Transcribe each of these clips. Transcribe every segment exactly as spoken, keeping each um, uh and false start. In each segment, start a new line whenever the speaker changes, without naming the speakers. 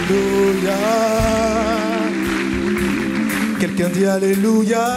Alléluia. Quelqu'un dit Alléluia.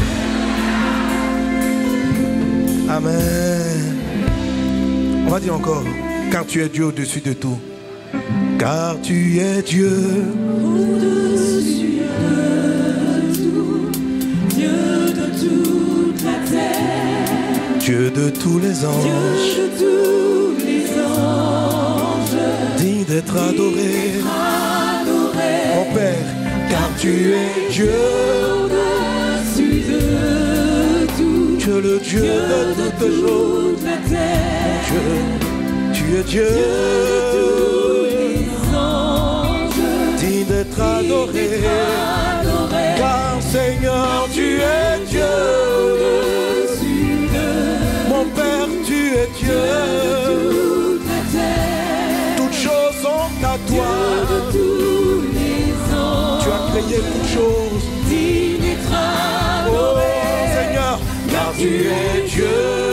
Amen. On va dire encore, car tu es Dieu au-dessus de tout. Car tu es Dieu
au-dessus de tout, Dieu de toute la terre,
Dieu de tous les anges,
Dieu de tous les anges,
digne d'être adoré,
adoré,
mon Père, car tu es Dieu
au-dessus de tout,
Dieu le Dieu,
Dieu
de toutes
de
choses,
toute la terre,
Dieu, tu es Dieu,
Dieu de tous les anges,
digne d'être adoré,
adoré,
car Seigneur tu es Dieu,
au-dessus de
mon Père tu es Dieu,
toute la terre,
toutes choses sont à toi,
de tous les anges,
tu as créé toutes choses,
digne d'être
oh
adoré,
Seigneur, car tu es Dieu,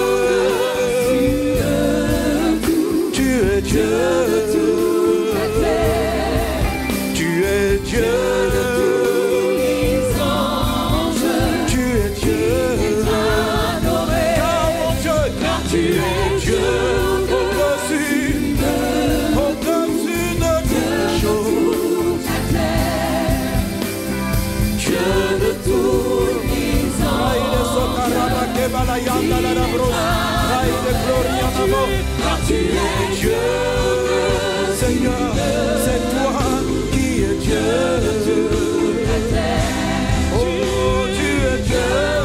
tu es Dieu, tu es Dieu, tu es Dieu, car mon Dieu, car tu es Dieu, au-dessus, au-dessus de toutes choses,
Dieu de tous les
car tu es Dieu, Seigneur, c'est toi qui es Dieu. Oh, tu es Dieu,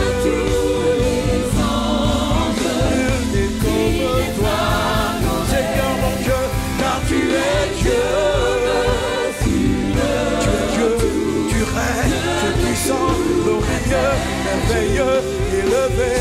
nul n'est comme toi, Seigneur mon Dieu, car tu es Dieu. Tu es Dieu, tu règnes, tu es puissant, glorieux, merveilleux, élevé.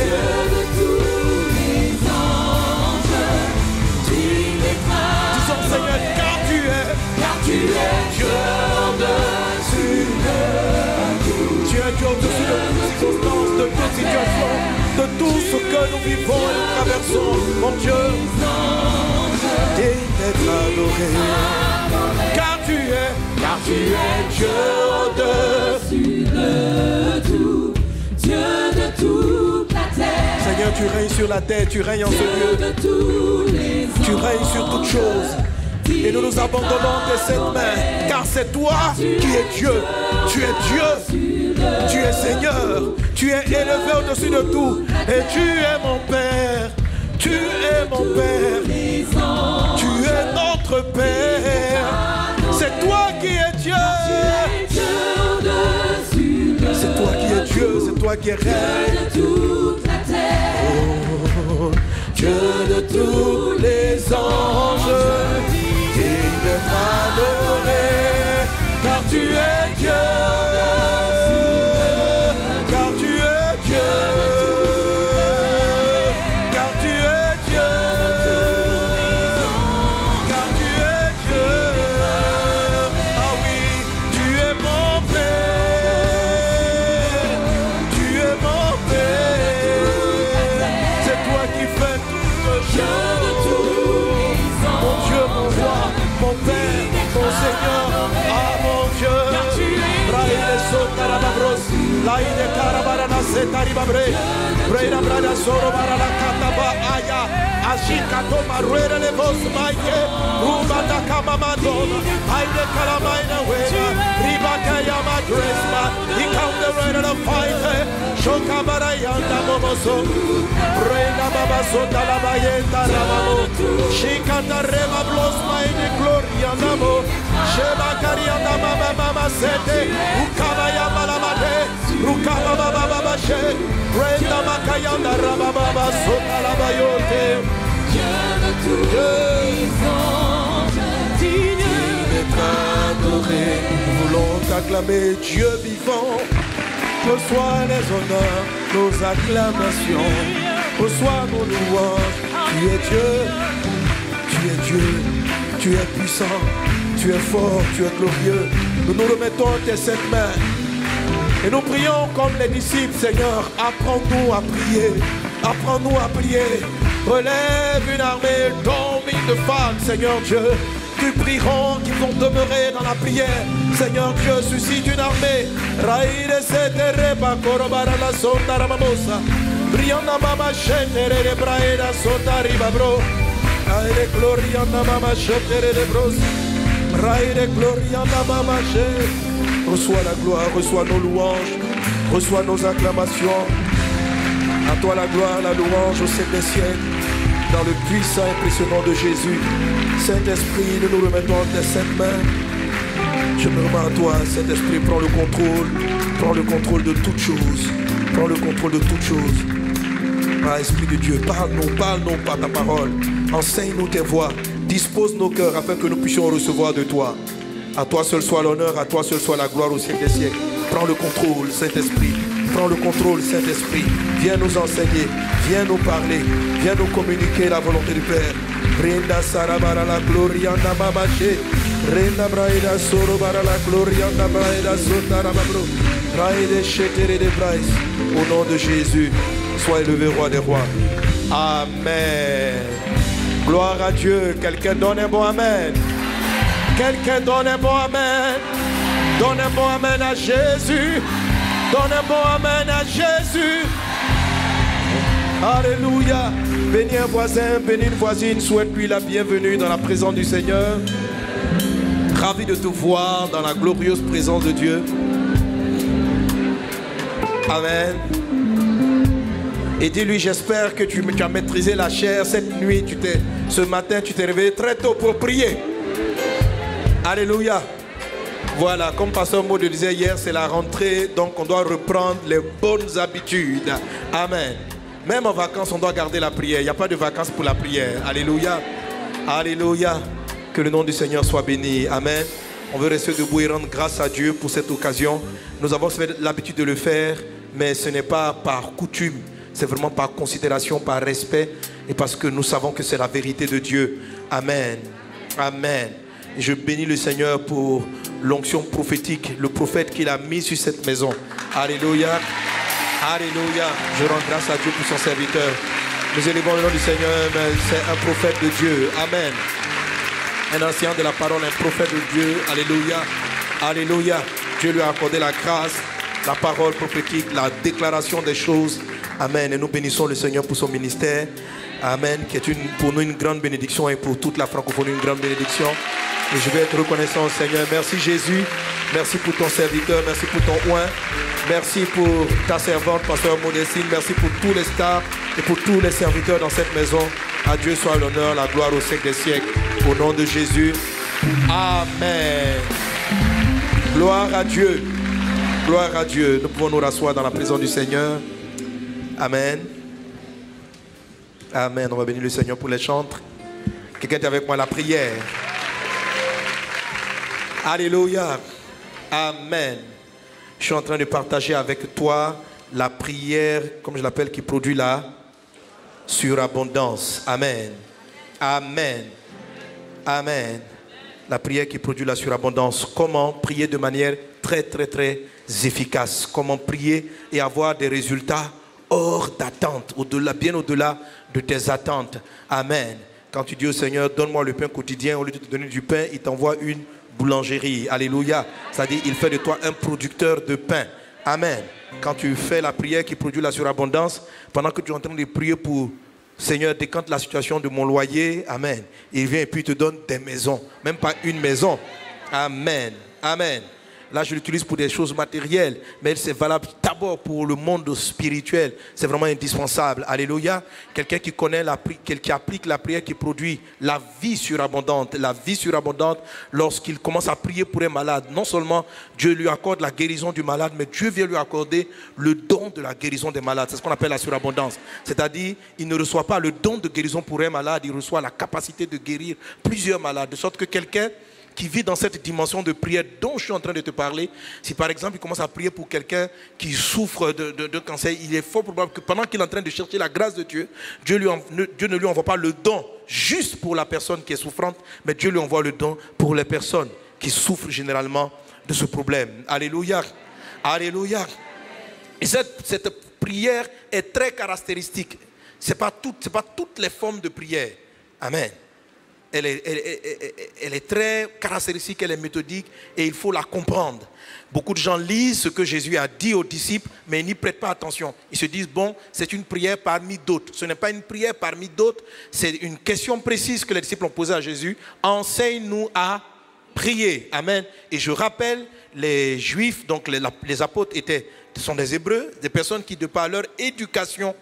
Seigneur, car tu es, car tu es Dieu au-dessus de tout. Tu es Dieu au-dessus de toute circonstance, de toute situation, de tout ce que nous vivons et nous traversons. Mon Dieu, digne d'être adoré. Car tu es, car tu es Dieu au-dessus
de tout, Dieu de toute la terre.
Seigneur, tu règnes sur la terre, tu règnes en ce lieu. Tu règnes sur toutes choses. Et nous nous abandonnons de cette main, car c'est toi qui es Dieu. Tu es Dieu, tu es Seigneur, tu es élevé au-dessus de tout. Et tu es mon Père, tu es mon Père, tu es notre Père. C'est toi qui es Dieu. C'est toi qui es Dieu, c'est toi qui es règne. Oh, Dieu de tous les anges, digne d'être adoré, car tu es Dieu, car tu es Dieu, car tu es Dieu, car tu es Dieu. Ah oui, tu es mon Père, tu es mon Père, c'est toi qui fais toutes choses. Mon Dieu, mon roi, mon Père, mon Seigneur, ah mon Dieu, Braille Sotarabros, Laide Carabarana Setaribabre, Braida Brada Soro Barana Kataba Aya, Ashikato Maruera Levos Maike, Rubata Kamamadona, Aide Kalamaina Wena, Ribakaya Madresma, he come the red of the fight, Shokabarayanda Momoso, Braida Baba Sotalabayenda Ramamo, Shikanda Rema Blos Maine Gloria Namo, Sheba Karianda Mama Mama Sete, Ukabaya Malamade, Rukaba Baba Baba She, Brenda Makayanda Rababa Sotalabayote, Dieu, digne d'être adoré. Nous voulons t'acclamer, Dieu vivant. Reçois les honneurs, nos acclamations. Reçois nos louanges. Tu es Dieu, tu es Dieu, tu es puissant, tu es fort, tu es glorieux. Nous nous remettons à tes saintes mains. Et nous prions comme les disciples, Seigneur. Apprends-nous à prier. Apprends-nous à prier. Relève une armée d'hommes et de femmes, Seigneur Dieu, qui prieront, qui vont demeurer dans la prière. Seigneur Dieu, suscite une armée. Raïre setereba korobara la sonda ramamosa. Brianda mama shetere de braeda sonda ribabro. Aire glorianda mama shetere de bros. Raïre glorianda mama shetere. Reçois la gloire, reçois nos louanges, reçois nos acclamations. À toi la gloire, la louange au siècle des siècles. Dans le puissant et précieux nom de Jésus. Saint-Esprit, nous nous remettons entre tes saintes mains. Je me remets à toi, Saint-Esprit, prends le contrôle. Prends le contrôle de toutes choses. Prends le contrôle de toutes choses. Ah, Esprit de Dieu, parle-nous, parle-nous par ta parole. Enseigne-nous tes voies. Dispose nos cœurs afin que nous puissions recevoir de toi. À toi seul soit l'honneur, à toi seul soit la gloire au siècle des siècles. Prends le contrôle, Saint-Esprit. Prends le contrôle, Saint-Esprit. Viens nous enseigner, viens nous parler, viens nous communiquer la volonté du Père. Renda sarabara la gloria namabache. Renda braida sorobara la gloria namaida sotarababro. Raide shetere de brais. Au nom de Jésus, sois élevé, roi des rois. Amen. Gloire à Dieu. Quelqu'un donne un bon amen. Quelqu'un donne un bon amen. Donne un bon amen à Jésus. Donne un bon amen à Jésus. Alléluia. Bénis un voisin, bénis une voisine. Souhaite-lui la bienvenue dans la présence du Seigneur. Ravi de te voir dans la glorieuse présence de Dieu. Amen. Et dis-lui, j'espère que tu, tu as maîtrisé la chair cette nuit. Tu t'es, ce matin, tu t'es réveillé très tôt pour prier. Alléluia. Voilà, comme Pasteur Maud le disait hier, c'est la rentrée, donc on doit reprendre les bonnes habitudes. Amen. Même en vacances, on doit garder la prière. Il n'y a pas de vacances pour la prière. Alléluia. Alléluia. Que le nom du Seigneur soit béni. Amen. On veut rester debout et rendre grâce à Dieu pour cette occasion. Nous avons l'habitude de le faire, mais ce n'est pas par coutume. C'est vraiment par considération, par respect, et parce que nous savons que c'est la vérité de Dieu. Amen. Amen. Et je bénis le Seigneur pour l'onction prophétique, le prophète qu'il a mis sur cette maison. Alléluia. Alléluia. Je rends grâce à Dieu pour son serviteur. Nous élevons le nom du Seigneur, mais c'est un prophète de Dieu. Amen. Un ancien de la parole, un prophète de Dieu. Alléluia. Alléluia. Dieu lui a accordé la grâce, la parole prophétique, la déclaration des choses. Amen. Et nous bénissons le Seigneur pour son ministère. Amen. Qui est une, pour nous une grande bénédiction et pour toute la francophonie une grande bénédiction. Et je vais être reconnaissant au Seigneur. Merci Jésus. Merci pour ton serviteur. Merci pour ton oint. Merci pour ta servante, Pasteur Modestine. Merci pour tous les stars et pour tous les serviteurs dans cette maison. À Dieu soit l'honneur, la gloire au siècle des siècles. Au nom de Jésus. Amen. Gloire à Dieu. Gloire à Dieu. Nous pouvons nous rasseoir dans la présence du Seigneur. Amen. Amen. On va bénir le Seigneur pour les chantres. Quelqu'un est avec moi, la prière. Alléluia. Amen. Je suis en train de partager avec toi la prière, comme je l'appelle, qui produit la surabondance. Amen. Amen. Amen. La prière qui produit la surabondance. Comment prier de manière très, très, très efficace. Comment prier et avoir des résultats hors d'attente, au-delà, bien au-delà de tes attentes. Amen. Quand tu dis au Seigneur, donne-moi le pain quotidien, au lieu de te donner du pain, il t'envoie une boulangerie. Alléluia. C'est-à-dire, il fait de toi un producteur de pain. Amen. Quand tu fais la prière qui produit la surabondance, pendant que tu es en train de prier pour Seigneur, décante la situation de mon loyer. Amen. Il vient et puis il te donne des maisons. Même pas une maison. Amen. Amen. Là, je l'utilise pour des choses matérielles, mais c'est valable d'abord pour le monde spirituel. C'est vraiment indispensable. Alléluia. Quelqu'un qui connaît la prière, qui applique la prière qui produit la vie surabondante. La vie surabondante, lorsqu'il commence à prier pour un malade, non seulement Dieu lui accorde la guérison du malade, mais Dieu vient lui accorder le don de la guérison des malades. C'est ce qu'on appelle la surabondance. C'est-à-dire, il ne reçoit pas le don de guérison pour un malade, il reçoit la capacité de guérir plusieurs malades. De sorte que quelqu'un qui vit dans cette dimension de prière dont je suis en train de te parler, si par exemple il commence à prier pour quelqu'un qui souffre de, de, de cancer, il est fort probable que pendant qu'il est en train de chercher la grâce de Dieu, Dieu, lui en, Dieu ne lui envoie pas le don juste pour la personne qui est souffrante, mais Dieu lui envoie le don pour les personnes qui souffrent généralement de ce problème. Alléluia. Alléluia. Et cette, cette prière est très caractéristique. Ce n'est pas, tout, c'est pas toutes les formes de prière. Amen. elle est, elle, elle, elle est très caractéristique, elle est méthodique et il faut la comprendre. Beaucoup de gens lisent ce que Jésus a dit aux disciples, mais ils n'y prêtent pas attention. Ils se disent, bon, c'est une prière parmi d'autres. Ce n'est pas une prière parmi d'autres, c'est une question précise que les disciples ont posée à Jésus. Enseigne-nous à prier. Amen. Et je rappelle, les Juifs, donc les, les apôtres étaient, sont des Hébreux, des personnes qui, de par leur éducation,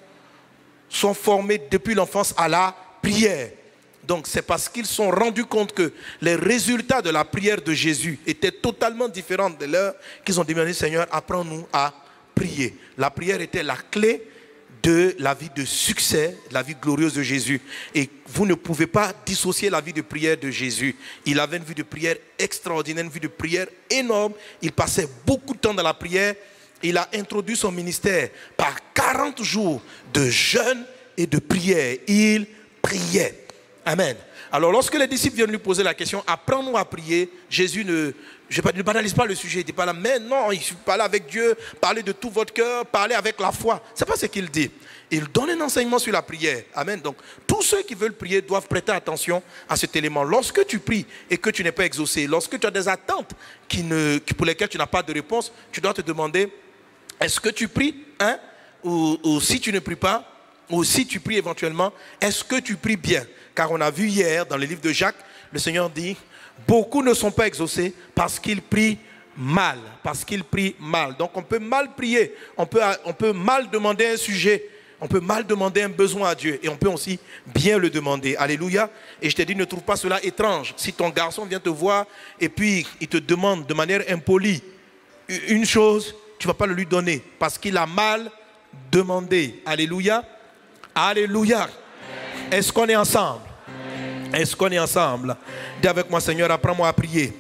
sont formés depuis l'enfance à la prière. Donc c'est parce qu'ils se sont rendus compte que les résultats de la prière de Jésus étaient totalement différents de leur qu'ils ont demandé, Seigneur, apprends-nous à prier. La prière était la clé de la vie de succès, la vie glorieuse de Jésus. Et vous ne pouvez pas dissocier la vie de prière de Jésus. Il avait une vie de prière extraordinaire, une vie de prière énorme. Il passait beaucoup de temps dans la prière. Il a introduit son ministère par quarante jours de jeûne et de prière. Il priait. Amen. Alors lorsque les disciples viennent lui poser la question, apprends-nous à prier, Jésus ne, je ne banalise pas le sujet, il dit pas là, mais non, il parle avec Dieu, parlez de tout votre cœur, parlez avec la foi. Ce n'est pas ce qu'il dit. Il donne un enseignement sur la prière. Amen. Donc tous ceux qui veulent prier doivent prêter attention à cet élément. Lorsque tu pries et que tu n'es pas exaucé, lorsque tu as des attentes qui ne, pour lesquelles tu n'as pas de réponse, tu dois te demander, est-ce que tu pries, hein? ou, ou si tu ne pries pas, ou si tu pries éventuellement, est-ce que tu pries bien? Car on a vu hier dans le livre de Jacques, le Seigneur dit, beaucoup ne sont pas exaucés parce qu'ils prient mal, parce qu'ils prient mal. Donc on peut mal prier, on peut, on peut mal demander un sujet, on peut mal demander un besoin à Dieu et on peut aussi bien le demander. Alléluia. Et je te dis, ne trouve pas cela étrange. Si ton garçon vient te voir et puis il te demande de manière impolie une chose, tu ne vas pas le lui donner parce qu'il a mal demandé. Alléluia. Alléluia. Est-ce qu'on est ensemble? Est-ce qu'on est ensemble? Dis avec moi, Seigneur, apprends-moi à prier.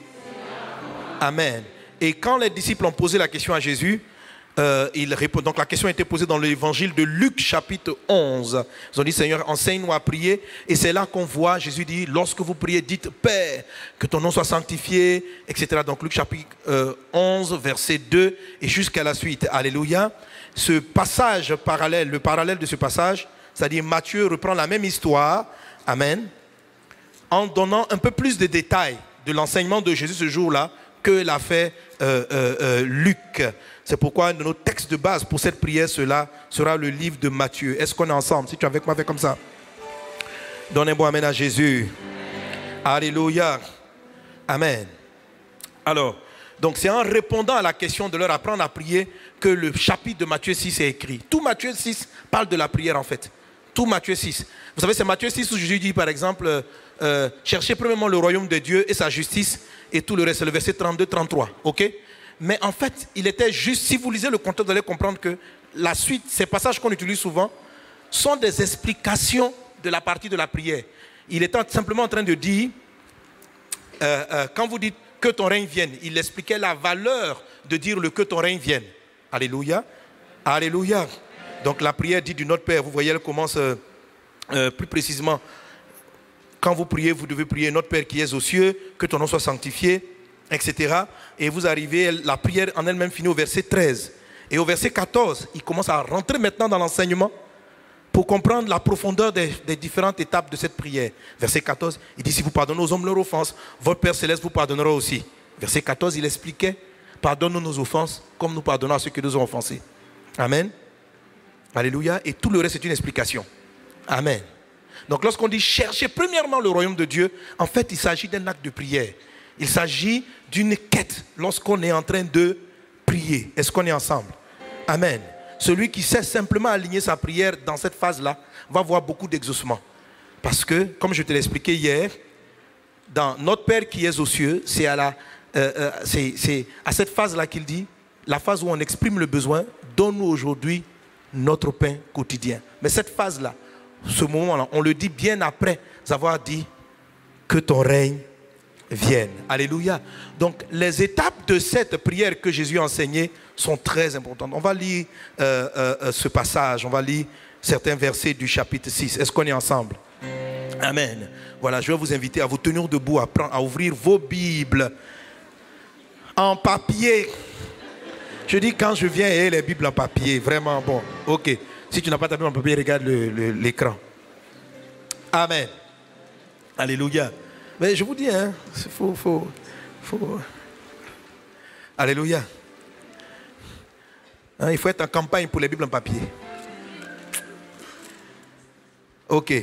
Amen. Et quand les disciples ont posé la question à Jésus, euh, il répond. Donc la question a été posée dans l'évangile de Luc chapitre onze. Ils ont dit, Seigneur, enseigne-nous à prier. Et c'est là qu'on voit, Jésus dit, lorsque vous priez, dites, Père, que ton nom soit sanctifié, et cetera. Donc Luc chapitre euh, onze, verset deux, et jusqu'à la suite. Alléluia. Ce passage parallèle, le parallèle de ce passage, c'est-à-dire Matthieu reprend la même histoire, amen, en donnant un peu plus de détails de l'enseignement de Jésus ce jour-là que l'a fait euh, euh, euh, Luc. C'est pourquoi notre texte de base pour cette prière, cela sera le livre de Matthieu. Est-ce qu'on est ensemble? Si tu es avec moi, fais comme ça. Donnez-moi amen à Jésus. Alléluia. Amen. Alors, donc c'est en répondant à la question de leur apprendre à prier que le chapitre de Matthieu six est écrit. Tout Matthieu six parle de la prière en fait. Tout Matthieu six. Vous savez, c'est Matthieu six où Jésus dit par exemple, euh, euh, cherchez premièrement le royaume de Dieu et sa justice et tout le reste. C'est le verset trente-deux trente-trois. Ok? Mais en fait, il était juste, si vous lisez le contexte, vous allez comprendre que la suite, ces passages qu'on utilise souvent, sont des explications de la partie de la prière. Il était simplement en train de dire, euh, euh, quand vous dites que ton règne vienne, il expliquait la valeur de dire le que ton règne vienne. Alléluia. Alléluia. Donc la prière dit du Notre Père, vous voyez, elle commence euh, euh, plus précisément. Quand vous priez, vous devez prier Notre Père qui es aux cieux, que ton nom soit sanctifié, et cetera. Et vous arrivez, la prière en elle-même finit au verset treize. Et au verset quatorze, il commence à rentrer maintenant dans l'enseignement pour comprendre la profondeur des, des différentes étapes de cette prière. Verset quatorze, il dit, si vous pardonnez aux hommes leurs offenses, votre Père Céleste vous pardonnera aussi. Verset quatorze, il expliquait, pardonne-nous nos offenses comme nous pardonnons à ceux qui nous ont offensés. Amen. Alléluia. Et tout le reste, c'est une explication. Amen. Donc lorsqu'on dit chercher premièrement le royaume de Dieu, en fait, il s'agit d'un acte de prière. Il s'agit d'une quête lorsqu'on est en train de prier. Est-ce qu'on est ensemble? Amen. Celui qui sait simplement aligner sa prière dans cette phase-là va voir beaucoup d'exaucement. Parce que, comme je te l'ai expliqué hier, dans Notre Père qui est aux cieux, c'est à, la, euh, euh, c'est, c'est à cette phase-là qu'il dit, la phase où on exprime le besoin, donne-nous aujourd'hui notre pain quotidien. Mais cette phase-là, ce moment-là, on le dit bien après avoir dit que ton règne vienne. Alléluia. Donc, les étapes de cette prière que Jésus a enseignée sont très importantes. On va lire euh, euh, ce passage, on va lire certains versets du chapitre six. Est-ce qu'on est ensemble? Amen. Voilà, je vais vous inviter à vous tenir debout, à, prendre, à ouvrir vos Bibles en papier. Je dis quand je viens et les Bibles en papier, vraiment bon. Ok. Si tu n'as pas ta Bible en papier, regarde le, le, l'écran. Amen. Alléluia. Mais je vous dis, hein, il faut, faut, faut... Alléluia. Hein, il faut être en campagne pour les Bibles en papier. Ok.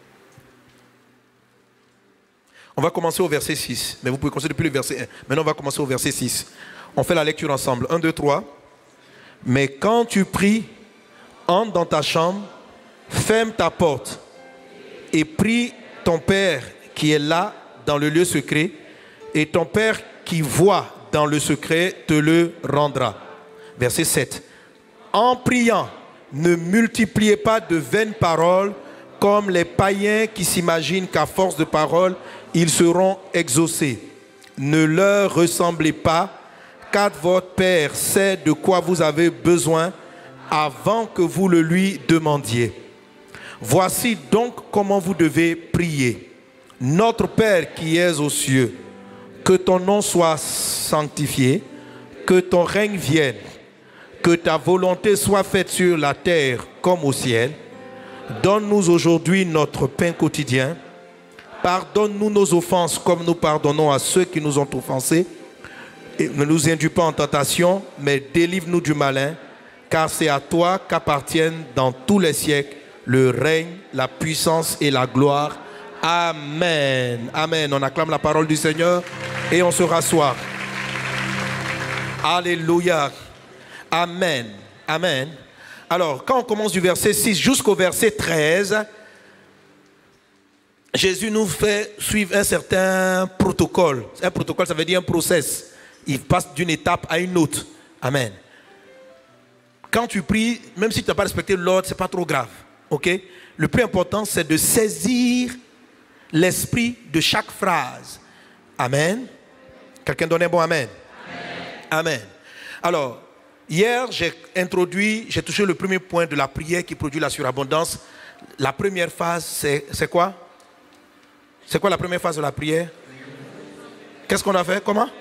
On va commencer au verset six. Mais vous pouvez commencer depuis le verset un. Maintenant, on va commencer au verset six. On fait la lecture ensemble. un, deux, trois. Mais quand tu pries, entre dans ta chambre, ferme ta porte et prie ton Père qui est là dans le lieu secret, et ton Père qui voit dans le secret te le rendra. Verset sept. En priant, ne multipliez pas de vaines paroles comme les païens qui s'imaginent qu'à force de paroles, ils seront exaucés. Ne leur ressemblez pas, car votre Père sait de quoi vous avez besoin avant que vous le lui demandiez. Voici donc comment vous devez prier. Notre Père qui es aux cieux, que ton nom soit sanctifié, que ton règne vienne, que ta volonté soit faite sur la terre comme au ciel. Donne-nous aujourd'hui notre pain quotidien. Pardonne-nous nos offenses comme nous pardonnons à ceux qui nous ont offensés. Et ne nous induis pas en tentation, mais délivre-nous du malin, car c'est à toi qu'appartiennent dans tous les siècles le règne, la puissance et la gloire. Amen. Amen. On acclame la parole du Seigneur et on se rassoit. Alléluia. Amen. Amen. Alors, quand on commence du verset six jusqu'au verset treize, Jésus nous fait suivre un certain protocole. Un protocole, ça veut dire un process. Il passe d'une étape à une autre. Amen. Quand tu pries, même si tu n'as pas respecté l'ordre, ce n'est pas trop grave. Ok? Le plus important, c'est de saisir l'esprit de chaque phrase. Amen. Quelqu'un donne un bon amen? Amen. Amen. Alors, hier, j'ai introduit, j'ai touché le premier point de la prière qui produit la surabondance. La première phase, c'est, c'est quoi? C'est quoi la première phase de la prière? Qu'est-ce qu'on a fait? Comment?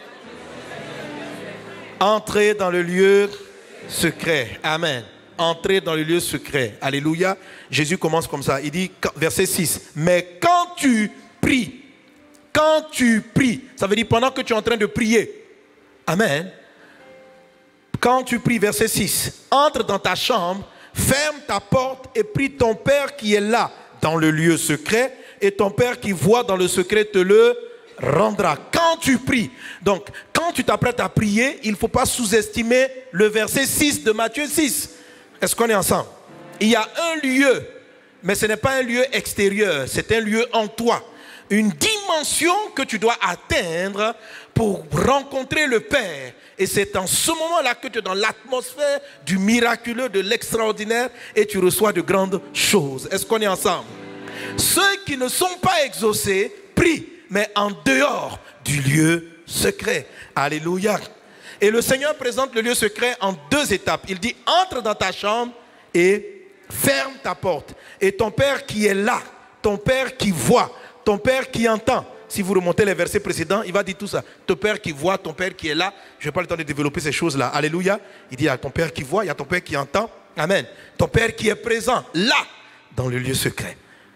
Entrer dans le lieu secret. Amen. Entrer dans le lieu secret. Alléluia. Jésus commence comme ça. Il dit, verset six. Mais quand tu pries, quand tu pries, ça veut dire pendant que tu es en train de prier. Amen. Quand tu pries, verset six. Entre dans ta chambre, ferme ta porte et prie ton Père qui est là dans le lieu secret. Et ton Père qui voit dans le secret te le rendra. Quand tu pries. Donc, quand tu t'apprêtes à prier, il ne faut pas sous-estimer le verset six de Matthieu six. Est-ce qu'on est ensemble? Il y a un lieu, mais ce n'est pas un lieu extérieur, c'est un lieu en toi. Une dimension que tu dois atteindre pour rencontrer le Père. Et c'est en ce moment-là que tu es dans l'atmosphère du miraculeux, de l'extraordinaire, et tu reçois de grandes choses. Est-ce qu'on est ensemble? Ceux qui ne sont pas exaucés prient, mais en dehors du lieu secret. Alléluia. Et le Seigneur présente le lieu secret en deux étapes. Il dit, entre dans ta chambre et ferme ta porte. Et ton Père qui est là, ton Père qui voit, ton Père qui entend. Si vous remontez les versets précédents, il va dire tout ça. Ton Père qui voit, ton Père qui est là. Je n'ai pas le temps de développer ces choses-là. Alléluia. Il dit, il y a ton Père qui voit, il y a ton Père qui entend. Amen. Ton Père qui est présent, là, dans le lieu secret.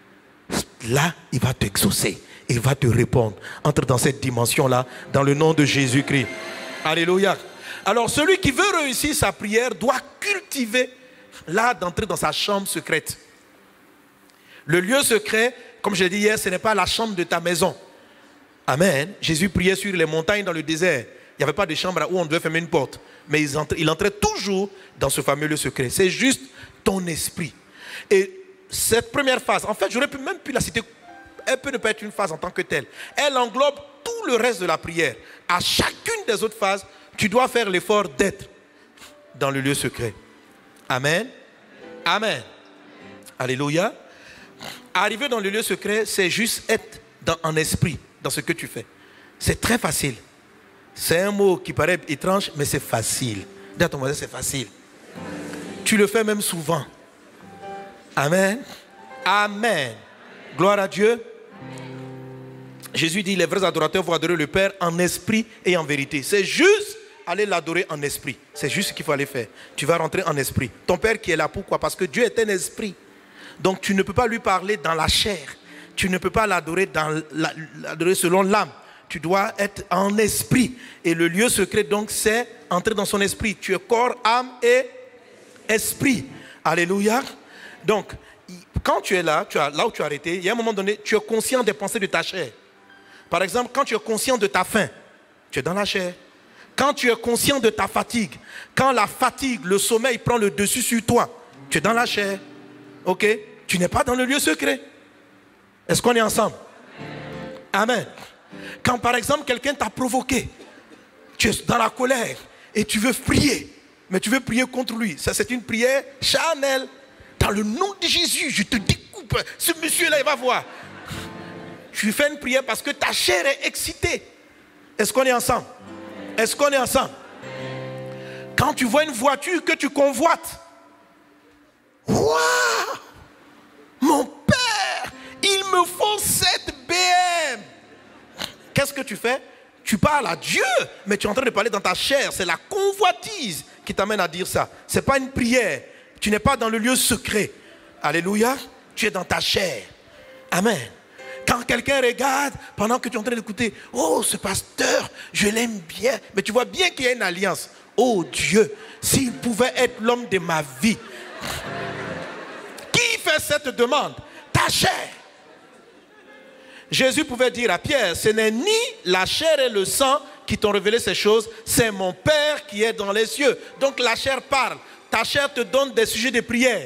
Là, il va t'exaucer. Il va te répondre. Entre dans cette dimension-là, dans le nom de Jésus-Christ. Alléluia. Alors, celui qui veut réussir sa prière doit cultiver l'art d'entrer dans sa chambre secrète. Le lieu secret, comme je l'ai dit hier, ce n'est pas la chambre de ta maison. Amen. Jésus priait sur les montagnes dans le désert. Il n'y avait pas de chambre où on devait fermer une porte. Mais il entrait, il entrait toujours dans ce fameux lieu secret. C'est juste ton esprit. Et cette première phase, en fait, j'aurais pu même pu la citer. Elle peut ne pas être une phase en tant que telle. Elle englobe tout le reste de la prière. À chacune des autres phases, tu dois faire l'effort d'être dans le lieu secret. Amen. Amen. Alléluia. Arriver dans le lieu secret, c'est juste être dans, en esprit dans ce que tu fais. C'est très facile. C'est un mot qui paraît étrange, mais c'est facile. Dis à ton voisin, c'est facile. Tu le fais même souvent. Amen. Amen. Gloire à Dieu. Jésus dit, les vrais adorateurs vont adorer le Père en esprit et en vérité. C'est juste aller l'adorer en esprit. C'est juste ce qu'il faut aller faire. Tu vas rentrer en esprit. Ton Père qui est là, pourquoi? Parce que Dieu est un esprit. Donc tu ne peux pas lui parler dans la chair. tu ne peux pas l'adorer dans la, l'adorer selon l'âme. Tu dois être en esprit. Et le lieu secret, donc, c'est entrer dans son esprit. Tu es corps, âme et esprit. Alléluia. Donc, quand tu es là, tu as, là où tu es arrêté, il y a un moment donné, tu es conscient des pensées de ta chair. Par exemple, quand tu es conscient de ta faim, tu es dans la chair. Quand tu es conscient de ta fatigue, quand la fatigue, le sommeil prend le dessus sur toi, tu es dans la chair. Ok? Tu n'es pas dans le lieu secret. Est-ce qu'on est ensemble? Amen. Quand par exemple quelqu'un t'a provoqué, tu es dans la colère et tu veux prier, mais tu veux prier contre lui. Ça, c'est une prière charnelle. Dans le nom de Jésus, je te découpe. Ce monsieur-là, il va voir. Tu fais une prière parce que ta chair est excitée. Est-ce qu'on est ensemble? Est-ce qu'on est ensemble? Quand tu vois une voiture que tu convoites, waouh! Mon père, il me faut cette B M. Qu'est-ce que tu fais? Tu parles à Dieu, mais tu es en train de parler dans ta chair. C'est la convoitise qui t'amène à dire ça. Ce n'est pas une prière. Tu n'es pas dans le lieu secret. Alléluia. Tu es dans ta chair. Amen. Quand quelqu'un regarde, pendant que tu es en train d'écouter, oh, ce pasteur, je l'aime bien. Mais tu vois bien qu'il y a une alliance. Oh Dieu, s'il pouvait être l'homme de ma vie. Qui fait cette demande? Ta chair. Jésus pouvait dire à Pierre, ce n'est ni la chair et le sang qui t'ont révélé ces choses, c'est mon Père qui est dans les cieux. Donc la chair parle. Ta chair te donne des sujets de prière.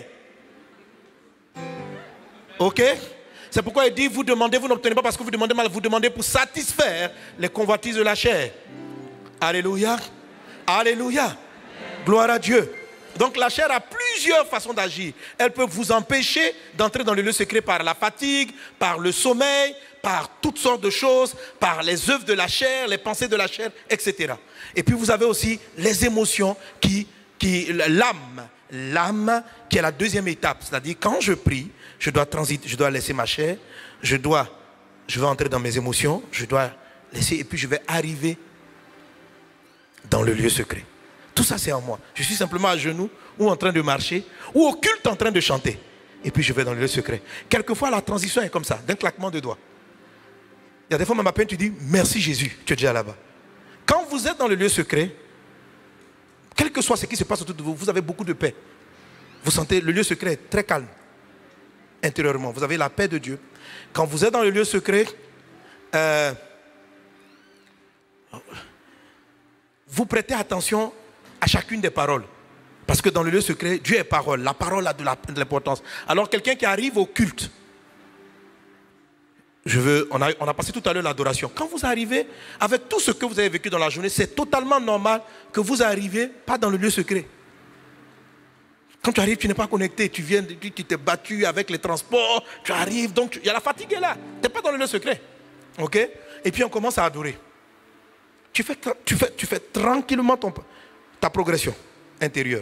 Ok? C'est pourquoi il dit, vous demandez, vous n'obtenez pas parce que vous demandez mal, vous demandez pour satisfaire les convoitises de la chair. Alléluia. Alléluia. Gloire à Dieu. Donc la chair a plusieurs façons d'agir. Elle peut vous empêcher d'entrer dans le lieu secret par la fatigue, par le sommeil, par toutes sortes de choses, par les œuvres de la chair, les pensées de la chair, et cetera. Et puis vous avez aussi les émotions qui, qui l'âme, l'âme qui est la deuxième étape. C'est-à-dire quand je prie, je dois transiter, je dois laisser ma chair, je dois, je vais entrer dans mes émotions, je dois laisser, et puis je vais arriver dans le lieu secret. Tout ça c'est en moi. Je suis simplement à genoux, ou en train de marcher, ou au culte en train de chanter. Et puis je vais dans le lieu secret. Quelquefois la transition est comme ça, d'un claquement de doigts. Il y a des fois même à peine tu dis merci Jésus, tu es déjà là-bas. Quand vous êtes dans le lieu secret, quel que soit ce qui se passe autour de vous, vous avez beaucoup de paix. Vous sentez le lieu secret est très calme. Intérieurement, vous avez la paix de Dieu. Quand vous êtes dans le lieu secret, euh, vous prêtez attention à chacune des paroles. Parce que dans le lieu secret, Dieu est parole. La parole a de l'importance. Alors quelqu'un qui arrive au culte, je veux, on, a, on a passé tout à l'heure l'adoration. Quand vous arrivez, avec tout ce que vous avez vécu dans la journée, c'est totalement normal que vous arrivez pas dans le lieu secret. Quand tu arrives, tu n'es pas connecté. Tu viens, tu t'es battu avec les transports. Tu arrives, donc il y a la fatigue est là. Tu n'es pas dans le lieu secret. Ok? Et puis on commence à adorer. Tu fais, tu fais, tu fais tranquillement ton, ta progression intérieure.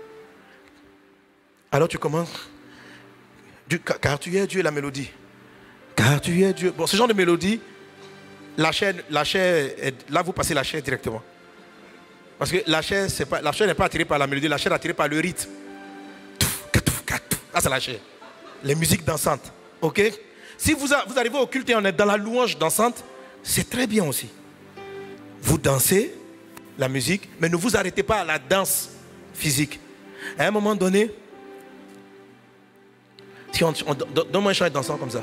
Alors tu commences. Car tu es Dieu, la mélodie. Car tu es Dieu. Bon, ce genre de mélodie, la chair, la chair est, là vous passez la chair directement. Parce que la chair, c'est pas, la chair n'est pas attirée par la mélodie, la chair est attirée par le rythme. Ah, c'est la chair. Les musiques dansantes. Ok? Si vous, a, vous arrivez au culte et on est dans la louange dansante, c'est très bien aussi. Vous dansez la musique, mais ne vous arrêtez pas à la danse physique. À un moment donné, si on, on, donne-moi un chant dansant comme ça.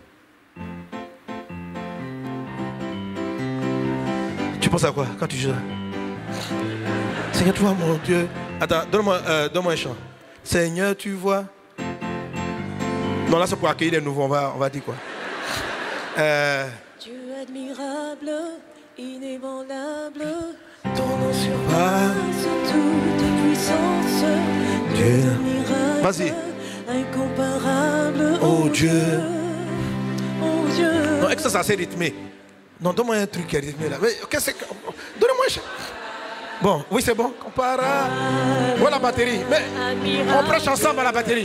Tu penses à quoi quand tu joues? Seigneur, tu vois, mon Dieu. Attends, donne-moi euh, donne-moi un chant. Seigneur, tu vois. Non, là, c'est pour accueillir les nouveaux. On va, on va dire quoi? euh...
Dieu admirable, inébranlable,
ton nom surpasse
toute puissance. Dieu admirable,
vas-y.
Incomparable.
Oh Dieu.
Oh Dieu.
Non, est-ce que ça, ça c'est rythmé? Non, donne-moi un truc qui est rythmé là. Mais qu'est-ce que... Donne-moi un chant. Bon, oui, c'est bon. Comparable. Voilà la batterie. Mais on prêche ensemble à la batterie.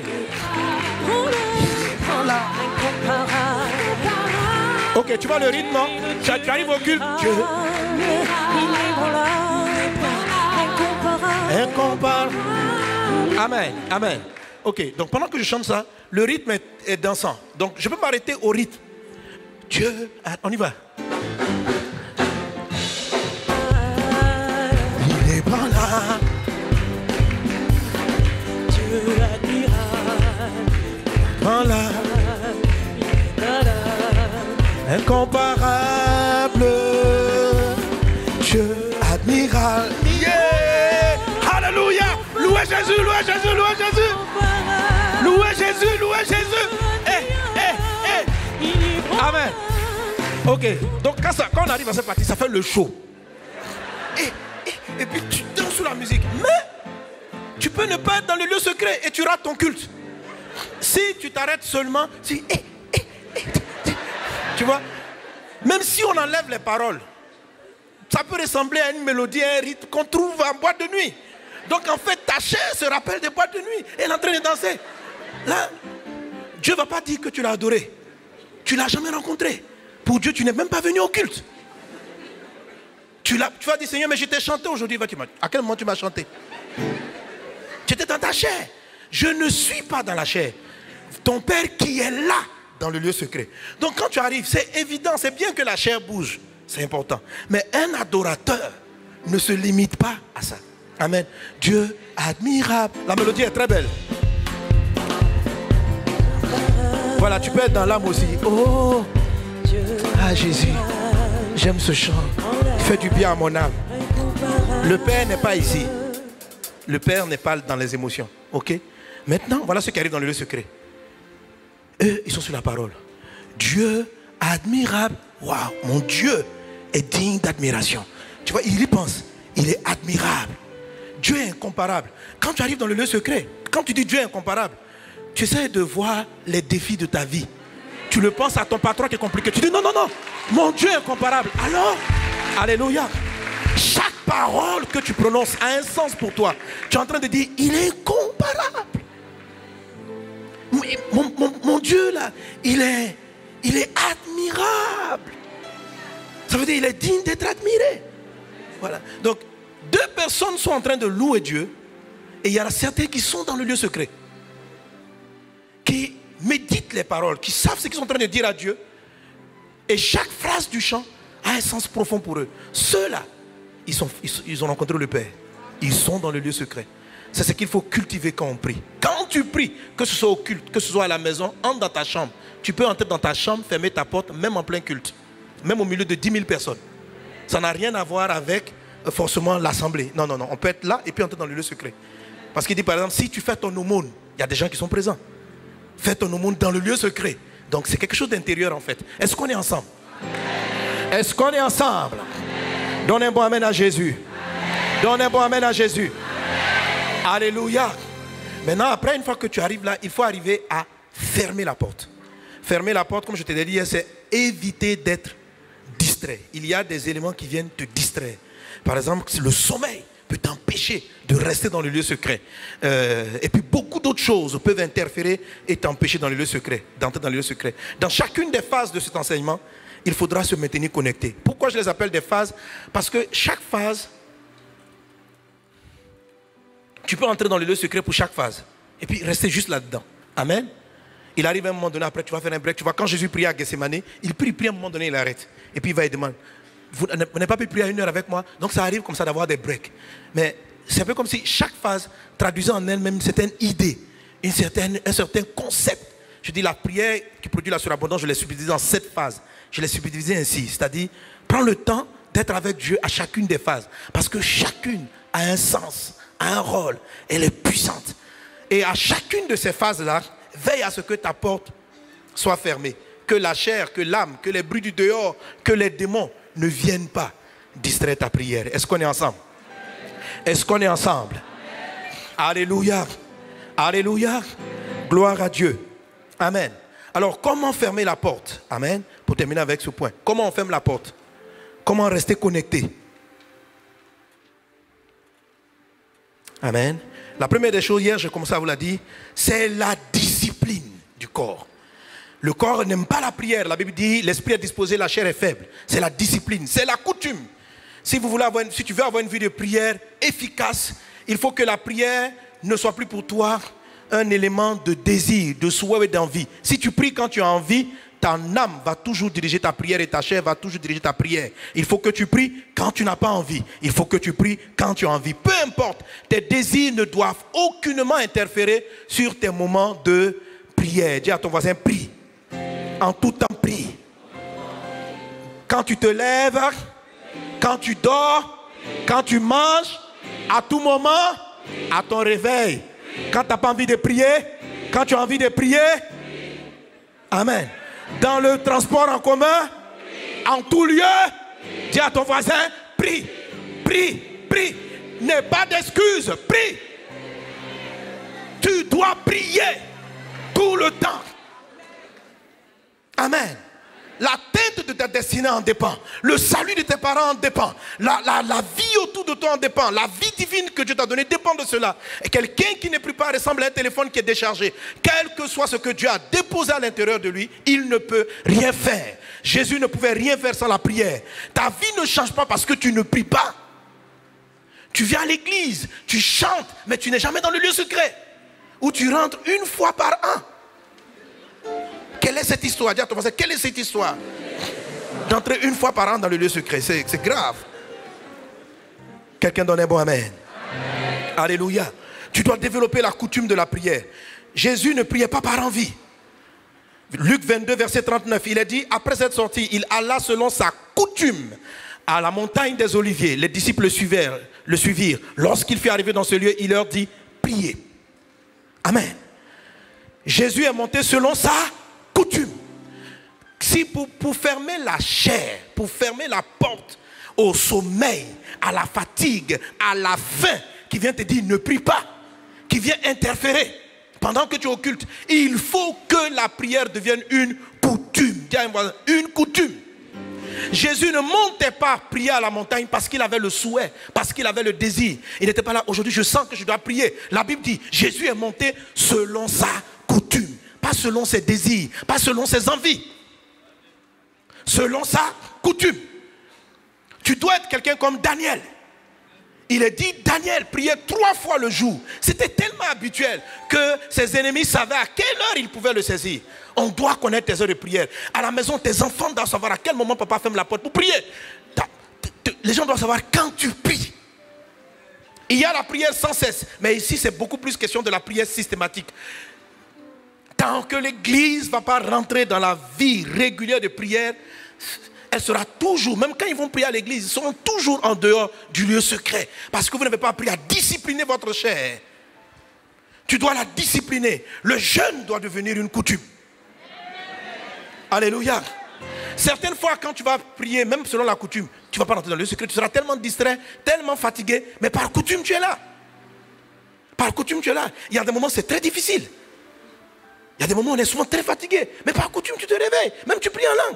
Ok, tu vois le rythme, non? Tu arrives au culte. Dieu. Incomparable. Amen. Amen. Ok, donc pendant que je chante ça, le rythme est, est dansant. Donc je peux m'arrêter au rythme. Dieu, on y va. Il est pas là. Dieu admirable. Pas là. Incomparable. Dieu admirable. Yeah. Alléluia. Louez Jésus, louez Jésus, louez Jésus. Louez Jésus, louez Jésus. Eh, eh, eh. Amen. Ok, donc quand, ça, quand on arrive à cette partie, ça fait le show. Et, et, et puis tu danses sous la musique. Mais tu peux ne pas être dans le lieu secret et tu rates ton culte. Si tu t'arrêtes seulement, si, eh, eh, eh, tu vois, même si on enlève les paroles, ça peut ressembler à une mélodie, à un rythme qu'on trouve en boîte de nuit. Donc en fait, ta chair se rappelle des boîtes de nuit. Elle est en train de danser. Là, Dieu ne va pas dire que tu l'as adoré. Tu ne l'as jamais rencontré. Pour Dieu, tu n'es même pas venu au culte. Tu, tu vas dire, Seigneur, mais je t'ai chanté aujourd'hui. À quel moment tu m'as chanté? Tu étais dans ta chair. Je ne suis pas dans la chair. Ton Père qui est là, dans le lieu secret. Donc quand tu arrives, c'est évident, c'est bien que la chair bouge. C'est important. Mais un adorateur ne se limite pas à ça. Amen. Dieu admirable. La mélodie est très belle. Voilà, tu peux être dans l'âme aussi. Oh, ah Jésus, j'aime ce chant. Il fait du bien à mon âme. Le Père n'est pas ici. Le Père n'est pas dans les émotions. Ok? Maintenant, voilà ce qui arrive dans le lieu secret. Eux, ils sont sur la parole. Dieu admirable. Waouh, mon Dieu est digne d'admiration. Tu vois, il y pense. Il est admirable. Dieu est incomparable. Quand tu arrives dans le lieu secret, quand tu dis Dieu est incomparable, tu essaies de voir les défis de ta vie. Tu le penses à ton patron qui est compliqué. Tu dis non, non, non, mon Dieu est incomparable. Alors, alléluia. Chaque parole que tu prononces a un sens pour toi. Tu es en train de dire, il est incomparable. Mon, mon, mon Dieu là, il est, il est admirable. Ça veut dire il est digne d'être admiré. Voilà. Donc, deux personnes sont en train de louer Dieu. Et il y en a certains qui sont dans le lieu secret. Qui méditent les paroles, qui savent ce qu'ils sont en train de dire à Dieu. Et chaque phrase du chant a un sens profond pour eux. Ceux-là, ils, sont, ils, ils ont rencontré le Père. Ils sont dans le lieu secret. C'est ce qu'il faut cultiver quand on prie. Quand tu pries, que ce soit au culte, que ce soit à la maison, entre dans ta chambre. Tu peux entrer dans ta chambre, fermer ta porte, même en plein culte. Même au milieu de dix mille personnes. Ça n'a rien à voir avec euh, forcément l'assemblée. Non, non, non. On peut être là et puis entrer dans le lieu secret. Parce qu'il dit par exemple, si tu fais ton aumône, il y a des gens qui sont présents. Fais ton aumône dans le lieu secret. Donc c'est quelque chose d'intérieur en fait. Est-ce qu'on est ensemble? Est-ce qu'on est ensemble? Donne un bon amen à Jésus. Donne un bon amen à Jésus. Alléluia. Maintenant, après, une fois que tu arrives là, il faut arriver à fermer la porte. Fermer la porte, comme je te l'ai dit, c'est éviter d'être distrait. Il y a des éléments qui viennent te distraire. Par exemple, le sommeil peut t'empêcher de rester dans le lieu secret. Euh, et puis beaucoup d'autres choses peuvent interférer et t'empêcher dans le lieu secret, d'entrer dans le lieu secret. Dans chacune des phases de cet enseignement, il faudra se maintenir connecté. Pourquoi je les appelle des phases? Parce que chaque phase, tu peux entrer dans le lieu secret pour chaque phase. Et puis rester juste là-dedans. Amen. Il arrive à un moment donné, après tu vas faire un break. Tu vois, quand Jésus prie à Gethsemane, il prie, prie à un moment donné, il arrête. Et puis il va et demande, vous n'avez pas pu prier à une heure avec moi? Donc ça arrive comme ça d'avoir des breaks. Mais c'est un peu comme si chaque phase traduisait en elle-même une certaine idée, une certaine, un certain concept. Je dis la prière qui produit la surabondance, je l'ai subdivisée en sept phases. Je l'ai subdivisée ainsi, c'est-à-dire prends le temps d'être avec Dieu à chacune des phases. Parce que chacune a un sens, a un rôle, elle est puissante. Et à chacune de ces phases-là, veille à ce que ta porte soit fermée. Que la chair, que l'âme, que les bruits du dehors, que les démons ne viennent pas distraire ta prière. Est-ce qu'on est ensemble? Est-ce qu'on est ensemble? Alléluia. Alléluia. Gloire à Dieu. Amen. Alors, comment fermer la porte? Amen. Pour terminer avec ce point. Comment on ferme la porte? Comment rester connecté? Amen. La première des choses, hier, j'ai commencé à vous la dire, c'est la discipline du corps. Le corps n'aime pas la prière. La Bible dit, l'esprit est disposé, la chair est faible. C'est la discipline, c'est la coutume. Si, vous voulez avoir une, si tu veux avoir une vie de prière efficace, il faut que la prière ne soit plus pour toi un élément de désir, de souhait et d'envie. Si tu pries quand tu as envie, ta âme va toujours diriger ta prière et ta chair va toujours diriger ta prière. Il faut que tu pries quand tu n'as pas envie. Il faut que tu pries quand tu as envie. Peu importe, tes désirs ne doivent aucunement interférer sur tes moments de prière. Dis à ton voisin, prie. En tout temps, prie. Quand tu te lèves, quand tu dors, quand tu manges, à tout moment, à ton réveil. Quand tu n'as pas envie de prier, quand tu as envie de prier, amen. Dans le transport en commun, en tout lieu, dis à ton voisin, prie, prie, prie. N'aie pas d'excuses, prie. Tu dois prier tout le temps. Amen. L'atteinte de ta destinée en dépend. Le salut de tes parents en dépend. La, la, la vie autour de toi en dépend. La vie divine que Dieu t'a donnée dépend de cela. Et quelqu'un qui ne prie pas ressemble à un téléphone qui est déchargé. Quel que soit ce que Dieu a déposé à l'intérieur de lui, il ne peut rien faire. Jésus ne pouvait rien faire sans la prière. Ta vie ne change pas parce que tu ne pries pas. Tu viens à l'église, tu chantes, mais tu n'es jamais dans le lieu secret. Où tu rentres une fois par an. Quelle est cette histoire? Dis à ton voisin, quelle est cette histoire? D'entrer une fois par an dans le lieu secret, c'est grave. Quelqu'un donne un bon amen. Amen. Alléluia. Tu dois développer la coutume de la prière. Jésus ne priait pas par envie. Luc vingt-deux, verset trente-neuf, il a dit, après cette sortie, il alla selon sa coutume à la montagne des Oliviers. Les disciples le suivirent. Le suivirent. Lorsqu'il fut arrivé dans ce lieu, il leur dit, priez. Amen. Jésus est monté selon sa coutume. Si pour, pour fermer la chair, pour fermer la porte au sommeil, à la fatigue, à la faim, qui vient te dire ne prie pas, qui vient interférer pendant que tu occultes, il faut que la prière devienne une coutume. Dis à un voisin, une coutume. Jésus ne montait pas prier à la montagne parce qu'il avait le souhait, parce qu'il avait le désir. Il n'était pas là, aujourd'hui je sens que je dois prier. La Bible dit, Jésus est monté selon sa coutume. Pas selon ses désirs, pas selon ses envies. Selon sa coutume. Tu dois être quelqu'un comme Daniel. Il est dit, Daniel priait trois fois le jour. C'était tellement habituel que ses ennemis savaient à quelle heure ils pouvaient le saisir. On doit connaître tes heures de prière. À la maison, tes enfants doivent savoir à quel moment papa ferme la porte pour prier. Les gens doivent savoir quand tu pries. Il y a la prière sans cesse. Mais ici, c'est beaucoup plus question de la prière systématique. Tant que l'église ne va pas rentrer dans la vie régulière de prière, elle sera toujours, même quand ils vont prier à l'église, ils seront toujours en dehors du lieu secret. Parce que vous n'avez pas appris à discipliner votre chair. Tu dois la discipliner. Le jeûne doit devenir une coutume. Alléluia. Certaines fois, quand tu vas prier, même selon la coutume, tu ne vas pas rentrer dans le lieu secret. Tu seras tellement distrait, tellement fatigué, mais par coutume, tu es là. Par coutume, tu es là. Il y a des moments, c'est très difficile. Il y a des moments où on est souvent très fatigué. Mais par coutume, tu te réveilles. Même tu pries en langue.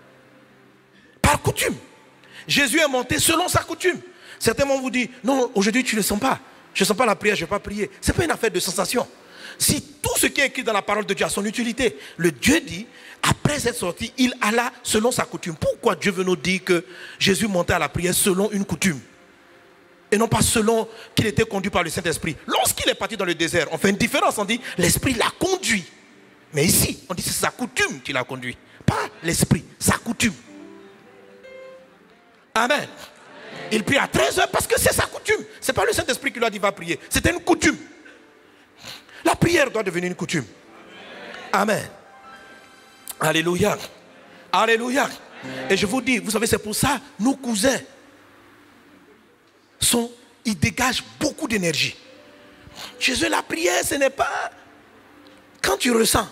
Par coutume. Jésus est monté selon sa coutume. Certains vont vous dire, non, aujourd'hui tu ne le sens pas. Je ne sens pas la prière, je ne vais pas prier. Ce n'est pas une affaire de sensation. Si tout ce qui est écrit dans la parole de Dieu a son utilité, le Dieu dit, après cette sortie, il alla selon sa coutume. Pourquoi Dieu veut nous dire que Jésus montait à la prière selon une coutume? Et non pas selon qu'il était conduit par le Saint-Esprit. Lorsqu'il est parti dans le désert, on fait une différence, on dit, l'Esprit l'a conduit. Mais ici, on dit c'est sa coutume qui l'a conduit. Pas l'Esprit, sa coutume. Amen. Il prie à treize heures parce que c'est sa coutume. Ce n'est pas le Saint-Esprit qui lui a dit va prier. C'était une coutume. La prière doit devenir une coutume. Amen. Alléluia. Alléluia. Et je vous dis, vous savez, c'est pour ça, nos cousins, sont, ils dégagent beaucoup d'énergie. Chez eux, la prière, ce n'est pas quand tu ressens.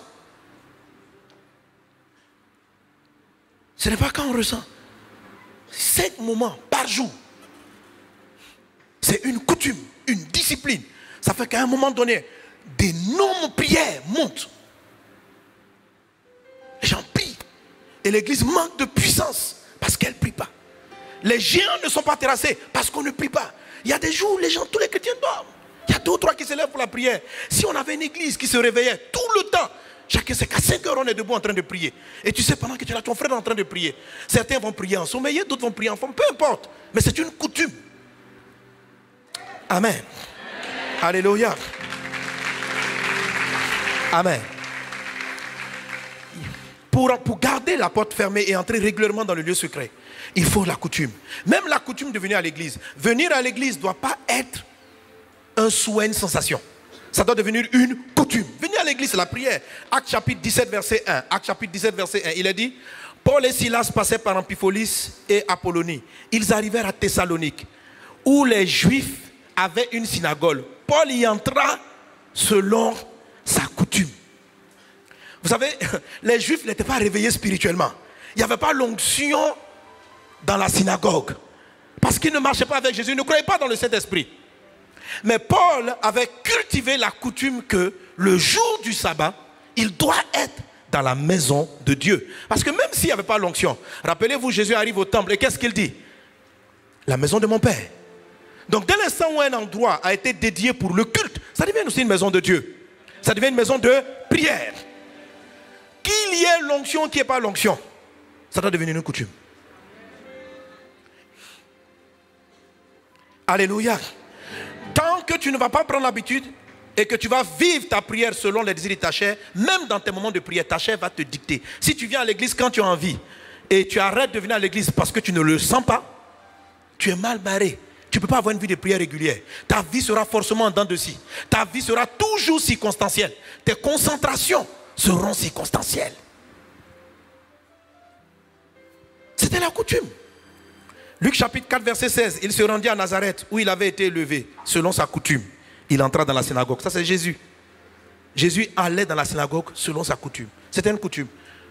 Ce n'est pas quand on ressent. Cinq moments par jour. C'est une coutume, une discipline. Ça fait qu'à un moment donné, d'énormes prières montent. Les gens prient. Et l'église manque de puissance parce qu'elle ne prie pas. Les géants ne sont pas terrassés parce qu'on ne prie pas. Il y a des jours où les gens, tous les chrétiens dorment. Il y a deux ou trois qui se lèvent pour la prière. Si on avait une église qui se réveillait tout le temps, chacun sait qu'à cinq heures on est debout en train de prier. Et tu sais, pendant que tu es là, ton frère est en train de prier. Certains vont prier en sommeil, d'autres vont prier en forme, peu importe. Mais c'est une coutume. Amen. Alléluia. Amen. Pour, pour garder la porte fermée et entrer régulièrement dans le lieu secret, il faut la coutume. Même la coutume de venir à l'église. Venir à l'église ne doit pas être un souhait, une sensation. Ça doit devenir une coutume. Venir à l'église, c'est la prière. Acte chapitre dix-sept, verset un. Acte chapitre dix-sept, verset un. Il est dit, Paul et Silas passaient par Amphipolis et Apollonie. Ils arrivèrent à Thessalonique, où les Juifs avaient une synagogue. Paul y entra selon sa coutume. Vous savez, les Juifs n'étaient pas réveillés spirituellement. Il n'y avait pas l'onction dans la synagogue. Parce qu'ils ne marchaient pas avec Jésus, ils ne croyaient pas dans le Saint-Esprit. Mais Paul avait cultivé la coutume que le jour du sabbat, il doit être dans la maison de Dieu. Parce que même s'il n'y avait pas l'onction, rappelez-vous, Jésus arrive au temple et qu'est-ce qu'il dit? La maison de mon Père. Donc dès l'instant où un endroit a été dédié pour le culte, ça devient aussi une maison de Dieu. Ça devient une maison de prière. Qu'il y ait l'onction, qu'il n'y ait pas l'onction, ça doit devenir une coutume. Alléluia. Tant que tu ne vas pas prendre l'habitude et que tu vas vivre ta prière selon les désirs de ta chair, même dans tes moments de prière, ta chair va te dicter. Si tu viens à l'église quand tu as envie et tu arrêtes de venir à l'église parce que tu ne le sens pas, tu es mal barré. Tu ne peux pas avoir une vie de prière régulière. Ta vie sera forcément en dents de scie. Ta vie sera toujours circonstancielle. Tes concentrations seront circonstancielles. C'était la coutume. Luc chapitre quatre, verset seize. Il se rendit à Nazareth où il avait été élevé selon sa coutume. Il entra dans la synagogue. Ça, c'est Jésus. Jésus allait dans la synagogue selon sa coutume. C'était une coutume.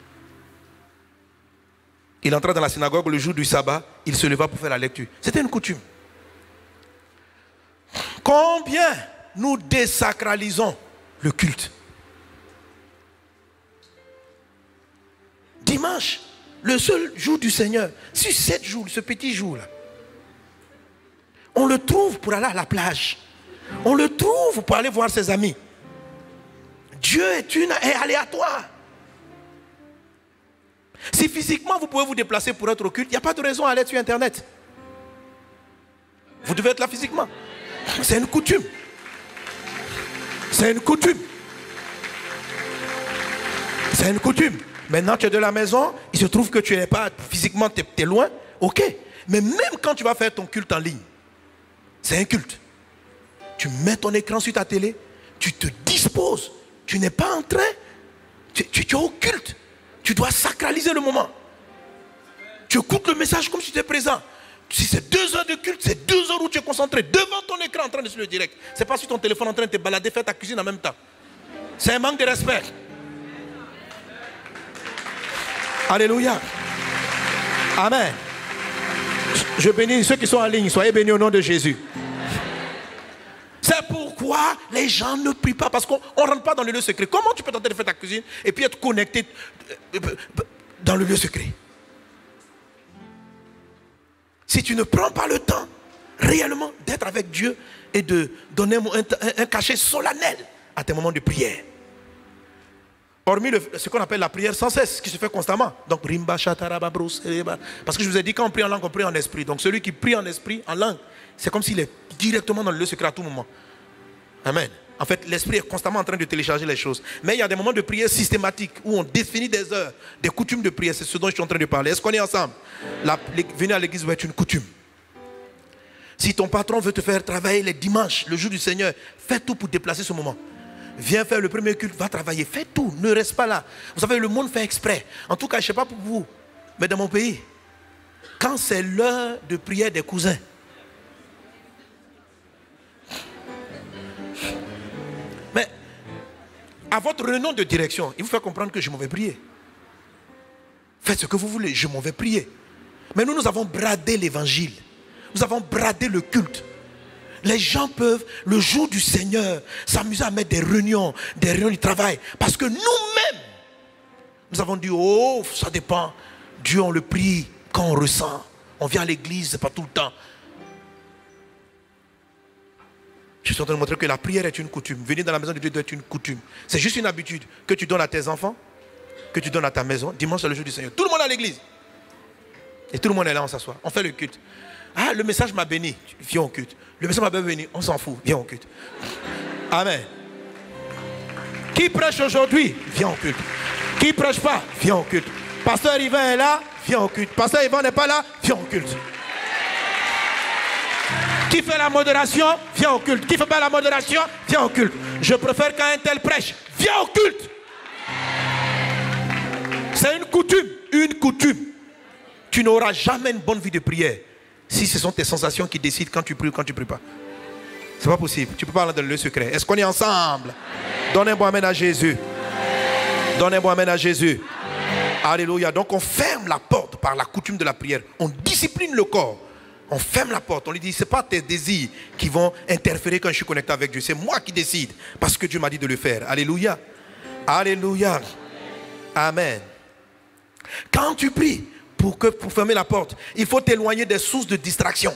Il entra dans la synagogue le jour du sabbat. Il se leva pour faire la lecture. C'était une coutume. Combien nous désacralisons le culte? Dimanche, le seul jour du Seigneur, sur sept jours, ce petit jour-là, on le trouve pour aller à la plage. On le trouve pour aller voir ses amis. Dieu est, une, est aléatoire. Si physiquement vous pouvez vous déplacer pour être au culte, il n'y a pas de raison à aller sur Internet. Vous devez être là physiquement. C'est une coutume. C'est une coutume. C'est une coutume. Maintenant tu es de la maison, il se trouve que tu n'es pas physiquement, tu es, tu es loin, ok. Mais même quand tu vas faire ton culte en ligne, c'est un culte. Tu mets ton écran sur ta télé, tu te disposes. Tu n'es pas en train, tu, tu, tu es au culte. Tu dois sacraliser le moment. Tu écoutes le message comme si tu étais présent. Si c'est deux heures de culte, c'est deux heures où tu es concentré devant ton écran en train de suivre le direct. C'est pas sur ton téléphone en train de te balader, faire ta cuisine en même temps. C'est un manque de respect. Alléluia. Amen. Je bénis ceux qui sont en ligne. Soyez bénis au nom de Jésus. C'est pourquoi les gens ne prient pas. Parce qu'on ne rentre pas dans le lieu secret. Comment tu peux tenter de faire ta cuisine et puis être connecté dans le lieu secret? Si tu ne prends pas le temps réellement d'être avec Dieu et de donner un, un, un cachet solennel à tes moments de prière. Hormis le, ce qu'on appelle la prière sans cesse, qui se fait constamment. Donc, parce que je vous ai dit, quand on prie en langue, on prie en esprit. Donc, celui qui prie en esprit, en langue, c'est comme s'il est directement dans le lieu secret à tout moment. Amen. En fait, l'esprit est constamment en train de télécharger les choses. Mais il y a des moments de prière systématiques où on définit des heures, des coutumes de prière. C'est ce dont je suis en train de parler. Est-ce qu'on est ensemble? La, les, venir à l'église doit être une coutume. Si ton patron veut te faire travailler les dimanches, le jour du Seigneur, fais tout pour déplacer ce moment. Viens faire le premier culte, va travailler, fais tout, ne reste pas là. Vous savez, le monde fait exprès. En tout cas, je ne sais pas pour vous, mais dans mon pays, quand c'est l'heure de prière des cousins, mais à votre renom de direction, il vous fait comprendre que je m'en vais prier. Faites ce que vous voulez, je m'en vais prier. Mais nous, nous avons bradé l'évangile. Nous avons bradé le culte. Les gens peuvent, le jour du Seigneur, s'amuser à mettre des réunions, des réunions du travail. Parce que nous-mêmes, nous avons dit, oh, ça dépend. Dieu, on le prie quand on ressent. On vient à l'église, c'est pas tout le temps. Je suis en train de montrer que la prière est une coutume. Venir dans la maison de Dieu doit être une coutume. C'est juste une habitude que tu donnes à tes enfants, que tu donnes à ta maison. Dimanche, c'est le jour du Seigneur. Tout le monde est à l'église. Et tout le monde est là, on s'assoit. On fait le culte. Ah, le message m'a béni. Viens au culte. Le message m'a béni. On s'en fout. Viens au culte. Amen. Qui prêche aujourd'hui? Viens au culte. Qui ne prêche pas? Viens au culte. Pasteur Yvan est là? Viens au culte. Pasteur Yvan n'est pas là? Viens au culte. Qui fait la modération? Viens au culte. Qui ne fait pas la modération? Viens au culte. Je préfère quand un tel prêche. Viens au culte. C'est une coutume. Une coutume. Tu n'auras jamais une bonne vie de prière si ce sont tes sensations qui décident quand tu pries ou quand tu ne pries pas. C'est pas possible. Tu ne peux pas aller dans le lieu secret. Est-ce qu'on est ensemble? Donnez un bon amen à Jésus. Donnez un bon amen à Jésus. Alléluia. Donc on ferme la porte par la coutume de la prière. On discipline le corps. On ferme la porte. On lui dit, ce n'est pas tes désirs qui vont interférer quand je suis connecté avec Dieu. C'est moi qui décide parce que Dieu m'a dit de le faire. Alléluia. Alléluia. Amen. Quand tu pries pour, que, pour fermer la porte, il faut t'éloigner des sources de distraction.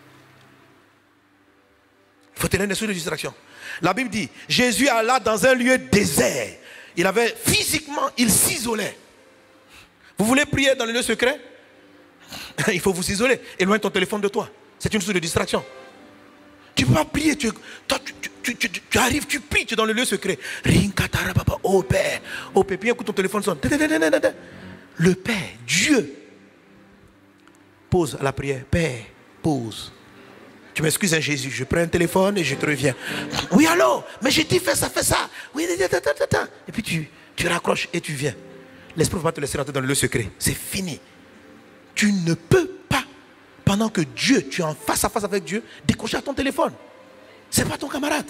Il faut t'éloigner des sources de distraction. La Bible dit, Jésus alla dans un lieu désert. Il avait physiquement, il s'isolait. Vous voulez prier dans le lieu secret? Il faut vous isoler. Éloigne ton téléphone de toi. C'est une source de distraction. Tu ne peux pas prier. Tu, toi, tu, tu, tu, tu, tu arrives, tu pries, tu es dans le lieu secret. Oh Père, oh Père, puis écoute ton téléphone sonne. Le Père, Dieu, pose à la prière. Père, pose. Tu m'excuses, hein, Jésus, je prends un téléphone et je te reviens. Oui, allô, mais j'ai dit fais ça, fais ça. Oui, et puis tu, tu raccroches et tu viens. L'esprit ne va pas te laisser rentrer dans le lieu secret. C'est fini. Tu ne peux pas, pendant que Dieu, tu es en face à face avec Dieu, décrocher à ton téléphone. Ce n'est pas ton camarade.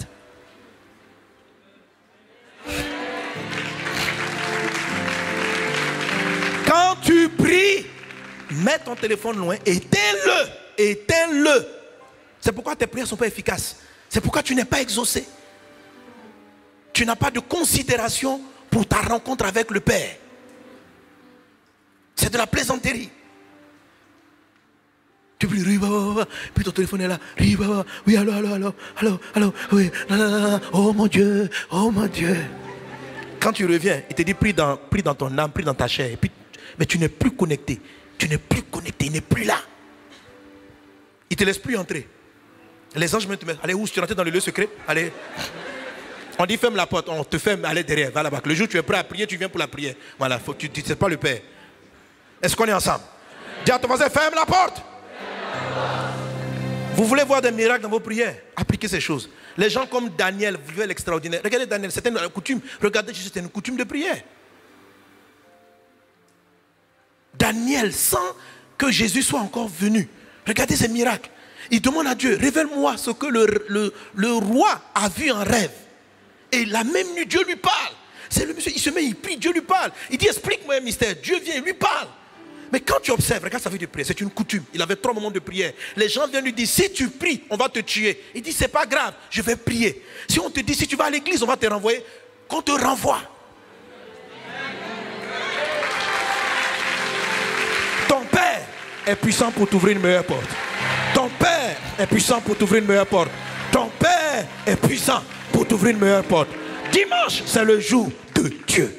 Quand tu pries, mets ton téléphone loin, éteins-le, éteins-le. C'est pourquoi tes prières ne sont pas efficaces. C'est pourquoi tu n'es pas exaucé. Tu n'as pas de considération pour ta rencontre avec le Père. C'est de la plaisanterie. Tu pries, puis ton téléphone est là. Oui, allô, allô, allô, allô, allô, oui, oh mon Dieu, oh mon Dieu. Quand tu reviens, il te dit prie dans, prie dans ton âme, prie dans ta chair. Puis, mais tu n'es plus connecté. Tu n'es plus connecté, il n'est plus là. Il ne te laisse plus entrer. Les anges me te mettent. Allez, où tu es rentré dans le lieu secret? Allez. On dit ferme la porte, on te ferme, allez derrière, va là-bas. Le jour où tu es prêt à prier, tu viens pour la prière. Voilà, faut que tu ne sais pas le Père. Est-ce qu'on est ensemble? Dis à ton voisin, ferme la porte. Vous voulez voir des miracles dans vos prières? Appliquez ces choses. Les gens comme Daniel vivaient l'extraordinaire. Regardez Daniel, c'était une coutume. Regardez, c'était une coutume de prière. Daniel, sans que Jésus soit encore venu, regardez ces miracles. Il demande à Dieu, révèle-moi ce que le, le, le roi a vu en rêve. Et la même nuit, Dieu lui parle. C'est le monsieur, il se met, il prie, Dieu lui parle. Il dit, explique-moi un mystère. Dieu vient, il lui parle. Mais quand tu observes, regarde sa vie de prière, c'est une coutume. Il avait trois moments de prière. Les gens viennent lui dire, si tu pries, on va te tuer. Il dit, c'est pas grave, je vais prier. Si on te dit, si tu vas à l'église, on va te renvoyer, qu'on te renvoie. Ton Père est puissant pour t'ouvrir une meilleure porte. Ton Père est puissant pour t'ouvrir une meilleure porte. Ton Père est puissant pour t'ouvrir une meilleure porte. Dimanche, c'est le jour de Dieu.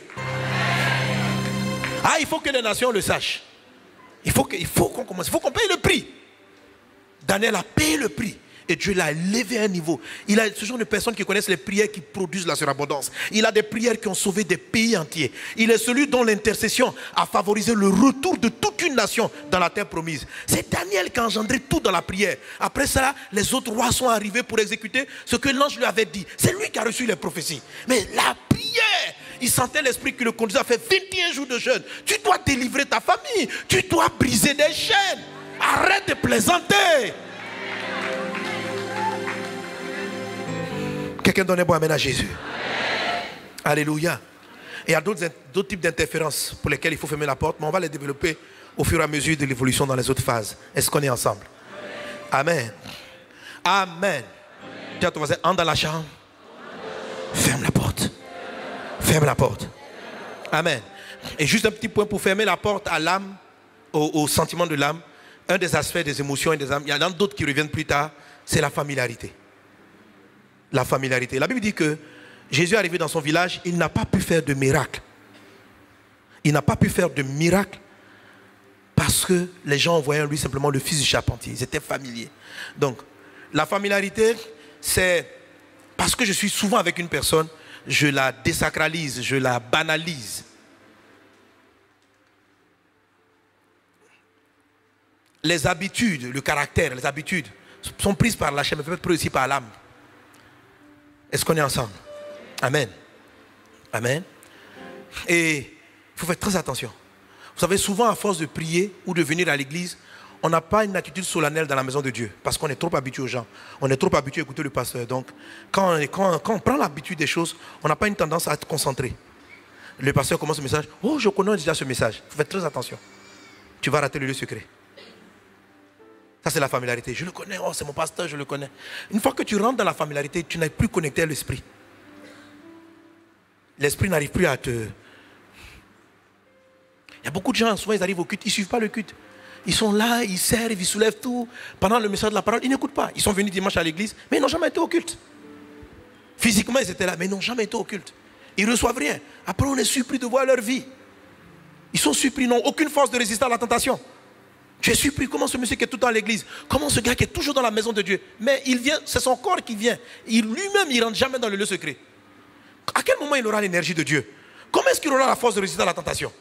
Ah, il faut que les nations le sachent. Il faut que, il faut qu'on commence. Il faut qu'on paye le prix. Daniel a payé le prix. Et Dieu l'a élevé à un niveau. Il a ce genre de personnes qui connaissent les prières qui produisent la surabondance. Il a des prières qui ont sauvé des pays entiers. Il est celui dont l'intercession a favorisé le retour de toute une nation dans la terre promise. C'est Daniel qui a engendré tout dans la prière. Après cela, les autres rois sont arrivés pour exécuter ce que l'ange lui avait dit. C'est lui qui a reçu les prophéties. Mais la prière, il sentait l'esprit qui le conduisait à faire vingt et un jours de jeûne. Tu dois délivrer ta famille. Tu dois briser des chaînes. Arrête de plaisanter. Quelqu'un donne un bon amen à Jésus. Amen. Alléluia. Et il y a d'autres, d'autres types d'interférences pour lesquelles il faut fermer la porte, mais on va les développer au fur et à mesure de l'évolution dans les autres phases. Est-ce qu'on est ensemble? Amen. Amen. Amen. Dis à ton voisin, entre dans la chambre. Ferme la porte. Ferme la porte. Amen. Et juste un petit point pour fermer la porte à l'âme, au, au sentiment de l'âme. Un des aspects des émotions et des âmes, il y en a d'autres qui reviennent plus tard, c'est la familiarité. La familiarité. La Bible dit que Jésus est arrivé dans son village, il n'a pas pu faire de miracle. Il n'a pas pu faire de miracle parce que les gens voyaient en lui simplement le fils du charpentier. Ils étaient familiers. Donc, la familiarité, c'est parce que je suis souvent avec une personne, je la désacralise, je la banalise. Les habitudes, le caractère, les habitudes sont prises par la chair, mais peuvent être prises aussi par l'âme. Est-ce qu'on est ensemble? Amen. Amen. Et il faut faire très attention. Vous savez, souvent à force de prier ou de venir à l'église, on n'a pas une attitude solennelle dans la maison de Dieu. Parce qu'on est trop habitué aux gens. On est trop habitué à écouter le pasteur. Donc, quand on, quand, quand on prend l'habitude des choses, on n'a pas une tendance à être concentré. Le pasteur commence ce message. Oh, je connais déjà ce message. Il faut faire très attention. Tu vas rater le lieu secret. Ça, c'est la familiarité. Je le connais. Oh, c'est mon pasteur, je le connais. Une fois que tu rentres dans la familiarité, tu n'es plus connecté à l'esprit. L'esprit n'arrive plus à te... Il y a beaucoup de gens, souvent ils arrivent au culte, ils ne suivent pas le culte. Ils sont là, ils servent, ils soulèvent tout. Pendant le message de la parole, ils n'écoutent pas. Ils sont venus dimanche à l'église, mais ils n'ont jamais été au culte. Physiquement, ils étaient là, mais ils n'ont jamais été au culte. Ils ne reçoivent rien. Après, on est surpris de voir leur vie. Ils sont surpris, ils n'ont aucune force de résister à la tentation. Tu es surpris, comment ce monsieur qui est tout le temps à l'église, comment ce gars qui est toujours dans la maison de Dieu, mais il vient, c'est son corps qui vient. Il lui-même, il ne rentre jamais dans le lieu secret. À quel moment il aura l'énergie de Dieu? Comment est-ce qu'il aura la force de résister à la tentation?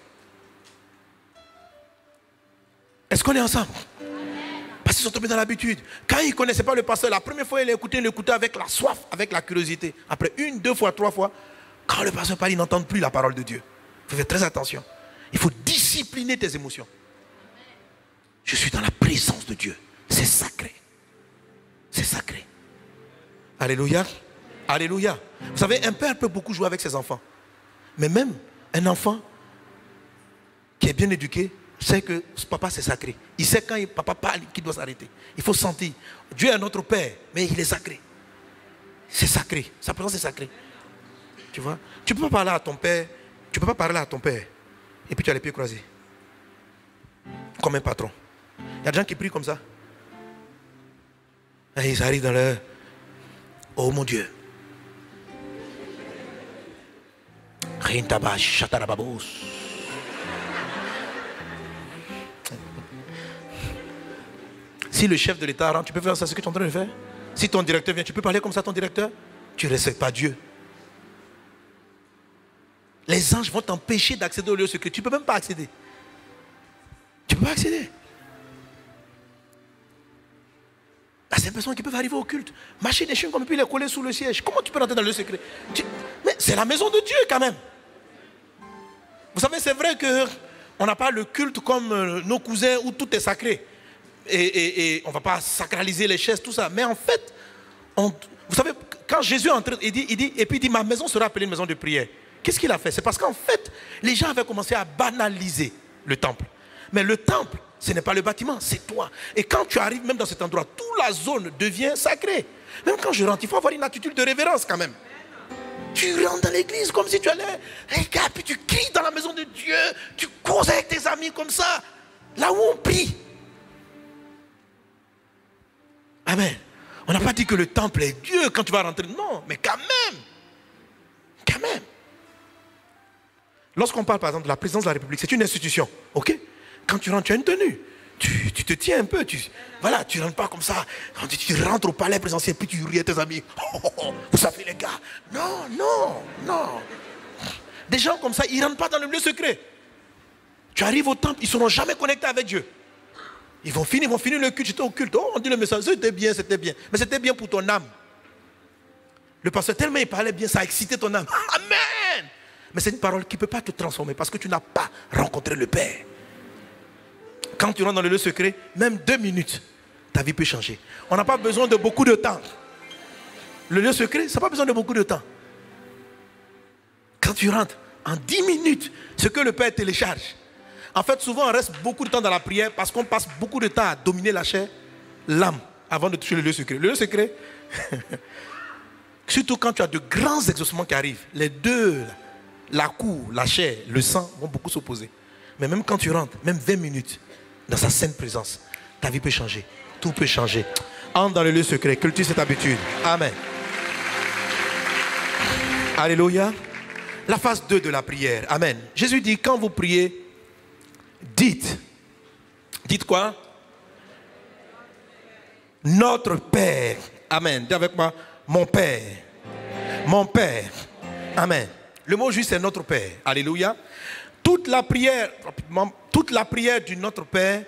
Est-ce qu'on est ensemble? Parce qu'ils sont tombés dans l'habitude. Quand ils ne connaissaient pas le pasteur, la première fois il l'écoutait, il l'écoutait avec la soif, avec la curiosité. Après une, deux fois, trois fois, quand le pasteur parle, ils n'entendent plus la parole de Dieu. Il faut faire très attention. Il faut discipliner tes émotions. Je suis dans la présence de Dieu. C'est sacré. C'est sacré. Alléluia. Alléluia. Vous savez, un père peut beaucoup jouer avec ses enfants. Mais même un enfant qui est bien éduqué sait que ce papa c'est sacré. Il sait quand il, papa parle qu'il doit s'arrêter. Il faut sentir. Dieu est notre père, mais il est sacré. C'est sacré. Sa présence est sacrée. Tu vois? Tu ne peux pas parler à ton père. Tu ne peux pas parler à ton père. Et puis tu as les pieds croisés. Comme un patron. Il y a des gens qui prient comme ça. Et ils arrivent dans leur... Oh mon Dieu. Si le chef de l'État rentre, tu peux faire ça, ce que tu es en train de faire. Si ton directeur vient, tu peux parler comme ça à ton directeur. Tu ne respectes pas Dieu. Les anges vont t'empêcher d'accéder au lieu secret. Tu ne peux même pas accéder. Tu ne peux pas accéder. C'est une personne qui peut arriver au culte, marcher des chiens comme et puis les coller sous le siège. Comment tu peux rentrer dans le secret? tu... Mais c'est la maison de Dieu quand même. Vous savez, c'est vrai qu'on n'a pas le culte comme nos cousins où tout est sacré. Et, et, et on ne va pas sacraliser les chaises, tout ça. Mais en fait, on... vous savez, quand Jésus est entré, il dit, il dit, et puis il dit, ma maison sera appelée une maison de prière. Qu'est-ce qu'il a fait? C'est parce qu'en fait, les gens avaient commencé à banaliser le temple. Mais le temple, ce n'est pas le bâtiment, c'est toi. Et quand tu arrives même dans cet endroit, toute la zone devient sacrée. Même quand je rentre, il faut avoir une attitude de révérence quand même. Tu rentres dans l'église comme si tu allais, regarde, puis tu cries dans la maison de Dieu, tu causes avec tes amis comme ça, là où on prie. Amen. On n'a pas dit que le temple est Dieu quand tu vas rentrer. Non, mais quand même. Quand même. Lorsqu'on parle par exemple de la présidence de la République, c'est une institution, ok? Quand tu rentres, tu as une tenue. Tu, tu te tiens un peu. Tu, voilà, tu ne rentres pas comme ça. Quand tu, tu rentres au palais présidentiel, puis tu ris à tes amis. Oh, oh, oh, vous savez les gars. Non, non, non. Des gens comme ça, ils ne rentrent pas dans le lieu secret. Tu arrives au temple, ils ne seront jamais connectés avec Dieu. Ils vont finir, ils vont finir le culte. J'étais au culte. Oh, on dit le message, c'était bien, c'était bien. Mais c'était bien pour ton âme. Le pasteur, tellement il parlait bien, ça a excité ton âme. Amen. Mais c'est une parole qui ne peut pas te transformer parce que tu n'as pas rencontré le Père. Quand tu rentres dans le lieu secret, même deux minutes, ta vie peut changer. On n'a pas besoin de beaucoup de temps. Le lieu secret, ça n'a pas besoin de beaucoup de temps. Quand tu rentres, en dix minutes, ce que le Père télécharge. En fait, souvent, on reste beaucoup de temps dans la prière parce qu'on passe beaucoup de temps à dominer la chair, l'âme, avant de toucher le lieu secret. Le lieu secret, surtout quand tu as de grands exaucements qui arrivent, les deux, la cour, la chair, le sang vont beaucoup s'opposer. Mais même quand tu rentres, même vingt minutes, dans sa sainte présence, ta vie peut changer. Tout peut changer. Entre dans le lieu secret, cultive cette habitude. Amen. Alléluia. La phase deux de la prière. Amen. Jésus dit, quand vous priez, dites. Dites quoi? Notre Père. Amen. Dis avec moi, mon Père. Mon Père. Amen. Le mot juste c'est notre Père. Alléluia. Toute la prière, rapidement, toute la prière du Notre Père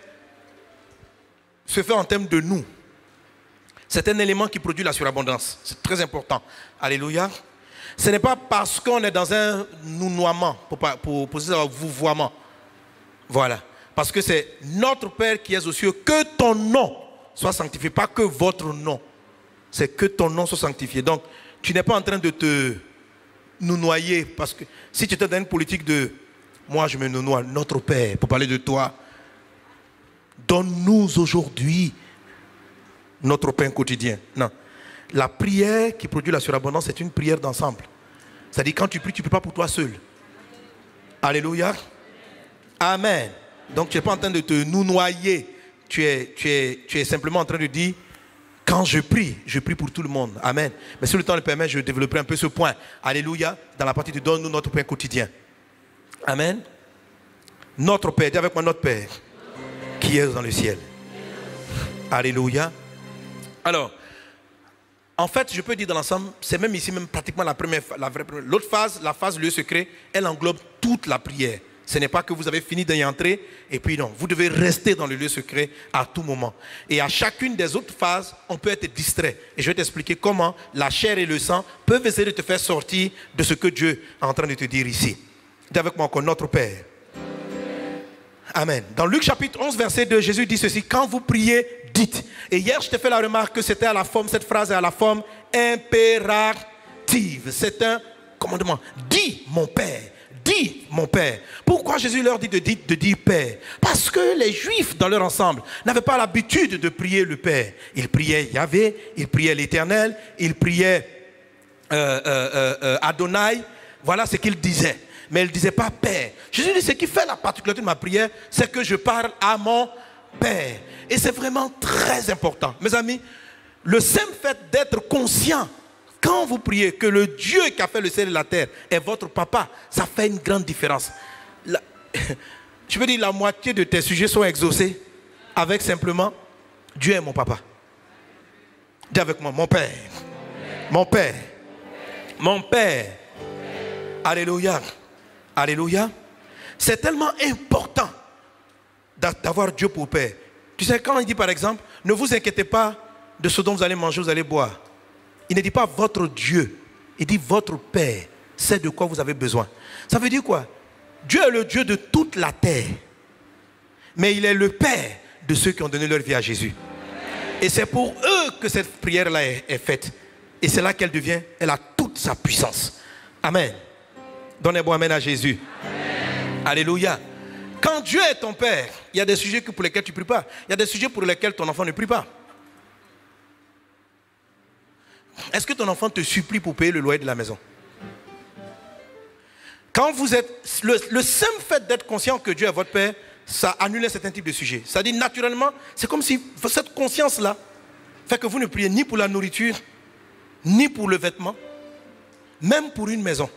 se fait en termes de nous. C'est un élément qui produit la surabondance. C'est très important. Alléluia. Ce n'est pas parce qu'on est dans un nounoiement, pour, pour, pour dire vouvoiement. Voilà. Parce que c'est notre Père qui est aux cieux. Que ton nom soit sanctifié. Pas que votre nom. C'est que ton nom soit sanctifié. Donc, tu n'es pas en train de te nounoyer. Parce que si tu étais dans une politique de moi, je me nounoie, notre Père, pour parler de toi, donne-nous aujourd'hui notre pain quotidien. Non. La prière qui produit la surabondance, c'est une prière d'ensemble. C'est-à-dire, quand tu pries, tu ne pries pas pour toi seul. Alléluia. Amen. Donc, tu n'es pas en train de te nounoyer. Tu es, tu es, tu es simplement en train de dire, quand je prie, je prie pour tout le monde. Amen. Mais si le temps le permet, je développerai un peu ce point. Alléluia. Dans la partie de donne-nous notre pain quotidien. Amen. Notre Père, dis avec moi, notre Père, qui est dans le ciel. Alléluia. Alors, en fait, je peux dire dans l'ensemble, c'est même ici, même pratiquement la première, la vraie première. L'autre phase, la phase lieu secret, elle englobe toute la prière. Ce n'est pas que vous avez fini d'y entrer et puis non, vous devez rester dans le lieu secret à tout moment. Et à chacune des autres phases, on peut être distrait. Et je vais t'expliquer comment la chair et le sang peuvent essayer de te faire sortir de ce que Dieu est en train de te dire ici. Dis avec moi encore, notre Père. Amen. Dans Luc chapitre onze, verset deux, Jésus dit ceci, quand vous priez, dites. Et hier, je t'ai fait la remarque que c'était à la forme, cette phrase est à la forme impérative. C'est un commandement. Dis, mon Père. Dis, mon Père. Pourquoi Jésus leur dit de dire, de dire Père? Parce que les Juifs, dans leur ensemble, n'avaient pas l'habitude de prier le Père. Ils priaient Yahvé, ils priaient l'Éternel, ils priaient euh, euh, euh, Adonai. Voilà ce qu'ils disaient. Mais ils ne disaient pas Père. Jésus dit, ce qui fait la particularité de ma prière, c'est que je parle à mon Père. Et c'est vraiment très important. Mes amis, le simple fait d'être conscient, quand vous priez, que le Dieu qui a fait le ciel et la terre est votre papa, ça fait une grande différence. La, je veux dire, la moitié de tes sujets sont exaucés avec simplement, Dieu est mon papa. Dis avec moi, mon Père. Mon Père. Mon Père. Alléluia. Alléluia. C'est tellement important d'avoir Dieu pour Père. Tu sais, quand il dit par exemple, ne vous inquiétez pas de ce dont vous allez manger, vous allez boire. Il ne dit pas votre Dieu. Il dit votre Père sait de quoi vous avez besoin. Ça veut dire quoi? Dieu est le Dieu de toute la terre. Mais il est le Père de ceux qui ont donné leur vie à Jésus. Et c'est pour eux que cette prière-là est, est faite. Et c'est là qu'elle devient, elle a toute sa puissance. Amen. Donnez-moi amen à Jésus. Amen. Alléluia. Quand Dieu est ton Père, il y a des sujets pour lesquels tu ne pries pas. Il y a des sujets pour lesquels ton enfant ne prie pas. Est-ce que ton enfant te supplie pour payer le loyer de la maison? Quand vous êtes... Le, le simple fait d'être conscient que Dieu est votre Père, ça annule un certain type de sujet. C'est-à-dire, naturellement, c'est comme si cette conscience-là fait que vous ne priez ni pour la nourriture, ni pour le vêtement, même pour une maison.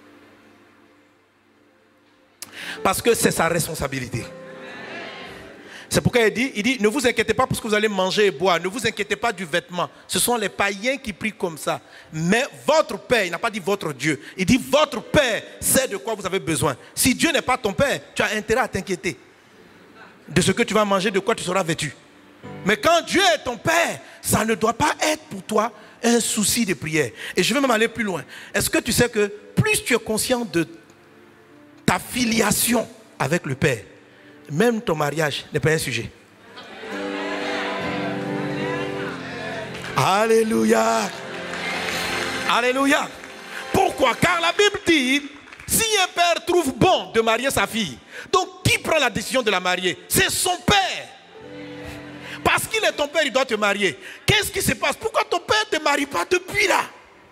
Parce que c'est sa responsabilité. C'est pourquoi il dit, il dit, ne vous inquiétez pas pour ce que vous allez manger et boire. Ne vous inquiétez pas du vêtement. Ce sont les païens qui prient comme ça. Mais votre Père, il n'a pas dit votre Dieu. Il dit votre Père sait de quoi vous avez besoin. Si Dieu n'est pas ton Père, tu as intérêt à t'inquiéter de ce que tu vas manger, de quoi tu seras vêtu. Mais quand Dieu est ton Père, ça ne doit pas être pour toi un souci de prière. Et je vais même aller plus loin. Est-ce que tu sais que plus tu es conscient de ta filiation avec le Père, même ton mariage n'est pas un sujet. Alléluia. Alléluia. Pourquoi? Car la Bible dit, si un père trouve bon de marier sa fille, donc qui prend la décision de la marier? C'est son père. Parce qu'il est ton père, il doit te marier. Qu'est-ce qui se passe? Pourquoi ton père ne te marie pas depuis là?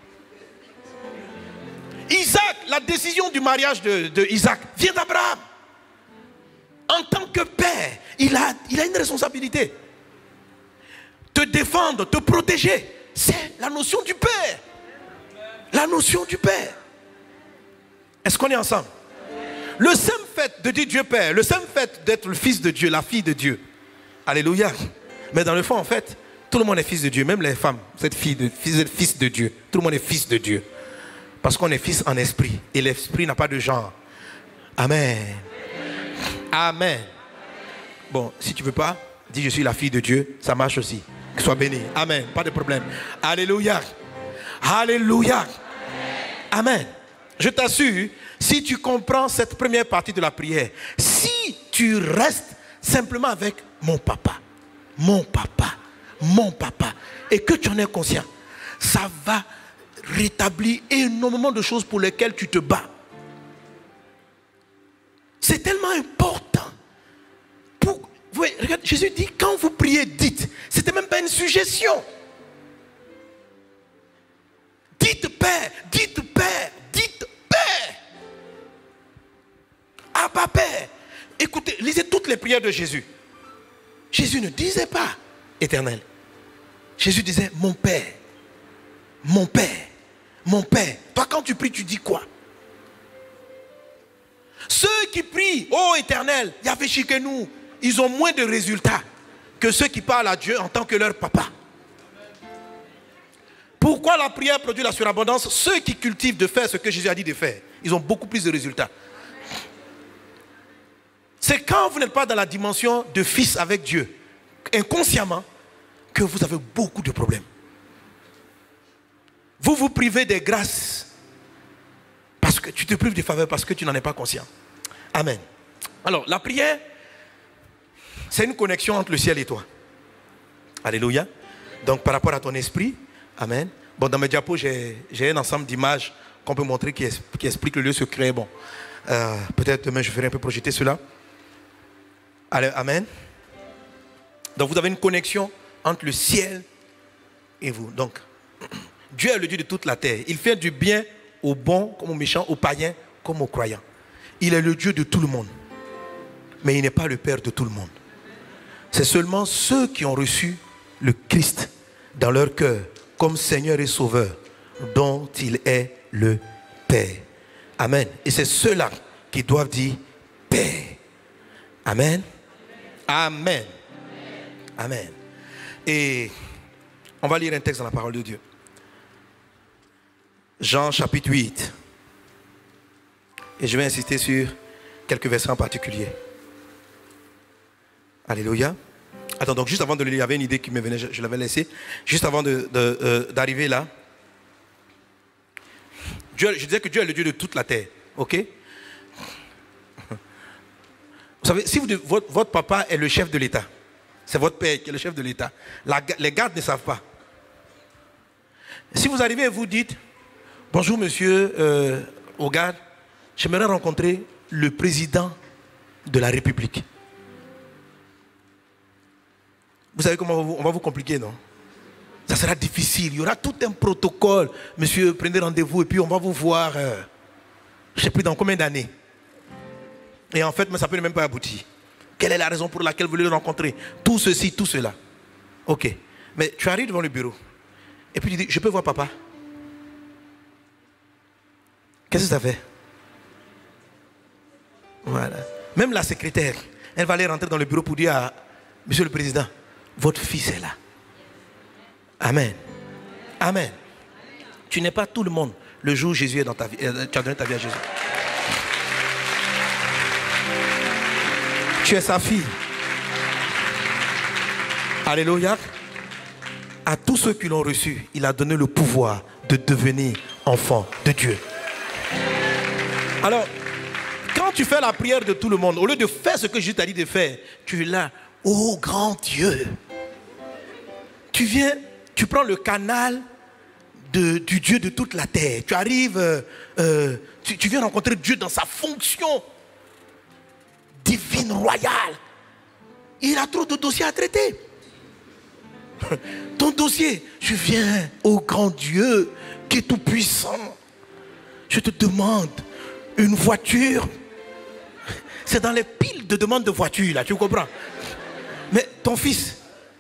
Isaac, la décision du mariage de, de Isaac vient d'Abraham. En tant que père, il a, il a une responsabilité. Te défendre, te protéger, c'est la notion du père. La notion du père. Est-ce qu'on est ensemble? Le simple fait de dire Dieu Père, le simple fait d'être le fils de Dieu, la fille de Dieu. Alléluia. Mais dans le fond, en fait, tout le monde est fils de Dieu, même les femmes. Vous êtes fille de, fils de Dieu. Tout le monde est fils de Dieu. Parce qu'on est fils en esprit. Et l'esprit n'a pas de genre. Amen. Amen. Bon, si tu ne veux pas, dis je suis la fille de Dieu. Ça marche aussi. Que sois béni. Amen. Pas de problème. Alléluia. Alléluia. Amen. Je t'assure, si tu comprends cette première partie de la prière, si tu restes simplement avec mon papa, mon papa, mon papa, et que tu en es conscient, ça va rétablir énormément de choses pour lesquelles tu te bats. C'est tellement important. Pour, vous voyez, regarde, Jésus dit, quand vous priez, dites. C'était même pas une suggestion. Dites Père, dites Père, dites Père. Abba Père. Écoutez, lisez toutes les prières de Jésus. Jésus ne disait pas Éternel. Jésus disait mon Père, mon Père, mon Père. Toi quand tu pries, tu dis quoi? Ceux qui prient, oh Éternel, Yahvé Shikenu, ils ont moins de résultats que ceux qui parlent à Dieu en tant que leur papa. Pourquoi la prière produit la surabondance? Ceux qui cultivent de faire ce que Jésus a dit de faire, ils ont beaucoup plus de résultats. C'est quand vous n'êtes pas dans la dimension de fils avec Dieu, inconsciemment, que vous avez beaucoup de problèmes. Vous vous privez des grâces parce que tu te prives des faveurs parce que tu n'en es pas conscient. Amen. Alors, la prière, c'est une connexion entre le ciel et toi. Alléluia. Donc, par rapport à ton esprit, amen. Bon, dans mes diapos, j'ai un ensemble d'images qu'on peut montrer qui, qui explique le lieu secret. Bon, euh, peut-être demain, je ferai un peu projeter cela. Allez, amen. Donc, vous avez une connexion entre le ciel et vous. Donc, Dieu est le Dieu de toute la terre. Il fait du bien aux bons comme aux méchants, aux païens comme aux croyants. Il est le Dieu de tout le monde. Mais il n'est pas le Père de tout le monde. C'est seulement ceux qui ont reçu le Christ dans leur cœur comme Seigneur et Sauveur dont il est le Père. Amen. Et c'est ceux-là qui doivent dire Père. Amen. Amen. Amen. Et on va lire un texte dans la parole de Dieu. Jean chapitre huit. Et je vais insister sur quelques versets en particulier. Alléluia. Attends, donc juste avant de le lire, il y avait une idée qui me venait, je, je l'avais laissée. Juste avant de, de, euh, d'arriver là. Dieu, je disais que Dieu est le Dieu de toute la terre. Ok? Vous savez, si vous, votre, votre papa est le chef de l'État, c'est votre père qui est le chef de l'État, la, les gardes ne savent pas. Si vous arrivez et vous dites, bonjour monsieur euh, aux gardes, j'aimerais rencontrer le président de la République. Vous savez comment on va vous compliquer, non? Ça sera difficile, il y aura tout un protocole. Monsieur, prenez rendez-vous et puis on va vous voir, euh, je ne sais plus dans combien d'années. Et en fait, mais ça ne peut même pas aboutir. Quelle est la raison pour laquelle vous voulez le rencontrer? Tout ceci, tout cela. Ok. Mais tu arrives devant le bureau. Et puis tu dis, je peux voir papa? Qu'est-ce que ça fait? Voilà. Même la secrétaire, elle va aller rentrer dans le bureau pour dire à Monsieur le Président, votre fils est là. Amen. Amen. Tu n'es pas tout le monde le jour où Jésus est dans ta vie. Tu as donné ta vie à Jésus. Tu es sa fille. Alléluia. À tous ceux qui l'ont reçu, il a donné le pouvoir de devenir enfant de Dieu. Alors, quand tu fais la prière de tout le monde, au lieu de faire ce que Jésus t'a dit de faire, tu es là, oh grand Dieu. Tu viens, tu prends le canal de, du Dieu de toute la terre. Tu arrives, euh, euh, tu, tu viens rencontrer Dieu dans sa fonction divine, royale. Il a trop de dossiers à traiter. Ton dossier, je viens, ô grand Dieu, qui est tout puissant. Je te demande une voiture. C'est dans les piles de demandes de voiture, là, tu comprends? Mais ton fils,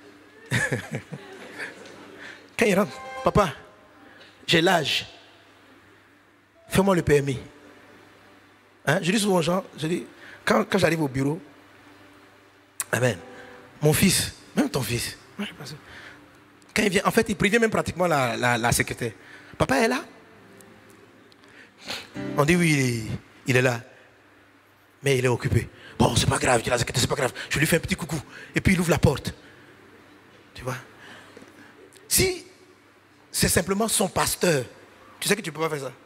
quand il rentre, papa, j'ai l'âge. Fais-moi le permis. Hein? Je dis souvent aux gens, je dis, quand, quand j'arrive au bureau, amen, mon fils, même ton fils, quand il vient, en fait, il prévient même pratiquement la, la, la secrétaire. Papa est là? On dit oui, il est, il est là. Mais il est occupé. Bon, c'est pas grave, il a c'est pas grave. Je lui fais un petit coucou. Et puis il ouvre la porte. Tu vois? Si c'est simplement son pasteur, tu sais que tu ne peux pas faire ça.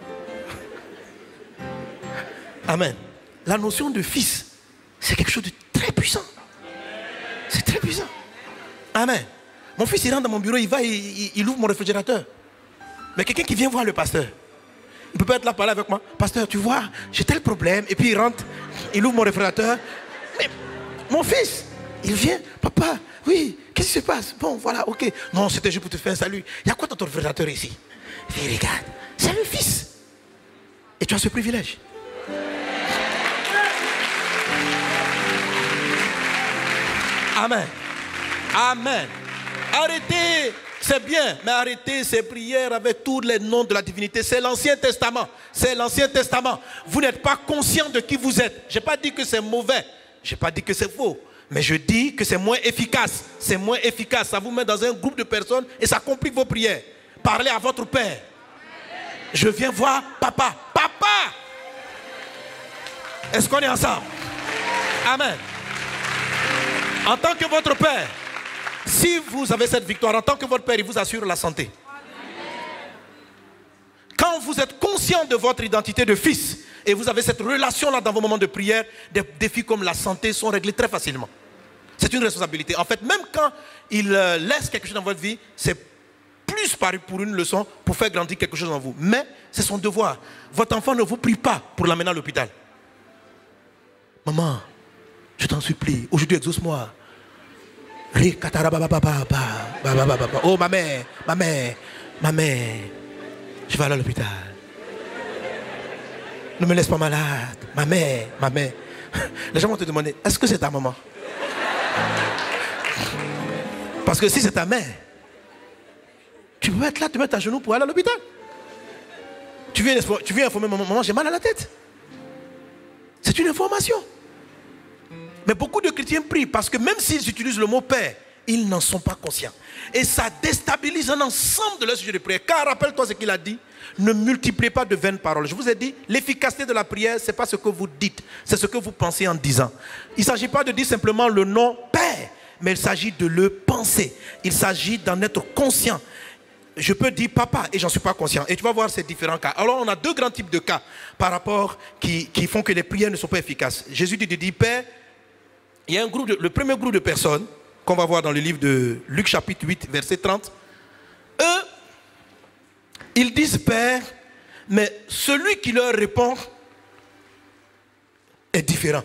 Amen. La notion de fils, c'est quelque chose de très puissant. C'est très puissant. Amen. Mon fils, il rentre dans mon bureau, il va, il, il, il ouvre mon réfrigérateur. Mais quelqu'un qui vient voir le pasteur, il ne peut pas être là, parler avec moi. Pasteur, tu vois, j'ai tel problème. Et puis il rentre, il ouvre mon réfrigérateur. Mais mon fils, il vient, papa, oui, qu'est-ce qui se passe? Bon, voilà, ok. Non, c'était juste pour te faire un salut. Il y a quoi dans ton réfrigérateur ici? Il dit, regarde, c'est le fils. Et tu as ce privilège. Amen. Amen. Arrêtez, c'est bien, mais arrêtez ces prières avec tous les noms de la divinité. C'est l'Ancien Testament. C'est l'Ancien Testament. Vous n'êtes pas conscient de qui vous êtes. Je n'ai pas dit que c'est mauvais. Je n'ai pas dit que c'est faux. Mais je dis que c'est moins efficace. C'est moins efficace. Ça vous met dans un groupe de personnes et ça complique vos prières. Parlez à votre père. Je viens voir papa. Papa! Est-ce qu'on est ensemble? Amen. En tant que votre père, si vous avez cette victoire, en tant que votre père, il vous assure la santé. Quand vous êtes conscient de votre identité de fils et vous avez cette relation-là dans vos moments de prière, des défis comme la santé sont réglés très facilement. C'est une responsabilité. En fait, même quand il laisse quelque chose dans votre vie, c'est plus pour une leçon, pour faire grandir quelque chose en vous. Mais c'est son devoir. Votre enfant ne vous prie pas pour l'amener à l'hôpital. Maman, je t'en supplie, aujourd'hui exauce-moi. Oh ma mère, ma mère, ma mère, je vais aller à l'hôpital. Ne me laisse pas malade. Ma mère, ma mère. Les gens vont te demander, est-ce que c'est ta maman? Parce que si c'est ta mère, tu peux être là, te mettre à genoux pour aller à l'hôpital. Tu viens, tu viens informer maman, maman, j'ai mal à la tête. C'est une information. Mais beaucoup de chrétiens prient parce que même s'ils utilisent le mot père, ils n'en sont pas conscients. Et ça déstabilise un ensemble de leur sujet de prière. Car rappelle-toi ce qu'il a dit, ne multipliez pas de vaines paroles. Je vous ai dit, l'efficacité de la prière, ce n'est pas ce que vous dites, c'est ce que vous pensez en disant. Il ne s'agit pas de dire simplement le nom père, mais il s'agit de le penser. Il s'agit d'en être conscient. Je peux dire papa et j'en suis pas conscient. Et tu vas voir ces différents cas. Alors on a deux grands types de cas par rapport qui, qui font que les prières ne sont pas efficaces. Jésus dit, dit père. Il y a un groupe de, le premier groupe de personnes qu'on va voir dans le livre de Luc chapitre huit, verset trente. Eux, ils disent Père, mais celui qui leur répond est différent.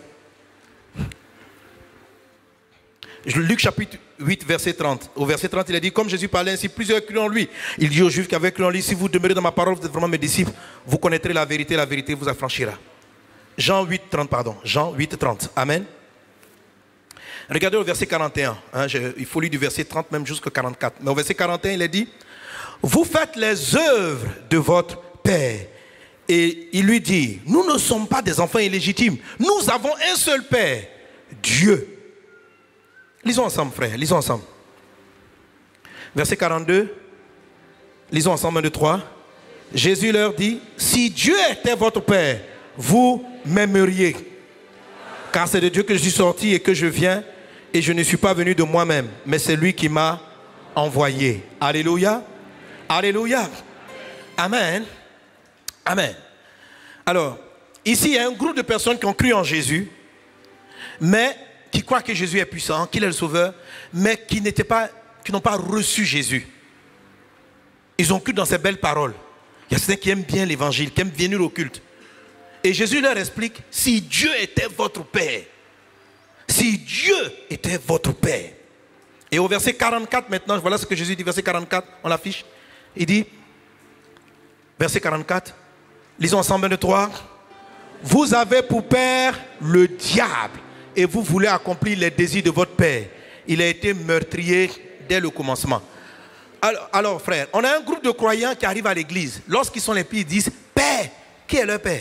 Luc chapitre huit, verset trente. Au verset trente, il a dit, comme Jésus parlait ainsi, plusieurs crient en lui. Il dit aux Juifs qui avaient cru en lui, si vous demeurez dans ma parole, vous êtes vraiment mes disciples, vous connaîtrez la vérité, la vérité vous affranchira. Jean huit, trente, pardon. Jean huit, trente. Amen. Regardez au verset quarante et un, hein, je, il faut lire du verset trente même jusqu'au quarante-quatre. Mais au verset quarante et un, il est dit, vous faites les œuvres de votre Père. Et il lui dit, nous ne sommes pas des enfants illégitimes, nous avons un seul Père, Dieu. Lisons ensemble, frère, lisons ensemble. Verset quarante-deux, lisons ensemble, un, deux, trois. Jésus leur dit, si Dieu était votre Père, vous m'aimeriez. Car c'est de Dieu que je suis sorti et que je viens. Et je ne suis pas venu de moi-même, mais c'est lui qui m'a envoyé. Alléluia. Alléluia. Amen. Amen. Alors, ici, il y a un groupe de personnes qui ont cru en Jésus, mais qui croient que Jésus est puissant, qu'il est le Sauveur, mais qui n'étaient pas, qui n'ont pas reçu Jésus. Ils ont cru dans ces belles paroles. Il y a certains qui aiment bien l'évangile, qui aiment venir au culte. Et Jésus leur explique, si Dieu était votre Père, si Dieu était votre Père. Et au verset quarante-quatre maintenant, voilà ce que Jésus dit, verset quarante-quatre, on l'affiche. Il dit, verset quarante-quatre, lisons ensemble, un, deux, trois. Vous avez pour père le diable et vous voulez accomplir les désirs de votre père. Il a été meurtrier dès le commencement. Alors, alors frère, on a un groupe de croyants qui arrivent à l'église. Lorsqu'ils sont les pieds, ils disent, Père, qui est leur Père?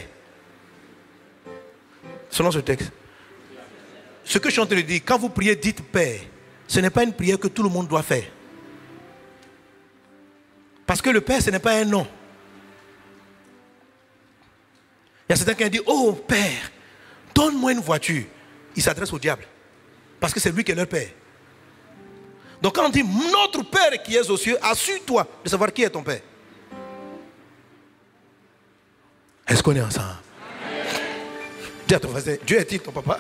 Selon ce texte. Ce que je suis en train de dire, quand vous priez, dites Père, ce n'est pas une prière que tout le monde doit faire. Parce que le Père, ce n'est pas un nom. Il y a certains qui disent, oh Père, donne-moi une voiture. Ils s'adressent au diable. Parce que c'est lui qui est leur Père. Donc quand on dit, notre Père qui est aux cieux, assure-toi de savoir qui est ton Père. Est-ce qu'on est ensemble? Dis à ton voisin, Dieu est-il ton papa?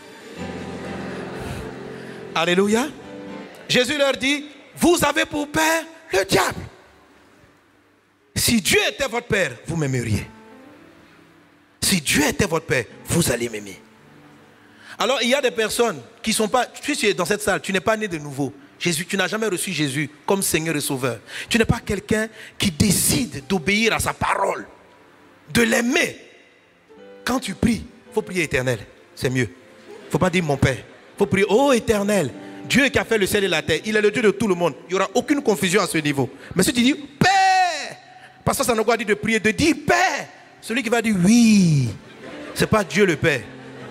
Alléluia. Jésus leur dit, vous avez pour père le diable. Si Dieu était votre père, vous m'aimeriez. Si Dieu était votre père, vous allez m'aimer. Alors il y a des personnes qui ne sont pas, si tu es dans cette salle, tu n'es pas né de nouveau. Jésus, tu n'as jamais reçu Jésus comme Seigneur et Sauveur. Tu n'es pas quelqu'un qui décide d'obéir à sa parole, de l'aimer. Quand tu pries, il faut prier éternel, c'est mieux. Il ne faut pas dire mon Père. Il faut prier, oh éternel, Dieu qui a fait le ciel et la terre, il est le Dieu de tout le monde. Il n'y aura aucune confusion à ce niveau. Mais si tu dis Père, parce que ça n'a pas dit de prier, de dire Père, celui qui va dire oui, ce n'est pas Dieu le Père.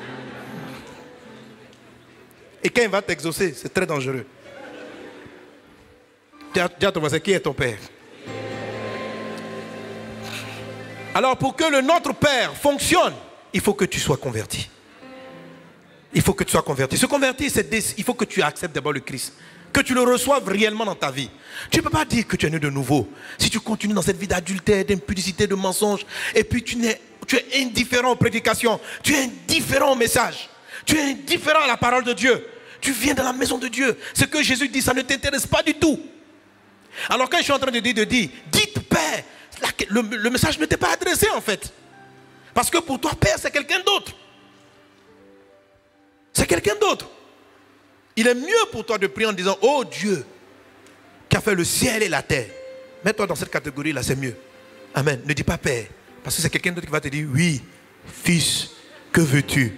Et quand il va t'exaucer, c'est très dangereux. Dis à ton voisin, qui est ton Père? Alors pour que le notre Père fonctionne, il faut que tu sois converti. Il faut que tu sois converti. Se convertir, c'est des... il faut que tu acceptes d'abord le Christ. Que tu le reçoives réellement dans ta vie. Tu ne peux pas dire que tu es né de nouveau. Si tu continues dans cette vie d'adultère, d'impudicité, de mensonge, et puis tu, n'es... tu es indifférent aux prédications, tu es indifférent au message, tu es indifférent à la parole de Dieu. Tu viens dans la maison de Dieu. Ce que Jésus dit, ça ne t'intéresse pas du tout. Alors quand je suis en train de dire, de dire, dites Père, le, le message ne t'est pas adressé en fait. Parce que pour toi, Père, c'est quelqu'un d'autre. C'est quelqu'un d'autre. Il est mieux pour toi de prier en disant, oh Dieu, qui a fait le ciel et la terre. Mets-toi dans cette catégorie-là, c'est mieux. Amen. Ne dis pas Père, parce que c'est quelqu'un d'autre qui va te dire, oui, fils, que veux-tu?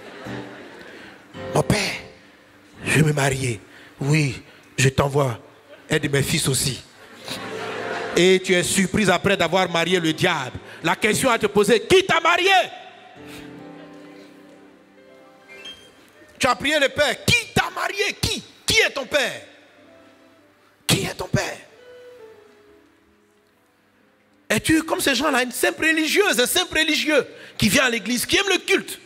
Mon Père, je vais me marier. Oui, je t'envoie un de mes fils aussi. Et tu es surprise après d'avoir marié le diable. La question à te poser, qui t'a marié? Tu as prié le Père. Qui t'a marié? Qui? Qui est ton Père? Qui est ton Père? Es-tu comme ces gens-là, une simple religieuse, un simple religieux qui vient à l'église, qui aime le culte?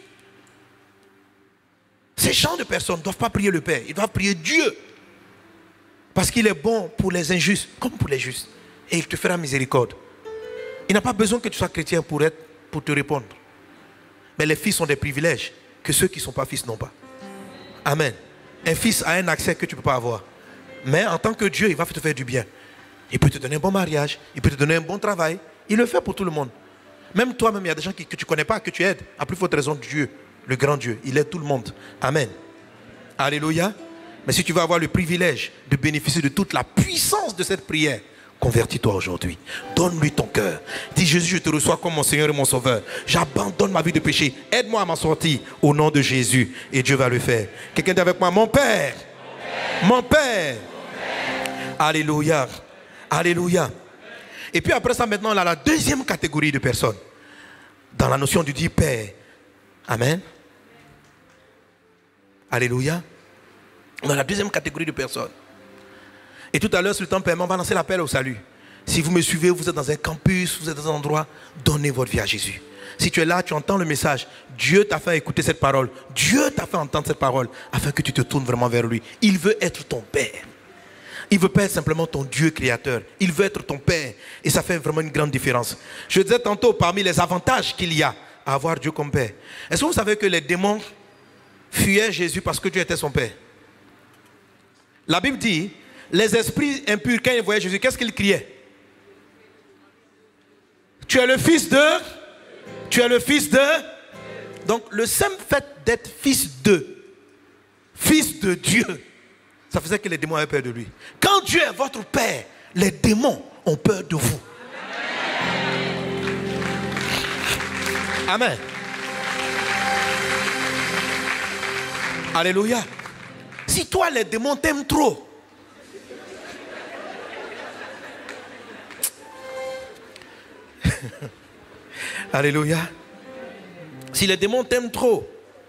Ces gens de personnes ne doivent pas prier le Père. Ils doivent prier Dieu. Parce qu'il est bon pour les injustes comme pour les justes. Et il te fera miséricorde. Il n'a pas besoin que tu sois chrétien pour, être, pour te répondre. Mais les fils ont des privilèges que ceux qui ne sont pas fils n'ont pas. Amen. Un fils a un accès que tu ne peux pas avoir. Mais en tant que Dieu, il va te faire du bien. Il peut te donner un bon mariage. Il peut te donner un bon travail. Il le fait pour tout le monde. Même toi-même, il y a des gens qui, que tu ne connais pas, que tu aides. À plus forte raison, Dieu, le grand Dieu, il aide tout le monde. Amen. Alléluia. Mais si tu veux avoir le privilège de bénéficier de toute la puissance de cette prière, convertis-toi aujourd'hui. Donne-lui ton cœur. Dis Jésus, je te reçois comme mon Seigneur et mon Sauveur. J'abandonne ma vie de péché. Aide-moi à m'en sortir au nom de Jésus. Et Dieu va le faire. Quelqu'un dit avec moi, mon Père. Mon Père. Mon Père. Mon Père. Alléluia. Alléluia. Et puis après ça, maintenant, on a la deuxième catégorie de personnes. Dans la notion du dit Père. Amen. Alléluia. On a la deuxième catégorie de personnes. Et tout à l'heure, sur le temps permet, on va lancer l'appel au salut. Si vous me suivez, vous êtes dans un campus, vous êtes dans un endroit, donnez votre vie à Jésus. Si tu es là, tu entends le message, Dieu t'a fait écouter cette parole, Dieu t'a fait entendre cette parole, afin que tu te tournes vraiment vers lui. Il veut être ton Père. Il ne veut pas être simplement ton Dieu créateur. Il veut être ton Père. Et ça fait vraiment une grande différence. Je disais tantôt, parmi les avantages qu'il y a à avoir Dieu comme Père. Est-ce que vous savez que les démons fuyaient Jésus parce que Dieu était son Père? La Bible dit, les esprits impurs, quand ils voyaient Jésus, qu'est-ce qu'ils criaient? Tu es le fils de... Tu es le fils de... Donc, le simple fait d'être fils de... Fils de Dieu, ça faisait que les démons avaient peur de lui. Quand Dieu est votre Père, les démons ont peur de vous. Amen. Alléluia. Si toi, les démons t'aiment trop, alléluia. Si les démons t'aiment trop,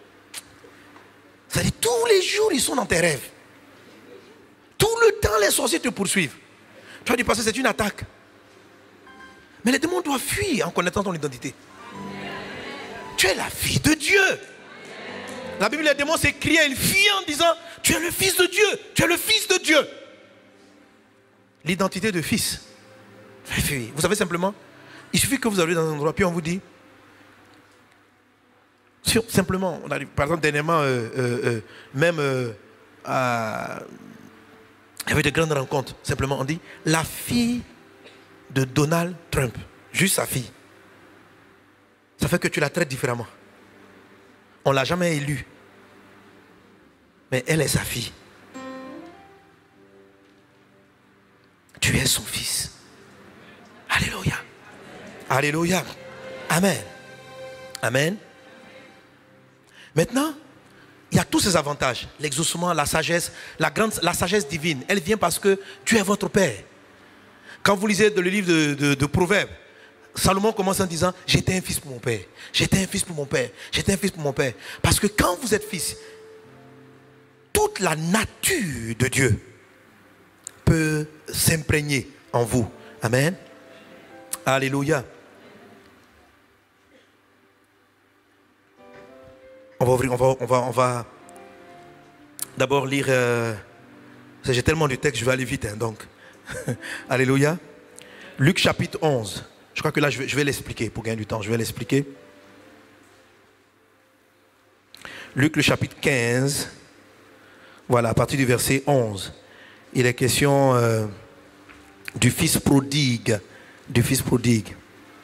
ça dit tous les jours ils sont dans tes rêves. Tout le temps les sorciers te poursuivent. Tu vas dire parce que c'est une attaque. Mais les démons doivent fuir en connaissant ton identité. tu es la fille de Dieu. La Bible, les démons s'écriaient, ils fuyaient en disant, tu es le fils de Dieu, tu es le fils de Dieu. L'identité de fils. Vous savez simplement, il suffit que vous arrivez dans un endroit, puis on vous dit, sur, simplement, on arrive, par exemple, dernièrement, euh, euh, euh, même euh, à, il y avait de grandes rencontres, simplement, on dit, la fille de Donald Trump, juste sa fille. Ça fait que tu la traites différemment. On ne l'a jamais élue. Mais elle est sa fille. Tu es son fils. Alléluia. Alléluia. Amen. Amen. Maintenant, il y a tous ces avantages. L'exaucement, la sagesse, la, grande, la sagesse divine. Elle vient parce que tu es votre Père. Quand vous lisez le livre de, de, de Proverbes, Salomon commence en disant, j'étais un fils pour mon père, j'étais un fils pour mon père, j'étais un fils pour mon père. Parce que quand vous êtes fils, toute la nature de Dieu peut s'imprégner en vous. Amen. Alléluia. On va ouvrir, on va, on va, on va d'abord lire, euh, j'ai tellement de textes, je vais aller vite, hein, donc. Alléluia. Luc chapitre onze. Je crois que là, je vais, je vais l'expliquer pour gagner du temps. Je vais l'expliquer. Luc, le chapitre quinze. Voilà, à partir du verset onze. Il est question euh, du fils prodigue. Du fils prodigue.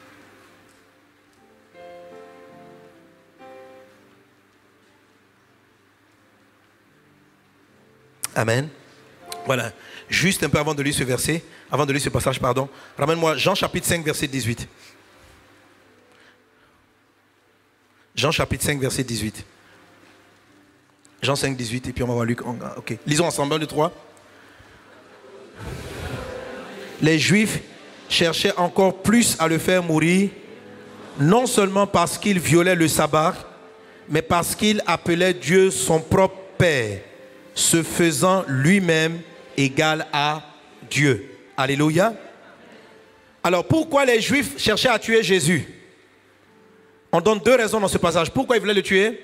Amen. Voilà. Juste un peu avant de lire ce verset, avant de lire ce passage, pardon, ramène-moi Jean chapitre cinq, verset dix-huit. Jean chapitre cinq, verset dix-huit. Jean cinq, dix-huit, et puis on va voir Luc. Ok, lisons ensemble, un, deux, trois. Les Juifs cherchaient encore plus à le faire mourir, non seulement parce qu'il violait le sabbat, mais parce qu'il appelait Dieu son propre Père, se faisant lui-même égal à Dieu. Alléluia. Alors pourquoi les Juifs cherchaient à tuer Jésus? On donne deux raisons dans ce passage. Pourquoi ils voulaient le tuer?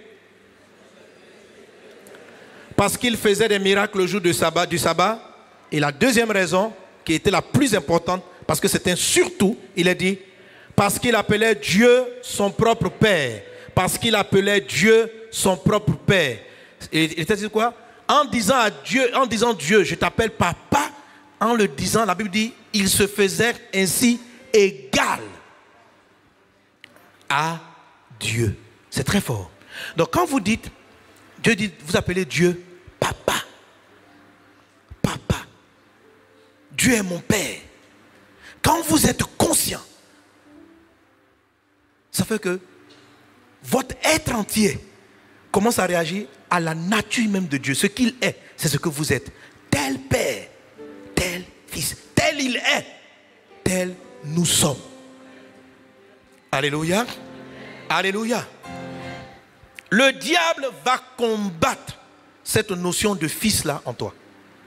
Parce qu'il faisait des miracles le jour du sabbat, du sabbat. Et la deuxième raison, qui était la plus importante, parce que c'était surtout, il a dit, parce qu'il appelait Dieu son propre Père. Parce qu'il appelait Dieu son propre Père. Et il était dit quoi? En disant à Dieu, en disant Dieu, je t'appelle papa, en le disant, la Bible dit, il se faisait ainsi égal à Dieu. C'est très fort. Donc quand vous dites, Dieu dit, vous appelez Dieu papa. Papa. Dieu est mon Père. Quand vous êtes conscient, ça fait que votre être entier commence à réagir à la nature même de Dieu. Ce qu'il est, c'est ce que vous êtes. Tel Père, tel Fils, tel il est, tel nous sommes. Alléluia. Alléluia. Le diable va combattre cette notion de fils-là en toi.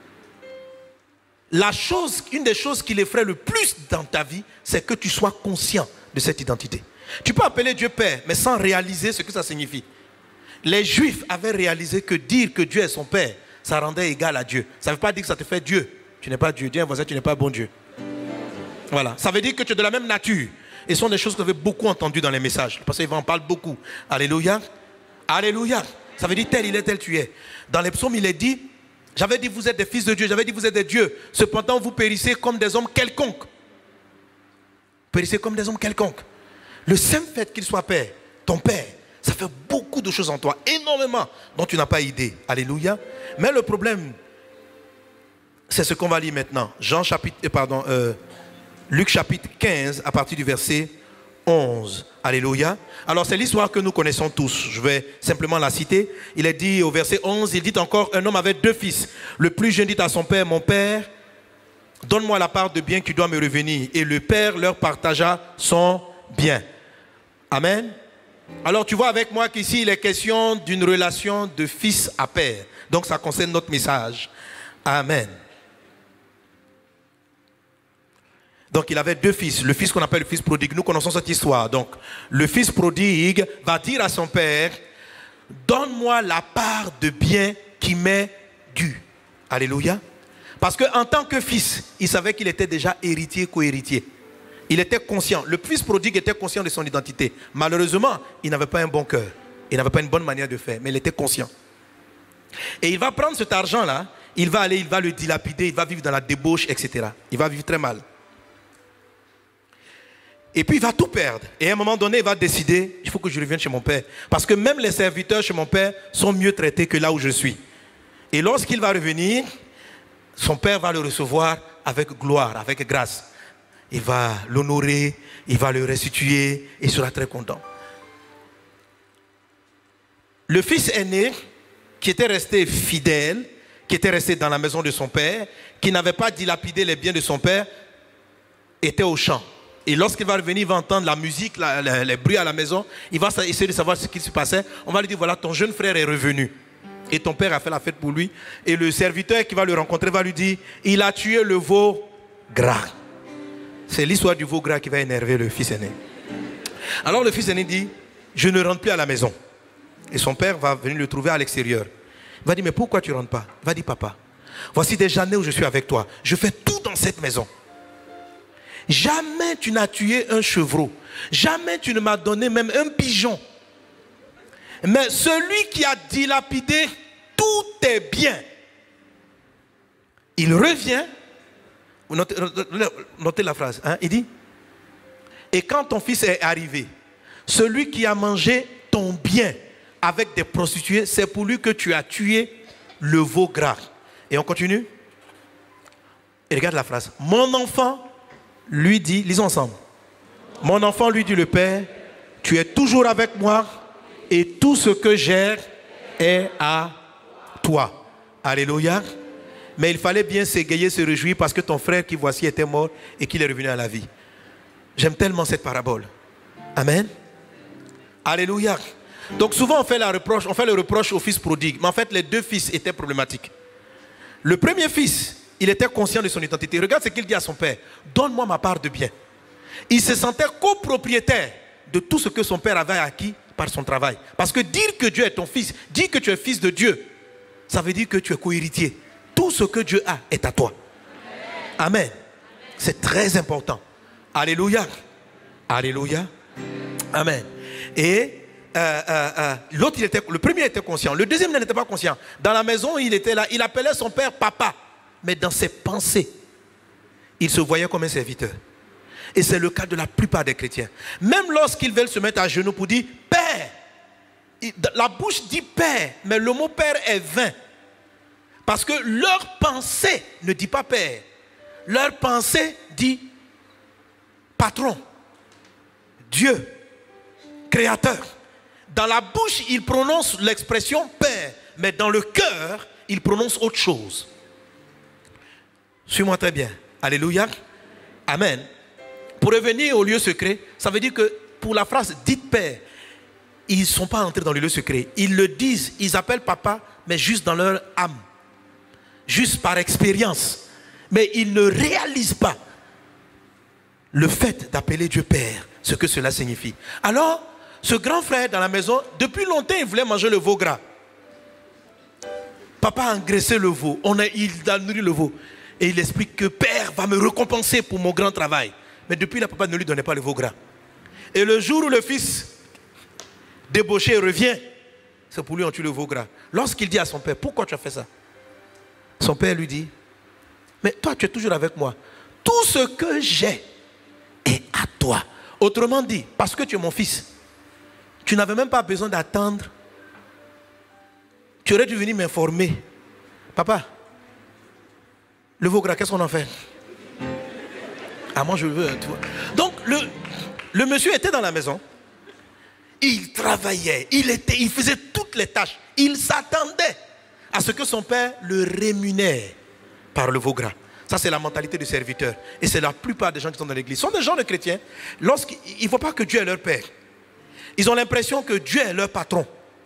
La chose, une des choses qui l'effraie le plus dans ta vie, c'est que tu sois conscient de cette identité. Tu peux appeler Dieu Père, mais sans réaliser ce que ça signifie. Les Juifs avaient réalisé que dire que Dieu est son Père, ça rendait égal à Dieu. Ça ne veut pas dire que ça te fait Dieu. Tu n'es pas Dieu. Dis à un voisin, tu n'es pas bon Dieu. Voilà. Ça veut dire que tu es de la même nature. Et ce sont des choses que vous avez beaucoup entendues dans les messages. Parce qu'il en parle beaucoup. Alléluia. Alléluia. Ça veut dire tel il est, tel tu es. Dans les psaumes, il est dit, j'avais dit vous êtes des fils de Dieu, j'avais dit vous êtes des dieux. Cependant, vous périssez comme des hommes quelconques. Périssez comme des hommes quelconques. Le simple fait qu'il soit Père, ton Père, ça fait beaucoup de choses en toi, énormément, dont tu n'as pas idée. Alléluia. Mais le problème, c'est ce qu'on va lire maintenant. Jean chapitre, pardon, euh, Luc chapitre quinze, à partir du verset onze. Alléluia. Alors c'est l'histoire que nous connaissons tous. Je vais simplement la citer. Il est dit au verset onze, il dit encore, un homme avait deux fils. Le plus jeune dit à son père, mon père, donne-moi la part de bien qui doit me revenir. Et le père leur partagea son bien. Amen. Alors tu vois avec moi qu'ici il est question d'une relation de fils à père. Donc ça concerne notre message. Amen. Donc il avait deux fils, le fils qu'on appelle le fils prodigue. Nous connaissons cette histoire. Donc le fils prodigue va dire à son père, donne-moi la part de bien qui m'est due. Alléluia. Parce qu'en tant que fils, il savait qu'il était déjà héritier, co-héritier. Il était conscient. Le fils prodigue était conscient de son identité. Malheureusement, il n'avait pas un bon cœur. Il n'avait pas une bonne manière de faire, mais il était conscient. Et il va prendre cet argent-là, il va aller, il va le dilapider, il va vivre dans la débauche, et cetera. Il va vivre très mal. Et puis il va tout perdre. Et à un moment donné, il va décider, il faut que je revienne chez mon père. Parce que même les serviteurs chez mon père sont mieux traités que là où je suis. Et lorsqu'il va revenir, son père va le recevoir avec gloire, avec grâce. Il va l'honorer, il va le restituer et il sera très content. Le fils aîné, qui était resté fidèle, qui était resté dans la maison de son père, qui n'avait pas dilapidé les biens de son père, était au champ. Et lorsqu'il va revenir, il va entendre la musique, la, la, les bruits à la maison. Il va essayer de savoir ce qui se passait. On va lui dire, voilà, ton jeune frère est revenu. Et ton père a fait la fête pour lui. Et le serviteur qui va le rencontrer va lui dire, il a tué le veau gras. C'est l'histoire du veau gras qui va énerver le fils aîné. Alors le fils aîné dit, je ne rentre plus à la maison. Et son père va venir le trouver à l'extérieur. Il va dire, mais pourquoi tu ne rentres pas? Il va dire, papa, voici des années où je suis avec toi. Je fais tout dans cette maison. Jamais tu n'as tué un chevreau. Jamais tu ne m'as donné même un pigeon. Mais celui qui a dilapidé tous tes biens, il revient. Notez, notez la phrase. Hein, il dit, et quand ton fils est arrivé, celui qui a mangé ton bien avec des prostituées, c'est pour lui que tu as tué le veau gras. Et on continue. Et regarde la phrase. Mon enfant lui dit, lisons ensemble. Mon enfant lui dit le père, tu es toujours avec moi et tout ce que j'ai est à toi. Alléluia. Mais il fallait bien s'égayer, se réjouir parce que ton frère qui voici était mort et qu'il est revenu à la vie. J'aime tellement cette parabole. Amen. Alléluia. Donc souvent on fait, la reproche, on fait le reproche au fils prodigue. Mais en fait les deux fils étaient problématiques. Le premier fils, il était conscient de son identité. Regarde ce qu'il dit à son père. Donne-moi ma part de bien. Il se sentait copropriétaire de tout ce que son père avait acquis par son travail. Parce que dire que Dieu est ton fils, dire que tu es fils de Dieu, ça veut dire que tu es co-héritier. Tout ce que Dieu a est à toi. Amen. C'est très important. Alléluia. Alléluia. Amen. Et euh, euh, euh, l'autre, il était, le premier était conscient. Le deuxième n'était pas conscient. Dans la maison, il était là. Il appelait son père papa. Mais dans ses pensées, il se voyait comme un serviteur. Et c'est le cas de la plupart des chrétiens. Même lorsqu'ils veulent se mettre à genoux pour dire « Père », la bouche dit « Père », mais le mot « Père » est vain. Parce que leur pensée ne dit pas « Père ». Leur pensée dit « Patron »,« Dieu »,« Créateur ». Dans la bouche, ils prononcent l'expression « Père », mais dans le cœur, ils prononcent autre chose. Suis-moi très bien. Alléluia. Amen. Pour revenir au lieu secret, ça veut dire que pour la phrase « dites Père », ils ne sont pas entrés dans le lieu secret. Ils le disent, ils appellent papa, mais juste dans leur âme. Juste par expérience. Mais ils ne réalisent pas le fait d'appeler Dieu Père, ce que cela signifie. Alors, ce grand frère dans la maison, depuis longtemps, il voulait manger le veau gras. Papa a engraissé le veau. On a, il a nourri le veau. Et il explique que Père va me récompenser pour mon grand travail. Mais depuis là, papa ne lui donnait pas le veau gras. Et le jour où le fils débauché revient, c'est pour lui on tue le veau gras. Lorsqu'il dit à son père, pourquoi tu as fait ça? Son père lui dit, mais toi tu es toujours avec moi. Tout ce que j'ai est à toi. Autrement dit, parce que tu es mon fils, tu n'avais même pas besoin d'attendre. Tu aurais dû venir m'informer. Papa, le veau gras, qu'est-ce qu'on en fait? Ah, moi je veux. Tu vois. Donc le, le monsieur était dans la maison. Il travaillait, il, était, il faisait toutes les tâches. Il s'attendait à ce que son père le rémunère par le veau gras. Ça, c'est la mentalité du serviteur. Et c'est la plupart des gens qui sont dans l'église. Ce sont des gens de chrétiens. Lorsqu'ils ne voient pas que Dieu est leur père. Ils ont l'impression que Dieu est leur patron.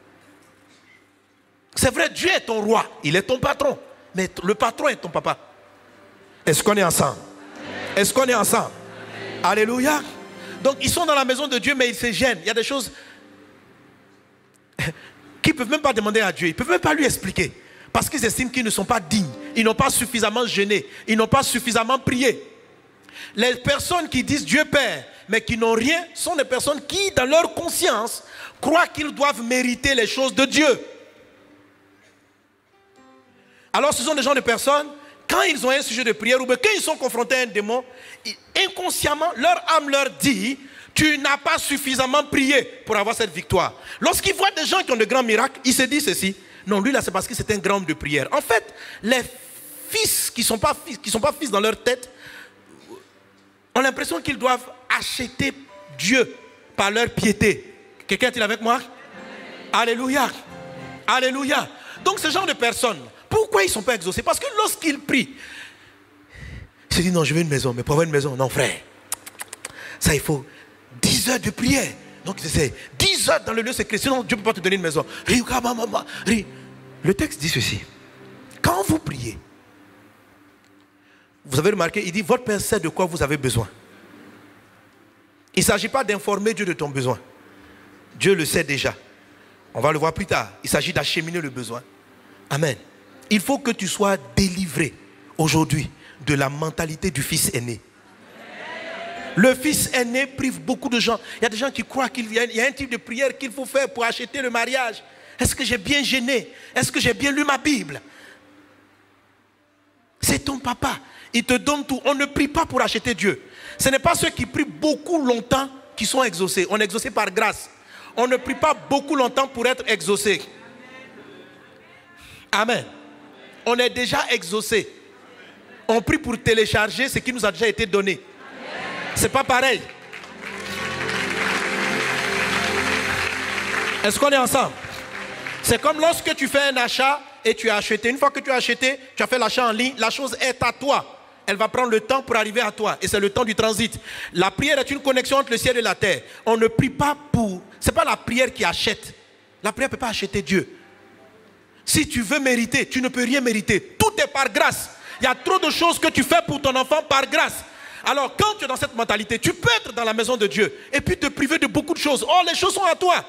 C'est vrai, Dieu est ton roi. Il est ton patron. Mais le patron est ton papa. Est-ce qu'on est ensemble? Est-ce qu'on est ensemble? Alléluia. Donc ils sont dans la maison de Dieu, mais ils se gênent. Il y a des choses qu'ils ne peuvent même pas demander à Dieu. Ils ne peuvent même pas lui expliquer. Parce qu'ils estiment qu'ils ne sont pas dignes. Ils n'ont pas suffisamment jeûné. Ils n'ont pas suffisamment prié. Les personnes qui disent Dieu Père, mais qui n'ont rien, sont des personnes qui, dans leur conscience, croient qu'ils doivent mériter les choses de Dieu. Alors ce sont des gens de personnes, quand ils ont un sujet de prière, ou bien quand ils sont confrontés à un démon, inconsciemment, leur âme leur dit, tu n'as pas suffisamment prié pour avoir cette victoire. Lorsqu'ils voient des gens qui ont de grands miracles, ils se disent ceci, non, lui là c'est parce que c'est un grand homme de prière. En fait, les fils qui ne sont pas fils, qui sont pas fils dans leur tête, ont l'impression qu'ils doivent acheter Dieu par leur piété. Quelqu'un est-il avec moi? Alléluia. Alléluia. Donc ce genre de personnes, pourquoi ils ne sont pas exaucés? Parce que lorsqu'ils prient, ils se disent non, je veux une maison. Mais pour avoir une maison, non frère, ça il faut dix heures de prière. Donc c'est dix heures dans le lieu secret, sinon Dieu ne peut pas te donner une maison. Le texte dit ceci. Quand vous priez, vous avez remarqué, il dit votre Père sait de quoi vous avez besoin. Il ne s'agit pas d'informer Dieu de ton besoin. Dieu le sait déjà. On va le voir plus tard. Il s'agit d'acheminer le besoin. Amen. Il faut que tu sois délivré aujourd'hui de la mentalité du fils aîné. Le fils aîné prive beaucoup de gens. Il y a des gens qui croient qu'il y a, il y a un type de prière qu'il faut faire pour acheter le mariage. Est-ce que j'ai bien gêné? Est-ce que j'ai bien lu ma Bible? C'est ton papa. Il te donne tout. On ne prie pas pour acheter Dieu. Ce n'est pas ceux qui prient beaucoup longtemps qui sont exaucés. On est exaucé par grâce. On ne prie pas beaucoup longtemps pour être exaucé. Amen. On est déjà exaucé. On prie pour télécharger ce qui nous a déjà été donné. C'est pas pareil. Est-ce qu'on est ensemble? C'est comme lorsque tu fais un achat et tu as acheté. Une fois que tu as acheté, tu as fait l'achat en ligne, la chose est à toi. Elle va prendre le temps pour arriver à toi. Et c'est le temps du transit. La prière est une connexion entre le ciel et la terre. On ne prie pas pour... Ce n'est pas la prière qui achète. La prière ne peut pas acheter Dieu. Si tu veux mériter, tu ne peux rien mériter. Tout est par grâce. Il y a trop de choses que tu fais pour ton enfant par grâce. Alors quand tu es dans cette mentalité, tu peux être dans la maison de Dieu et puis te priver de beaucoup de choses. Oh, les choses sont à toi.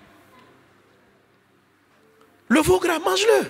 Le veau gras, mange-le.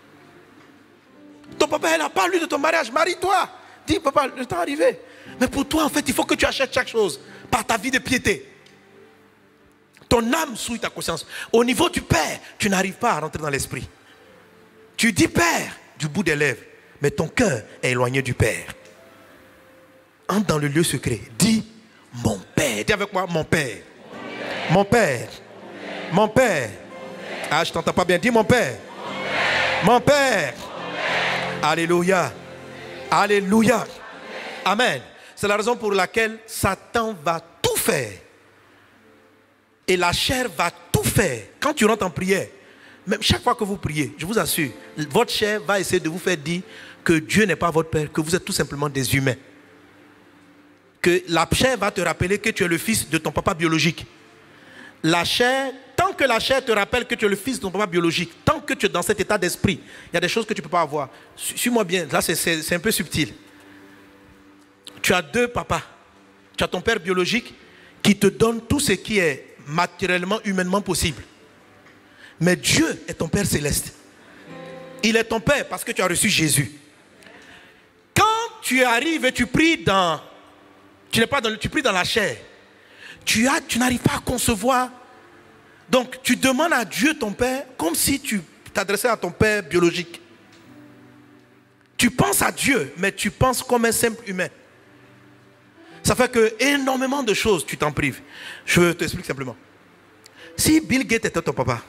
Ton papa, elle n'a pas lu de ton mariage, marie-toi. Dis, papa, le temps est arrivé. Mais pour toi, en fait, il faut que tu achètes chaque chose par ta vie de piété. Ton âme souille ta conscience. Au niveau du Père, tu n'arrives pas à rentrer dans l'esprit. Tu dis Père du bout des lèvres, mais ton cœur est éloigné du Père. Entre dans le lieu secret. Dis mon Père. Dis avec moi, mon Père. Mon Père. Mon Père. Ah, je ne t'entends pas bien. Dis mon Père. Mon Père. Alléluia. Alléluia. Amen. C'est la raison pour laquelle Satan va tout faire. Et la chair va tout faire. Quand tu rentres en prière, même chaque fois que vous priez, je vous assure, votre chair va essayer de vous faire dire que Dieu n'est pas votre Père, que vous êtes tout simplement des humains. Que la chair va te rappeler que tu es le fils de ton papa biologique. La chair, tant que la chair te rappelle que tu es le fils de ton papa biologique, tant que tu es dans cet état d'esprit, il y a des choses que tu ne peux pas avoir. Suis-moi bien, là c'est un peu subtil. Tu as deux papas. Tu as ton père biologique qui te donne tout ce qui est matériellement, humainement possible. Mais Dieu est ton Père céleste. Il est ton Père parce que tu as reçu Jésus. Quand tu arrives et tu pries dans... Tu n'es pas dans le, tu pries dans la chair. Tu as, tu n'arrives pas à concevoir. Donc tu demandes à Dieu ton Père comme si tu t'adressais à ton Père biologique. Tu penses à Dieu, mais tu penses comme un simple humain. Ça fait que énormément de choses tu t'en prives. Je t'explique simplement. Si Bill Gates était ton papa,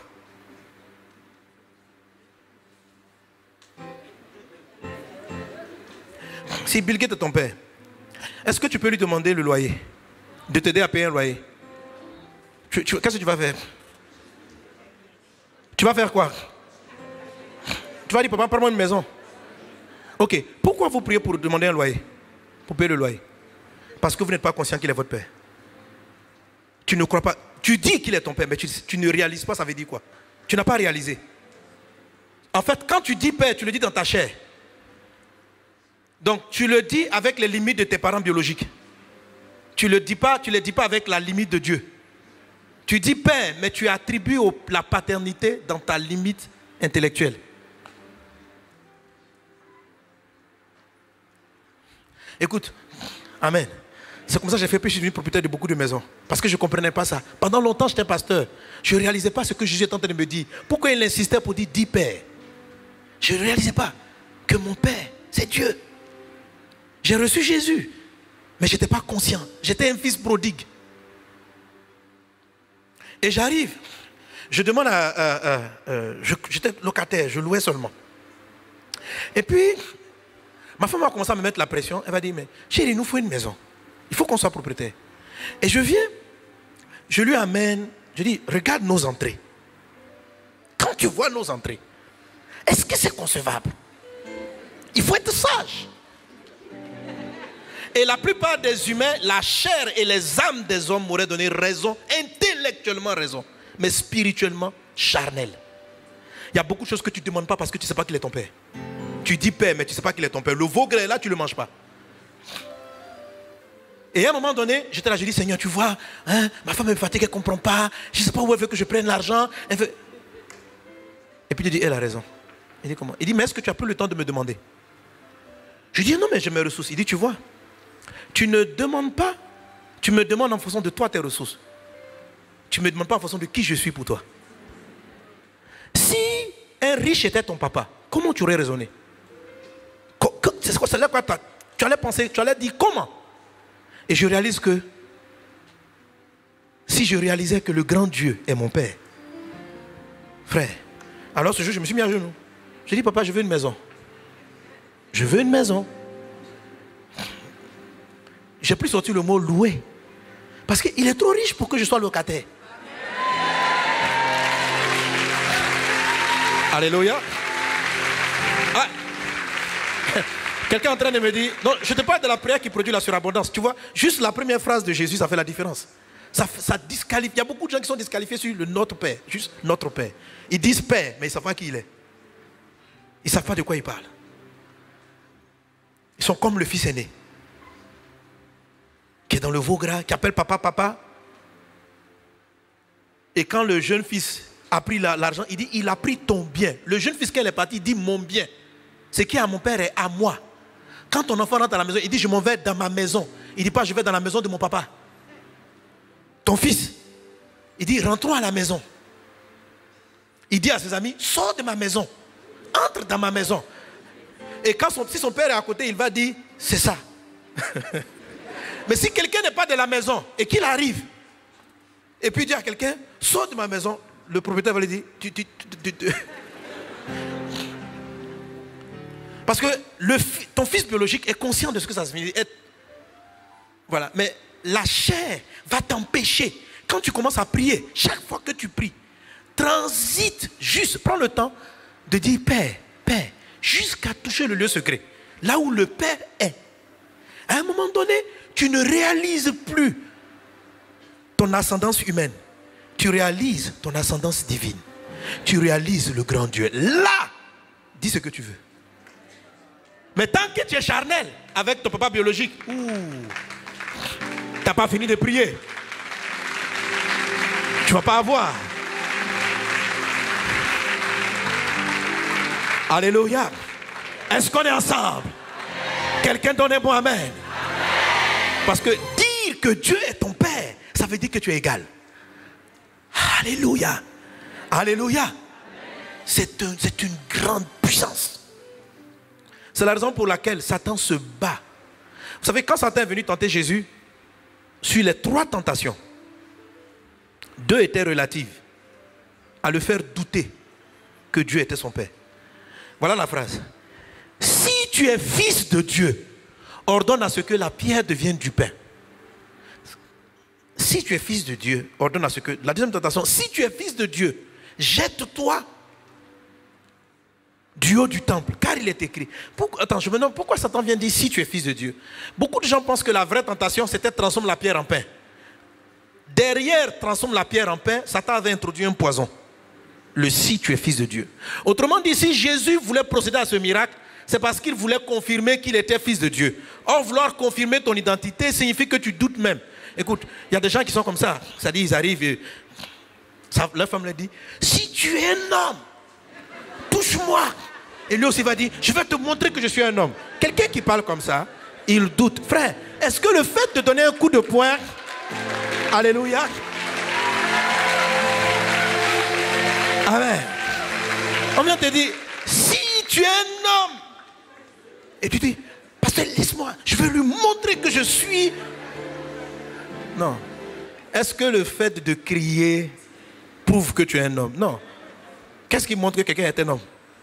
si Bill Gates est ton père, est-ce que tu peux lui demander le loyer? De t'aider à payer un loyer? Qu'est-ce que tu vas faire? Tu vas faire quoi? Tu vas dire, papa, prends-moi une maison. Ok, pourquoi vous priez pour demander un loyer? Pour payer le loyer? Parce que vous n'êtes pas conscient qu'il est votre père. Tu ne crois pas. Tu dis qu'il est ton père, mais tu, tu ne réalises pas, ça veut dire quoi? Tu n'as pas réalisé. En fait, quand tu dis père, tu le dis dans ta chair. Donc, tu le dis avec les limites de tes parents biologiques. Tu ne le dis pas, tu le dis pas avec la limite de Dieu. Tu dis Père, mais tu attribues au, la paternité dans ta limite intellectuelle. Écoute, amen. C'est comme ça que j'ai fait, puis je suis devenu propriétaire de beaucoup de maisons. Parce que je ne comprenais pas ça. Pendant longtemps, j'étais pasteur. Je ne réalisais pas ce que Jésus était en train de me dire. Pourquoi il insistait pour dire « dis Père ». Je ne réalisais pas que mon Père, c'est Dieu. J'ai reçu Jésus, mais je n'étais pas conscient. J'étais un fils prodigue. Et j'arrive, je demande à... à, à, à j'étais locataire, je louais seulement. Et puis, ma femme a commencé à me mettre la pression. Elle va dire, mais chérie, il nous faut une maison. Il faut qu'on soit propriétaire. Et je viens, je lui amène, je dis, regarde nos entrées. Quand tu vois nos entrées, est-ce que c'est concevable? Il faut être sage. Et la plupart des humains, la chair et les âmes des hommes m'auraient donné raison, intellectuellement raison, mais spirituellement charnel. Il y a beaucoup de choses que tu ne demandes pas parce que tu ne sais pas qu'il est ton père. Tu dis père, mais tu ne sais pas qu'il est ton père. Le veau gras est là, tu ne le manges pas. Et à un moment donné, j'étais là, je dis, Seigneur, tu vois, hein, ma femme me fatigue, elle ne comprend pas. Je ne sais pas où elle veut que je prenne l'argent. Veut... Et puis il dit, elle a raison. Il dit, comment? Il dit, mais est-ce que tu as pris le temps de me demander? Je dis, non, mais j'ai mes ressources. Il dit, tu vois, tu ne demandes pas, tu me demandes en fonction de toi tes ressources. Tu ne me demandes pas en fonction de qui je suis pour toi. Si un riche était ton papa, comment tu aurais raisonné? C'est quoi, c'est là quoi tu allais penser, tu allais dire comment? Et je réalise que si je réalisais que le grand Dieu est mon père, frère, alors ce jour je me suis mis à genoux. J'ai dit, papa, je veux une maison. Je veux une maison. J'ai plus sorti le mot louer. Parce qu'il est trop riche pour que je sois locataire. Alléluia. Ah. Quelqu'un est en train de me dire, non, je ne te parle de la prière qui produit la surabondance. Tu vois, juste la première phrase de Jésus, ça fait la différence. Ça, ça disqualifie. Il y a beaucoup de gens qui sont disqualifiés sur le notre Père. Juste notre Père. Ils disent Père, mais ils ne savent pas qui il est. Ils ne savent pas de quoi ils parlent. Ils sont comme le fils aîné. Qui est dans le veau gras, qui appelle papa, papa. Et quand le jeune fils a pris l'argent, il dit, il a pris ton bien. Le jeune fils, quand il est parti, il dit, mon bien. Ce qui est à mon père est à moi. Quand ton enfant rentre à la maison, il dit, je m'en vais dans ma maison. Il ne dit pas, je vais dans la maison de mon papa. Ton fils, il dit, rentrons à la maison. Il dit à ses amis, sors de ma maison. Entre dans ma maison. Et quand son, si son père est à côté, il va dire, c'est ça. Mais si quelqu'un n'est pas de la maison et qu'il arrive, et puis il dit à quelqu'un, sors de ma maison, le propriétaire va lui dire, tu, tu, tu, tu, tu. Parce que le, ton fils biologique est conscient de ce que ça signifie être. Voilà. Mais la chair va t'empêcher. Quand tu commences à prier, chaque fois que tu pries, transite juste, prends le temps de dire Père, Père, jusqu'à toucher le lieu secret. Là où le Père est. À un moment donné, tu ne réalises plus ton ascendance humaine. Tu réalises ton ascendance divine. Tu réalises le grand Dieu. Là, dis ce que tu veux. Mais tant que tu es charnel avec ton papa biologique, tu n'as pas fini de prier. Tu ne vas pas avoir. Alléluia. Est-ce qu'on est ensemble? Quelqu'un donne un bon amen. Amen. Parce que dire que Dieu est ton Père, ça veut dire que tu es égal. Alléluia. Alléluia. C'est un, c'est une grande puissance. C'est la raison pour laquelle Satan se bat. Vous savez, quand Satan est venu tenter Jésus, sur les trois tentations, deux étaient relatives à le faire douter que Dieu était son Père. Voilà la phrase. Si tu es fils de Dieu, ordonne à ce que la pierre devienne du pain. Si tu es fils de Dieu, ordonne à ce que... La deuxième tentation, si tu es fils de Dieu, jette-toi du haut du temple, car il est écrit. Pourquoi, attends, je me demande pourquoi Satan vient dire si tu es fils de Dieu. Beaucoup de gens pensent que la vraie tentation, c'était transforme la pierre en pain. Derrière transforme la pierre en pain, Satan avait introduit un poison. Le si tu es fils de Dieu. Autrement dit, si Jésus voulait procéder à ce miracle, c'est parce qu'il voulait confirmer qu'il était fils de Dieu. Or, vouloir confirmer ton identité signifie que tu doutes même. Écoute, il y a des gens qui sont comme ça. C'est-à-dire, ils arrivent et ça, leur femme leur dit, si tu es un homme, touche-moi. Et lui aussi va dire, je vais te montrer que je suis un homme. Quelqu'un qui parle comme ça, il doute. Frère, est-ce que le fait de donner un coup de poing, alléluia, amen, on vient te dire, si tu es un homme, et tu dis, pasteur, laisse-moi, je vais lui montrer que je suis. Non. Est-ce que le fait de crier prouve que tu es un homme? Non. Qu'est-ce qui montre que quelqu'un est un homme?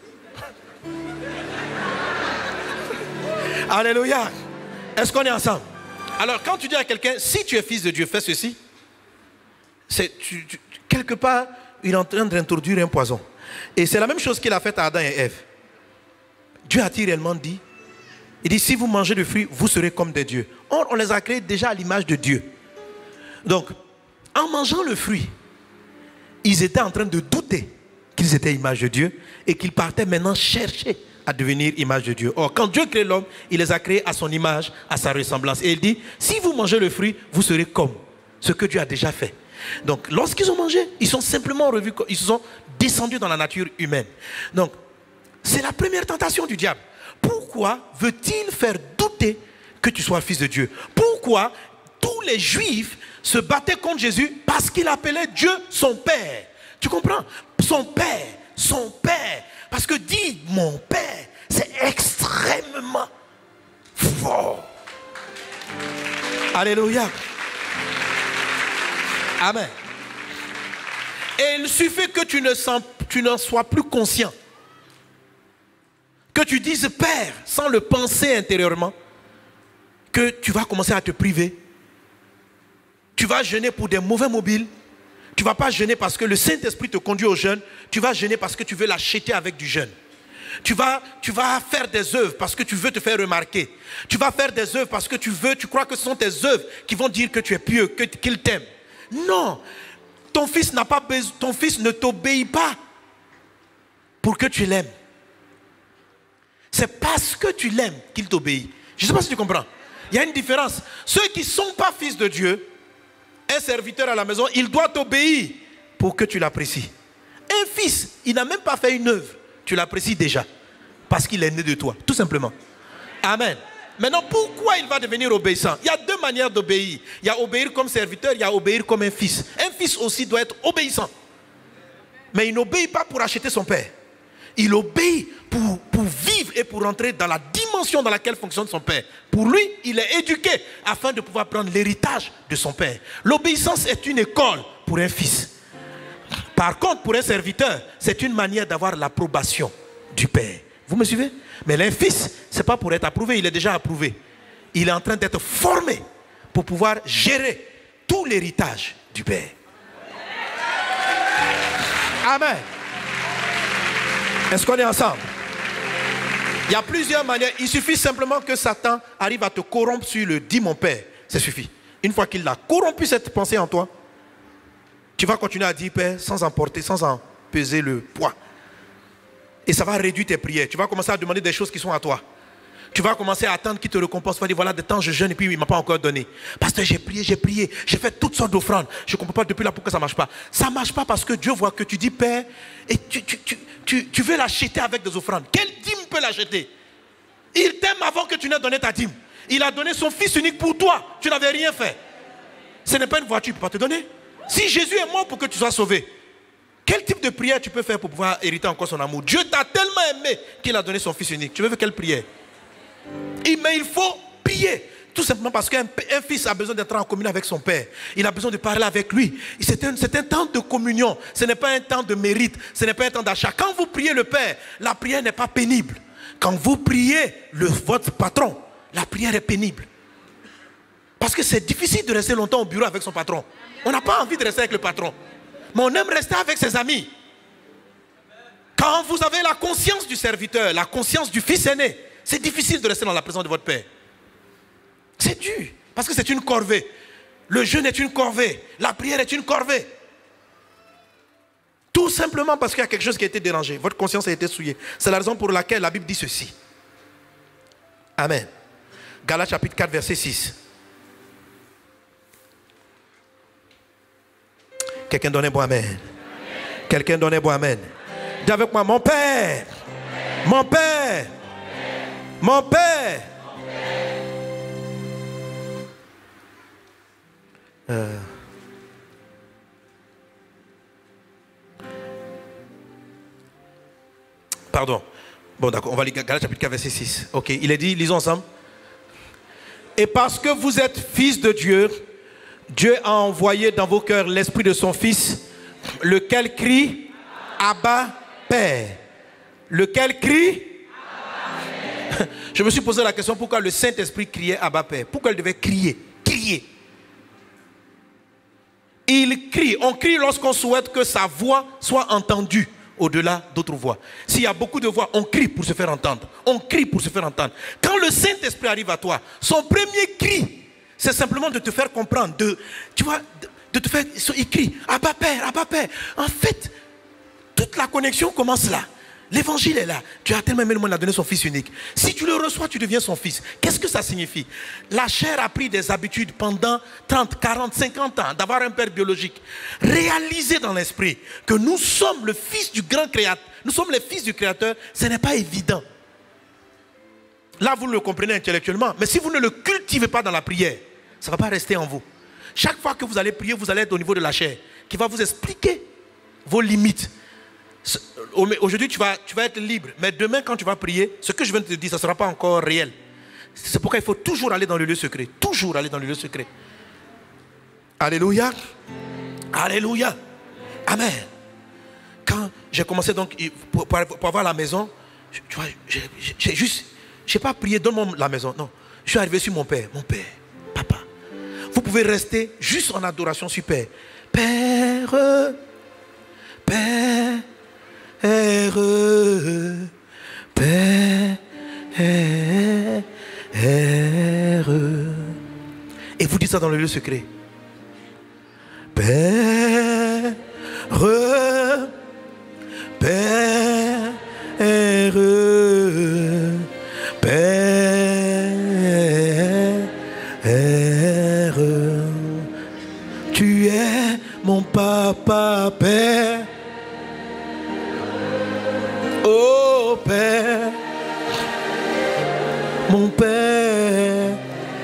Alléluia. Est-ce qu'on est ensemble? Alors, quand tu dis à quelqu'un, si tu es fils de Dieu, fais ceci, c'est, tu, tu, quelque part, il est en train d'introduire un poison. Et c'est la même chose qu'il a fait à Adam et Ève. Dieu a-t-il réellement dit? Il dit, si vous mangez du fruit, vous serez comme des dieux. Or, on les a créés déjà à l'image de Dieu. Donc, en mangeant le fruit, ils étaient en train de douter qu'ils étaient image de Dieu et qu'ils partaient maintenant chercher à devenir image de Dieu. Or, quand Dieu crée l'homme, il les a créés à son image, à sa ressemblance. Et il dit, si vous mangez le fruit, vous serez comme ce que Dieu a déjà fait. Donc, lorsqu'ils ont mangé, ils sont simplement revus, ils sont descendus dans la nature humaine. Donc, c'est la première tentation du diable. Pourquoi veut-il faire douter que tu sois fils de Dieu? Pourquoi tous les Juifs se battaient contre Jésus? Parce qu'il appelait Dieu son Père. Tu comprends? Son Père, son Père. Parce que dire mon Père, c'est extrêmement fort. Alléluia. Amen. Et il suffit que tu ne sens, tu n'en sois plus conscient. Que tu dises Père sans le penser intérieurement, que tu vas commencer à te priver. Tu vas jeûner pour des mauvais mobiles. Tu ne vas pas jeûner parce que le Saint-Esprit te conduit au jeûne. Tu vas jeûner parce que tu veux l'acheter avec du jeûne. Tu vas, tu vas faire des œuvres parce que tu veux te faire remarquer. Tu vas faire des œuvres parce que tu veux, tu crois que ce sont tes œuvres qui vont dire que tu es pieux, que, qu'il t'aime. Non. Ton fils n'a pas besoin, ton fils ne t'obéit pas pour que tu l'aimes. C'est parce que tu l'aimes qu'il t'obéit. Je ne sais pas si tu comprends. Il y a une différence. Ceux qui ne sont pas fils de Dieu, un serviteur à la maison, il doit t'obéir pour que tu l'apprécies. Un fils, il n'a même pas fait une œuvre, tu l'apprécies déjà. Parce qu'il est né de toi, tout simplement. Amen. Maintenant, pourquoi il va devenir obéissant? Il y a deux manières d'obéir. Il y a obéir comme serviteur, il y a obéir comme un fils. Un fils aussi doit être obéissant. Mais il n'obéit pas pour acheter son père. Il obéit pour, pour vivre et pour entrer dans la dimension dans laquelle fonctionne son père. Pour lui, il est éduqué afin de pouvoir prendre l'héritage de son père. L'obéissance est une école pour un fils. Par contre, pour un serviteur, c'est une manière d'avoir l'approbation du père. Vous me suivez? Mais un fils, ce n'est pas pour être approuvé, il est déjà approuvé. Il est en train d'être formé pour pouvoir gérer tout l'héritage du père. Amen. Est-ce qu'on est ensemble? Il y a plusieurs manières. Il suffit simplement que Satan arrive à te corrompre sur le « dis mon père ». Ça suffit. Une fois qu'il a corrompu cette pensée en toi, tu vas continuer à dire père sans emporter, sans en peser le poids. Et ça va réduire tes prières. Tu vas commencer à demander des choses qui sont à toi. Tu vas commencer à attendre qu'il te récompense. Tu vas dire voilà, de temps je jeûne et puis il ne m'a pas encore donné. Pasteur, j'ai prié, j'ai prié, j'ai fait toutes sortes d'offrandes. Je ne comprends pas depuis là pourquoi ça ne marche pas. Ça ne marche pas parce que Dieu voit que tu dis père et tu, tu, tu, tu, tu veux l'acheter avec des offrandes. Quelle dîme peut l'acheter? Il t'aime avant que tu n'aies donné ta dîme. Il a donné son fils unique pour toi. Tu n'avais rien fait. Ce n'est pas une voiture, il ne peut pas te donner. Si Jésus est mort pour que tu sois sauvé, quel type de prière tu peux faire pour pouvoir hériter encore son amour? Dieu t'a tellement aimé qu'il a donné son fils unique. Tu veux faire quelle prière? Mais il faut prier. Tout simplement parce qu'un un fils a besoin d'être en communion avec son père. Il a besoin de parler avec lui. C'est un, c'est un temps de communion. Ce n'est pas un temps de mérite. Ce n'est pas un temps d'achat. Quand vous priez le Père, la prière n'est pas pénible. Quand vous priez le, votre patron, la prière est pénible. Parce que c'est difficile de rester longtemps au bureau avec son patron. On n'a pas envie de rester avec le patron. Mais on aime rester avec ses amis. Quand vous avez la conscience du serviteur, la conscience du fils aîné, c'est difficile de rester dans la présence de votre père. C'est dur, parce que c'est une corvée. Le jeûne est une corvée, la prière est une corvée. Tout simplement parce qu'il y a quelque chose qui a été dérangé. Votre conscience a été souillée. C'est la raison pour laquelle la Bible dit ceci. Amen. Galates chapitre quatre, verset six. Quelqu'un donne un bon amen. Amen. Quelqu'un donne un bon amen. Dis avec moi, mon Père, mon Père, mon Père. Euh. Pardon. Bon, d'accord, on va lire Galates chapitre quatre, verset six. Ok, il est dit, lisons ensemble. Et parce que vous êtes fils de Dieu, Dieu a envoyé dans vos cœurs l'esprit de son Fils, lequel crie Abba, Père. Lequel crie Abba, Père. Je me suis posé la question pourquoi le Saint-Esprit criait Abba, Père. Pourquoi il devait crier? Crier. Il crie. On crie lorsqu'on souhaite que sa voix soit entendue au-delà d'autres voix. S'il y a beaucoup de voix, on crie pour se faire entendre. On crie pour se faire entendre. Quand le Saint-Esprit arrive à toi, son premier cri, c'est simplement de te faire comprendre, de, tu vois, de, de te faire, il crie, Abba Père, Abba Père. En fait, toute la connexion commence là. L'évangile est là. Dieu a tellement aimé le monde, il a donné son Fils unique. Si tu le reçois, tu deviens son fils. Qu'est-ce que ça signifie? La chair a pris des habitudes pendant trente, quarante, cinquante ans d'avoir un père biologique. Réaliser dans l'esprit que nous sommes le fils du grand créateur, nous sommes les fils du créateur, ce n'est pas évident. Là, vous le comprenez intellectuellement, mais si vous ne le cultivez pas dans la prière, ça ne va pas rester en vous. Chaque fois que vous allez prier, vous allez être au niveau de la chair, qui va vous expliquer vos limites. Aujourd'hui, tu vas, tu vas être libre. Mais demain, quand tu vas prier, ce que je viens de te dire, ça ne sera pas encore réel. C'est pourquoi il faut toujours aller dans le lieu secret. Toujours aller dans le lieu secret. Alléluia. Alléluia. Amen. Quand j'ai commencé donc, pour, pour, pour avoir la maison, tu vois, j'ai juste, je n'ai pas prié, donne-moi la maison. Non. Je suis arrivé sur mon père. Mon père, papa. Vous pouvez rester juste en adoration sur Père. Père, Père. Père, Père, et vous dites ça dans le lieu secret. Père, Père, Père, tu es mon papa, Père. Oh Père, mon Père.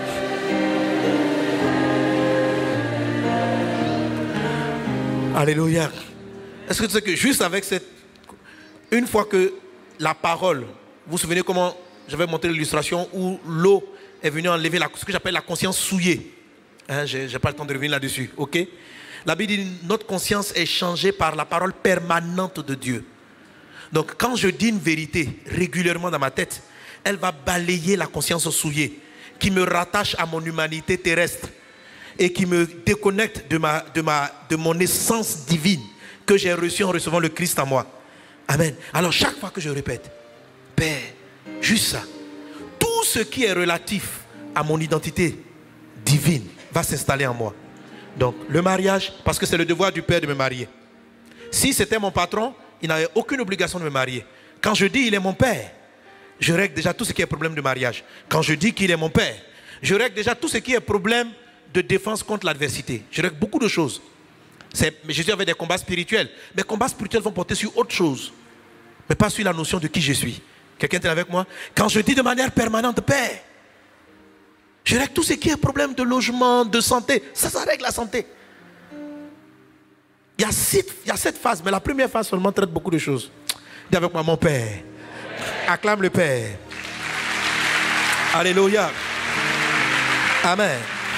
Alléluia. Est-ce que tu sais que juste avec cette... Une fois que la parole, vous vous souvenez comment j'avais montré l'illustration où l'eau est venue enlever la, ce que j'appelle la conscience souillée. Hein, je n'ai pas le temps de revenir là-dessus, ok? La Bible dit notre conscience est changée par la parole permanente de Dieu. Donc quand je dis une vérité régulièrement dans ma tête, elle va balayer la conscience souillée qui me rattache à mon humanité terrestre et qui me déconnecte de, ma, de, ma, de mon essence divine que j'ai reçue en recevant le Christ en moi. Amen. Alors chaque fois que je répète, Père, juste ça, tout ce qui est relatif à mon identité divine va s'installer en moi. Donc le mariage, parce que c'est le devoir du Père de me marier. Si c'était mon patron, il n'avait aucune obligation de me marier. Quand je dis il est mon père, je règle déjà tout ce qui est problème de mariage. Quand je dis qu'il est mon père, je règle déjà tout ce qui est problème de défense contre l'adversité. Je règle beaucoup de choses. Mais Jésus avait des combats spirituels. Mes combats spirituels vont porter sur autre chose, mais pas sur la notion de qui je suis. Quelqu'un est avec moi? Quand je dis de manière permanente Père, je règle tout ce qui est problème de logement, de santé. Ça, ça règle la santé. Il y a sept, il y a sept phases, mais la première phase seulement traite beaucoup de choses. Dis avec moi, mon Père. Acclame le Père. Alléluia. Amen.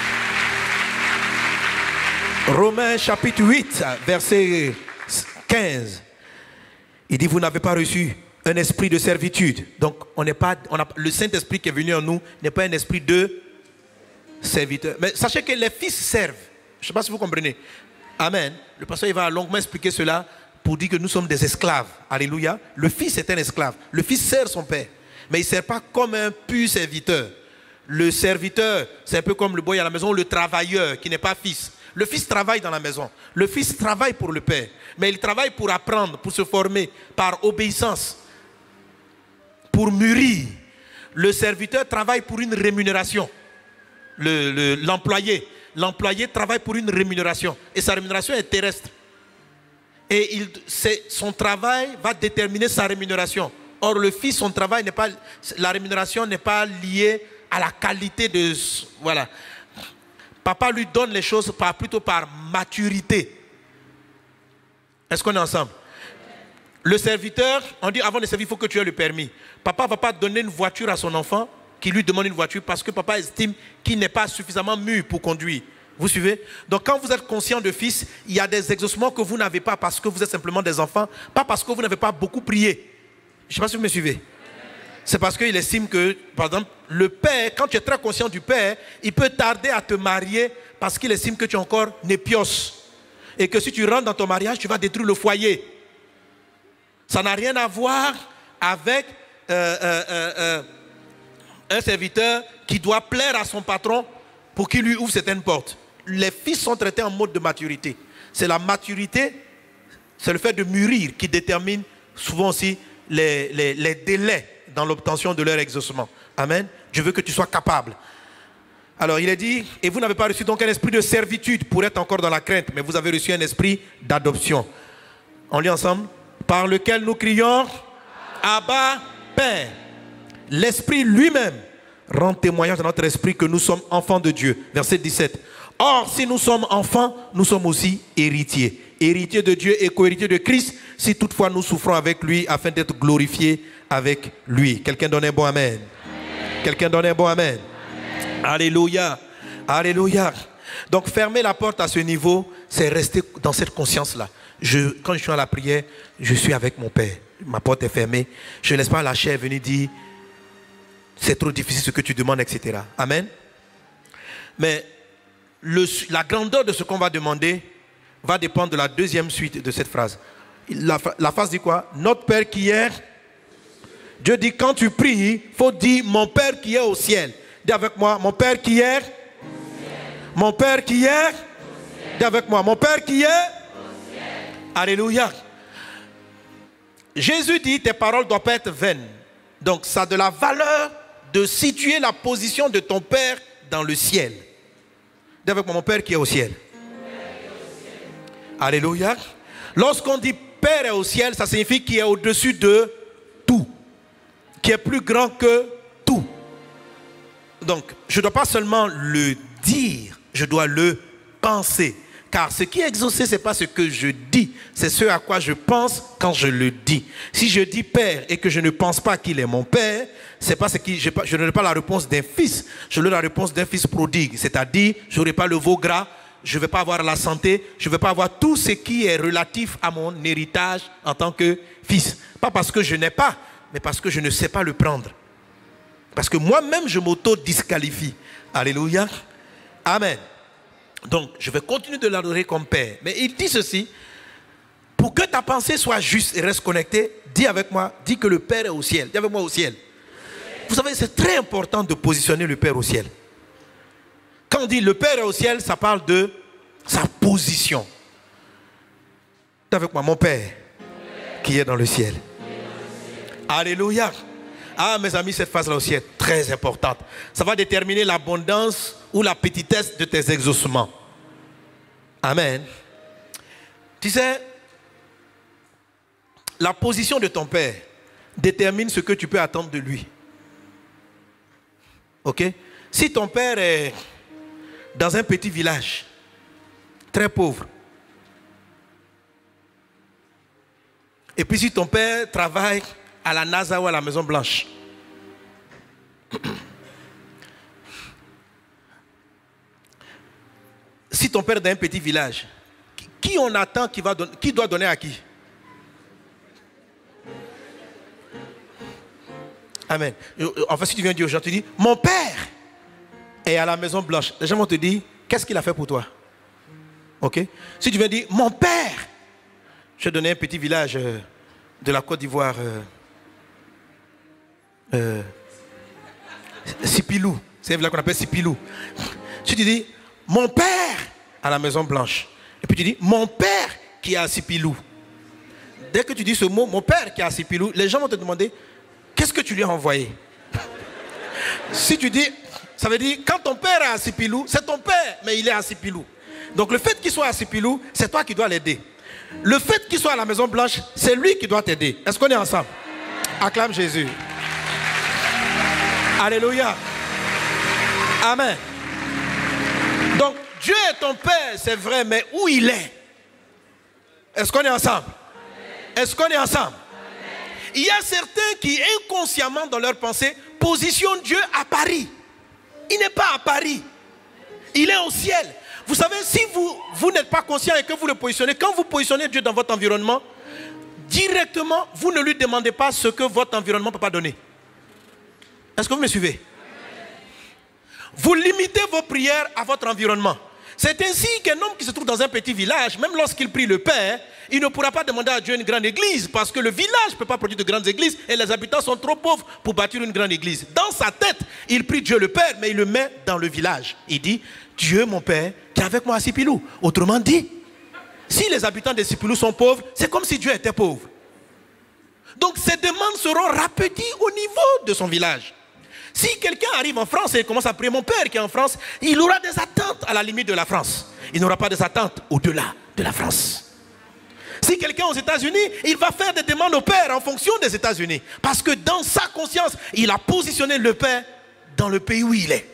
Romains chapitre huit, verset quinze. Il dit, vous n'avez pas reçu un esprit de servitude. Donc, on n'est pas, on a, le Saint-Esprit qui est venu en nous n'est pas un esprit de serviteur. Mais sachez que les fils servent. Je ne sais pas si vous comprenez. Amen. Le pasteur il va longuement expliquer cela pour dire que nous sommes des esclaves. Alléluia. Le fils est un esclave. Le fils sert son père. Mais il ne sert pas comme un pur serviteur. Le serviteur, c'est un peu comme le boy à la maison, le travailleur qui n'est pas fils. Le fils travaille dans la maison. Le fils travaille pour le père. Mais il travaille pour apprendre, pour se former, par obéissance, pour mûrir, le serviteur travaille pour une rémunération. Le, le, l'employé, l'employé travaille pour une rémunération. Et sa rémunération est terrestre. Et il, c'est, son travail va déterminer sa rémunération. Or, le fils, son travail n'est pas, la rémunération n'est pas liée à la qualité de, voilà. Papa lui donne les choses par, plutôt par maturité. Est-ce qu'on est ensemble? Le serviteur, on dit avant de servir, il faut que tu aies le permis. Papa ne va pas donner une voiture à son enfant qui lui demande une voiture parce que papa estime qu'il n'est pas suffisamment mûr pour conduire. Vous suivez? Donc quand vous êtes conscient de fils, il y a des exaucements que vous n'avez pas parce que vous êtes simplement des enfants, pas parce que vous n'avez pas beaucoup prié. Je ne sais pas si vous me suivez. C'est parce qu'il estime que, par exemple, le père, quand tu es très conscient du père, il peut tarder à te marier parce qu'il estime que tu es encore népios. Et que si tu rentres dans ton mariage, tu vas détruire le foyer. Ça n'a rien à voir avec euh, euh, euh, euh, un serviteur qui doit plaire à son patron pour qu'il lui ouvre certaines portes. Les fils sont traités en mode de maturité. C'est la maturité, c'est le fait de mûrir qui détermine souvent aussi les, les, les délais dans l'obtention de leur exaucement. Amen. Je veux que tu sois capable. Alors il est dit, et vous n'avez pas reçu donc un esprit de servitude pour être encore dans la crainte, mais vous avez reçu un esprit d'adoption. On lit ensemble. Par lequel nous crions, Abba, Père. L'Esprit lui-même rend témoignage à notre esprit que nous sommes enfants de Dieu. Verset dix-sept. Or, si nous sommes enfants, nous sommes aussi héritiers. Héritiers de Dieu et co-héritiers de Christ, si toutefois nous souffrons avec lui afin d'être glorifiés avec lui. Quelqu'un donne un bon amen. Amen. Quelqu'un donne un bon amen. Amen. Alléluia. Alléluia. Donc, fermer la porte à ce niveau, c'est rester dans cette conscience-là. Je, quand je suis à la prière, je suis avec mon Père. Ma porte est fermée. Je ne laisse pas la chair venir dire c'est trop difficile ce que tu demandes, et cetera. Amen. Mais le, la grandeur de ce qu'on va demander va dépendre de la deuxième suite de cette phrase. La, la phrase dit quoi? Notre Père qui est. Dieu dit quand tu pries, il faut dire mon Père qui est au ciel. Dis avec moi, mon Père qui est. Mon Père qui est. Dis avec moi, mon Père qui est. Alléluia. Jésus dit tes paroles doivent pas être vaines. Donc ça a de la valeur de situer la position de ton Père dans le ciel. Dis avec moi, mon Père qui est au ciel. Alléluia. Lorsqu'on dit Père est au ciel, ça signifie qu'il est au-dessus de tout. Qui est plus grand que tout. Donc je ne dois pas seulement le dire, je dois le penser. Car ce qui est exaucé, ce n'est pas ce que je dis, c'est ce à quoi je pense quand je le dis. Si je dis Père et que je ne pense pas qu'il est mon Père, c'est pas ce qui, je, je n'aurai pas la réponse d'un fils, je n'aurai la réponse d'un fils prodigue. C'est-à-dire, je n'aurai pas le veau gras, je ne vais pas avoir la santé, je ne vais pas avoir tout ce qui est relatif à mon héritage en tant que fils. Pas parce que je n'ai pas, mais parce que je ne sais pas le prendre. Parce que moi-même, je m'auto-disqualifie. Alléluia. Amen. Donc, je vais continuer de l'adorer comme Père. Mais il dit ceci, pour que ta pensée soit juste et reste connectée, dis avec moi, dis que le Père est au ciel. Dis avec moi au ciel. Vous savez, c'est très important de positionner le Père au ciel. Quand on dit le Père est au ciel, ça parle de sa position. Dis avec moi, mon Père qui est dans le ciel. Alléluia. Ah, mes amis, cette phase-là aussi est très importante. Ça va déterminer l'abondance ou la petitesse de tes exaucements. Amen. Tu sais, la position de ton Père détermine ce que tu peux attendre de lui. Ok? Si ton Père est dans un petit village, très pauvre, et puis si ton Père travaille à la NASA ou à la Maison Blanche, si ton père est dans un petit village, qui on attend qui, va don- qui doit donner à qui? Amen. En fait, si tu viens dire aux gens, tu dis, mon père est à la Maison Blanche. Les gens vont te dire, qu'est-ce qu'il a fait pour toi? Ok? Si tu viens dire, mon père, je vais donner un petit village euh, de la Côte d'Ivoire. Euh, euh, Sipilou. C'est là qu'on appelle Sipilou. Si tu dis, mon père à la Maison Blanche. Et puis tu dis, mon père qui est à Sipilou. Dès que tu dis ce mot, mon père qui est à Sipilou, les gens vont te demander, qu'est-ce que tu lui as envoyé? Si tu dis, ça veut dire, quand ton père est à Sipilou, c'est ton père, mais il est à Sipilou. Donc le fait qu'il soit à Sipilou, c'est toi qui dois l'aider. Le fait qu'il soit à la Maison Blanche, c'est lui qui doit t'aider. Est-ce qu'on est ensemble? Acclame Jésus. Alléluia. Amen. Donc Dieu est ton père, c'est vrai, mais où il est? Est-ce qu'on est ensemble? Est-ce qu'on est ensemble? Il y a certains qui inconsciemment dans leur pensée positionnent Dieu à Paris. Il n'est pas à Paris. Il est au ciel. Vous savez, si vous, vous n'êtes pas conscient et que vous le positionnez, quand vous positionnez Dieu dans votre environnement, directement, vous ne lui demandez pas ce que votre environnement ne peut pas donner. Est-ce que vous me suivez? Vous limitez vos prières à votre environnement. C'est ainsi qu'un homme qui se trouve dans un petit village, même lorsqu'il prie le Père, il ne pourra pas demander à Dieu une grande église parce que le village ne peut pas produire de grandes églises et les habitants sont trop pauvres pour bâtir une grande église. Dans sa tête, il prie Dieu le Père, mais il le met dans le village. Il dit, Dieu mon Père qui est avec moi à Sipilou. Autrement dit, si les habitants de Sipilou sont pauvres, c'est comme si Dieu était pauvre. Donc ces demandes seront rapeties au niveau de son village. Si quelqu'un arrive en France et commence à prier mon Père qui est en France, il aura des attentes à la limite de la France. Il n'aura pas des attentes au-delà de la France. Si quelqu'un aux États-Unis, il va faire des demandes au Père en fonction des États-Unis. Parce que dans sa conscience, il a positionné le Père dans le pays où il est.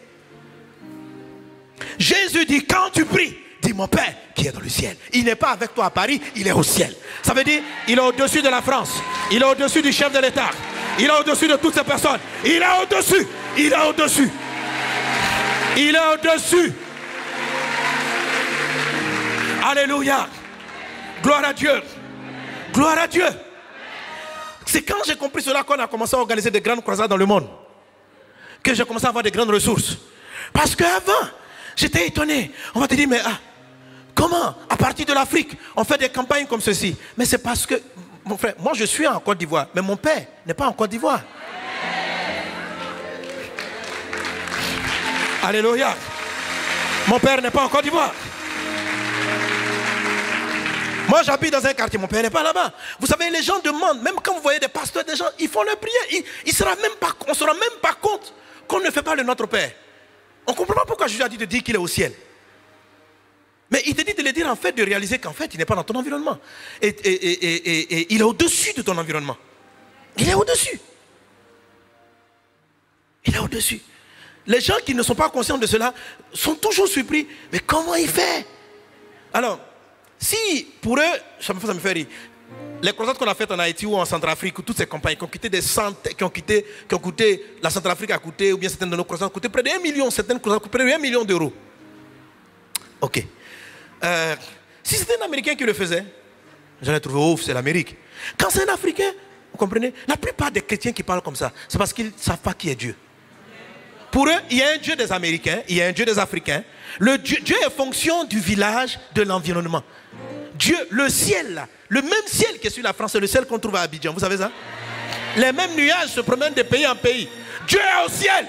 Jésus dit, quand tu pries, dis mon Père qui est dans le ciel. Il n'est pas avec toi à Paris, il est au ciel. Ça veut dire, il est au-dessus de la France. Il est au-dessus du chef de l'État. Il est au-dessus de toutes ces personnes. Il est au-dessus. Il est au-dessus. Il est au-dessus. Alléluia. Gloire à Dieu. Gloire à Dieu. C'est quand j'ai compris cela qu'on a commencé à organiser des grandes croisades dans le monde. Que j'ai commencé à avoir des grandes ressources. Parce qu'avant, j'étais étonné. On va te dire, mais ah, comment, à partir de l'Afrique, on fait des campagnes comme ceci? Mais c'est parce que, mon frère, moi je suis en Côte d'Ivoire, mais mon père n'est pas en Côte d'Ivoire. Alléluia. Mon père n'est pas en Côte d'Ivoire. Moi j'habite dans un quartier, mon père n'est pas là-bas. Vous savez, les gens demandent, même quand vous voyez des pasteurs, des gens, ils font leur prière. Ils, ils sera même pas, on ne se rend même pas compte qu'on ne fait pas le Notre Père. On ne comprend pas pourquoi Jésus a dit de dire qu'il est au ciel. Mais il te dit de le dire en fait, de réaliser qu'en fait, il n'est pas dans ton environnement. Et, et, et, et, et, et il est au-dessus de ton environnement. Il est au-dessus. Il est au-dessus. Les gens qui ne sont pas conscients de cela sont toujours surpris. Mais comment il fait? Alors, si pour eux, ça me fait, ça me fait rire. Les croisades qu'on a faites en Haïti ou en Centrafrique, toutes ces campagnes qui ont quitté des centaines, qui ont quitté, qui ont coûté, la Centrafrique a coûté, ou bien certaines de nos croisades ont coûté près de un million, certaines croisades ont coûté près de un million d'euros. Ok. Euh, si c'était un Américain qui le faisait, j'en ai trouvé, ouf, c'est l'Amérique. Quand c'est un Africain, vous comprenez, la plupart des chrétiens qui parlent comme ça, c'est parce qu'ils ne savent pas qui est Dieu. Pour eux, il y a un Dieu des Américains, il y a un Dieu des Africains. Le Dieu, Dieu est fonction du village, de l'environnement. Dieu, le ciel là, le même ciel qui est sur la France, c'est le ciel qu'on trouve à Abidjan, vous savez ça? Les mêmes nuages se promènent de pays en pays. Dieu est au ciel.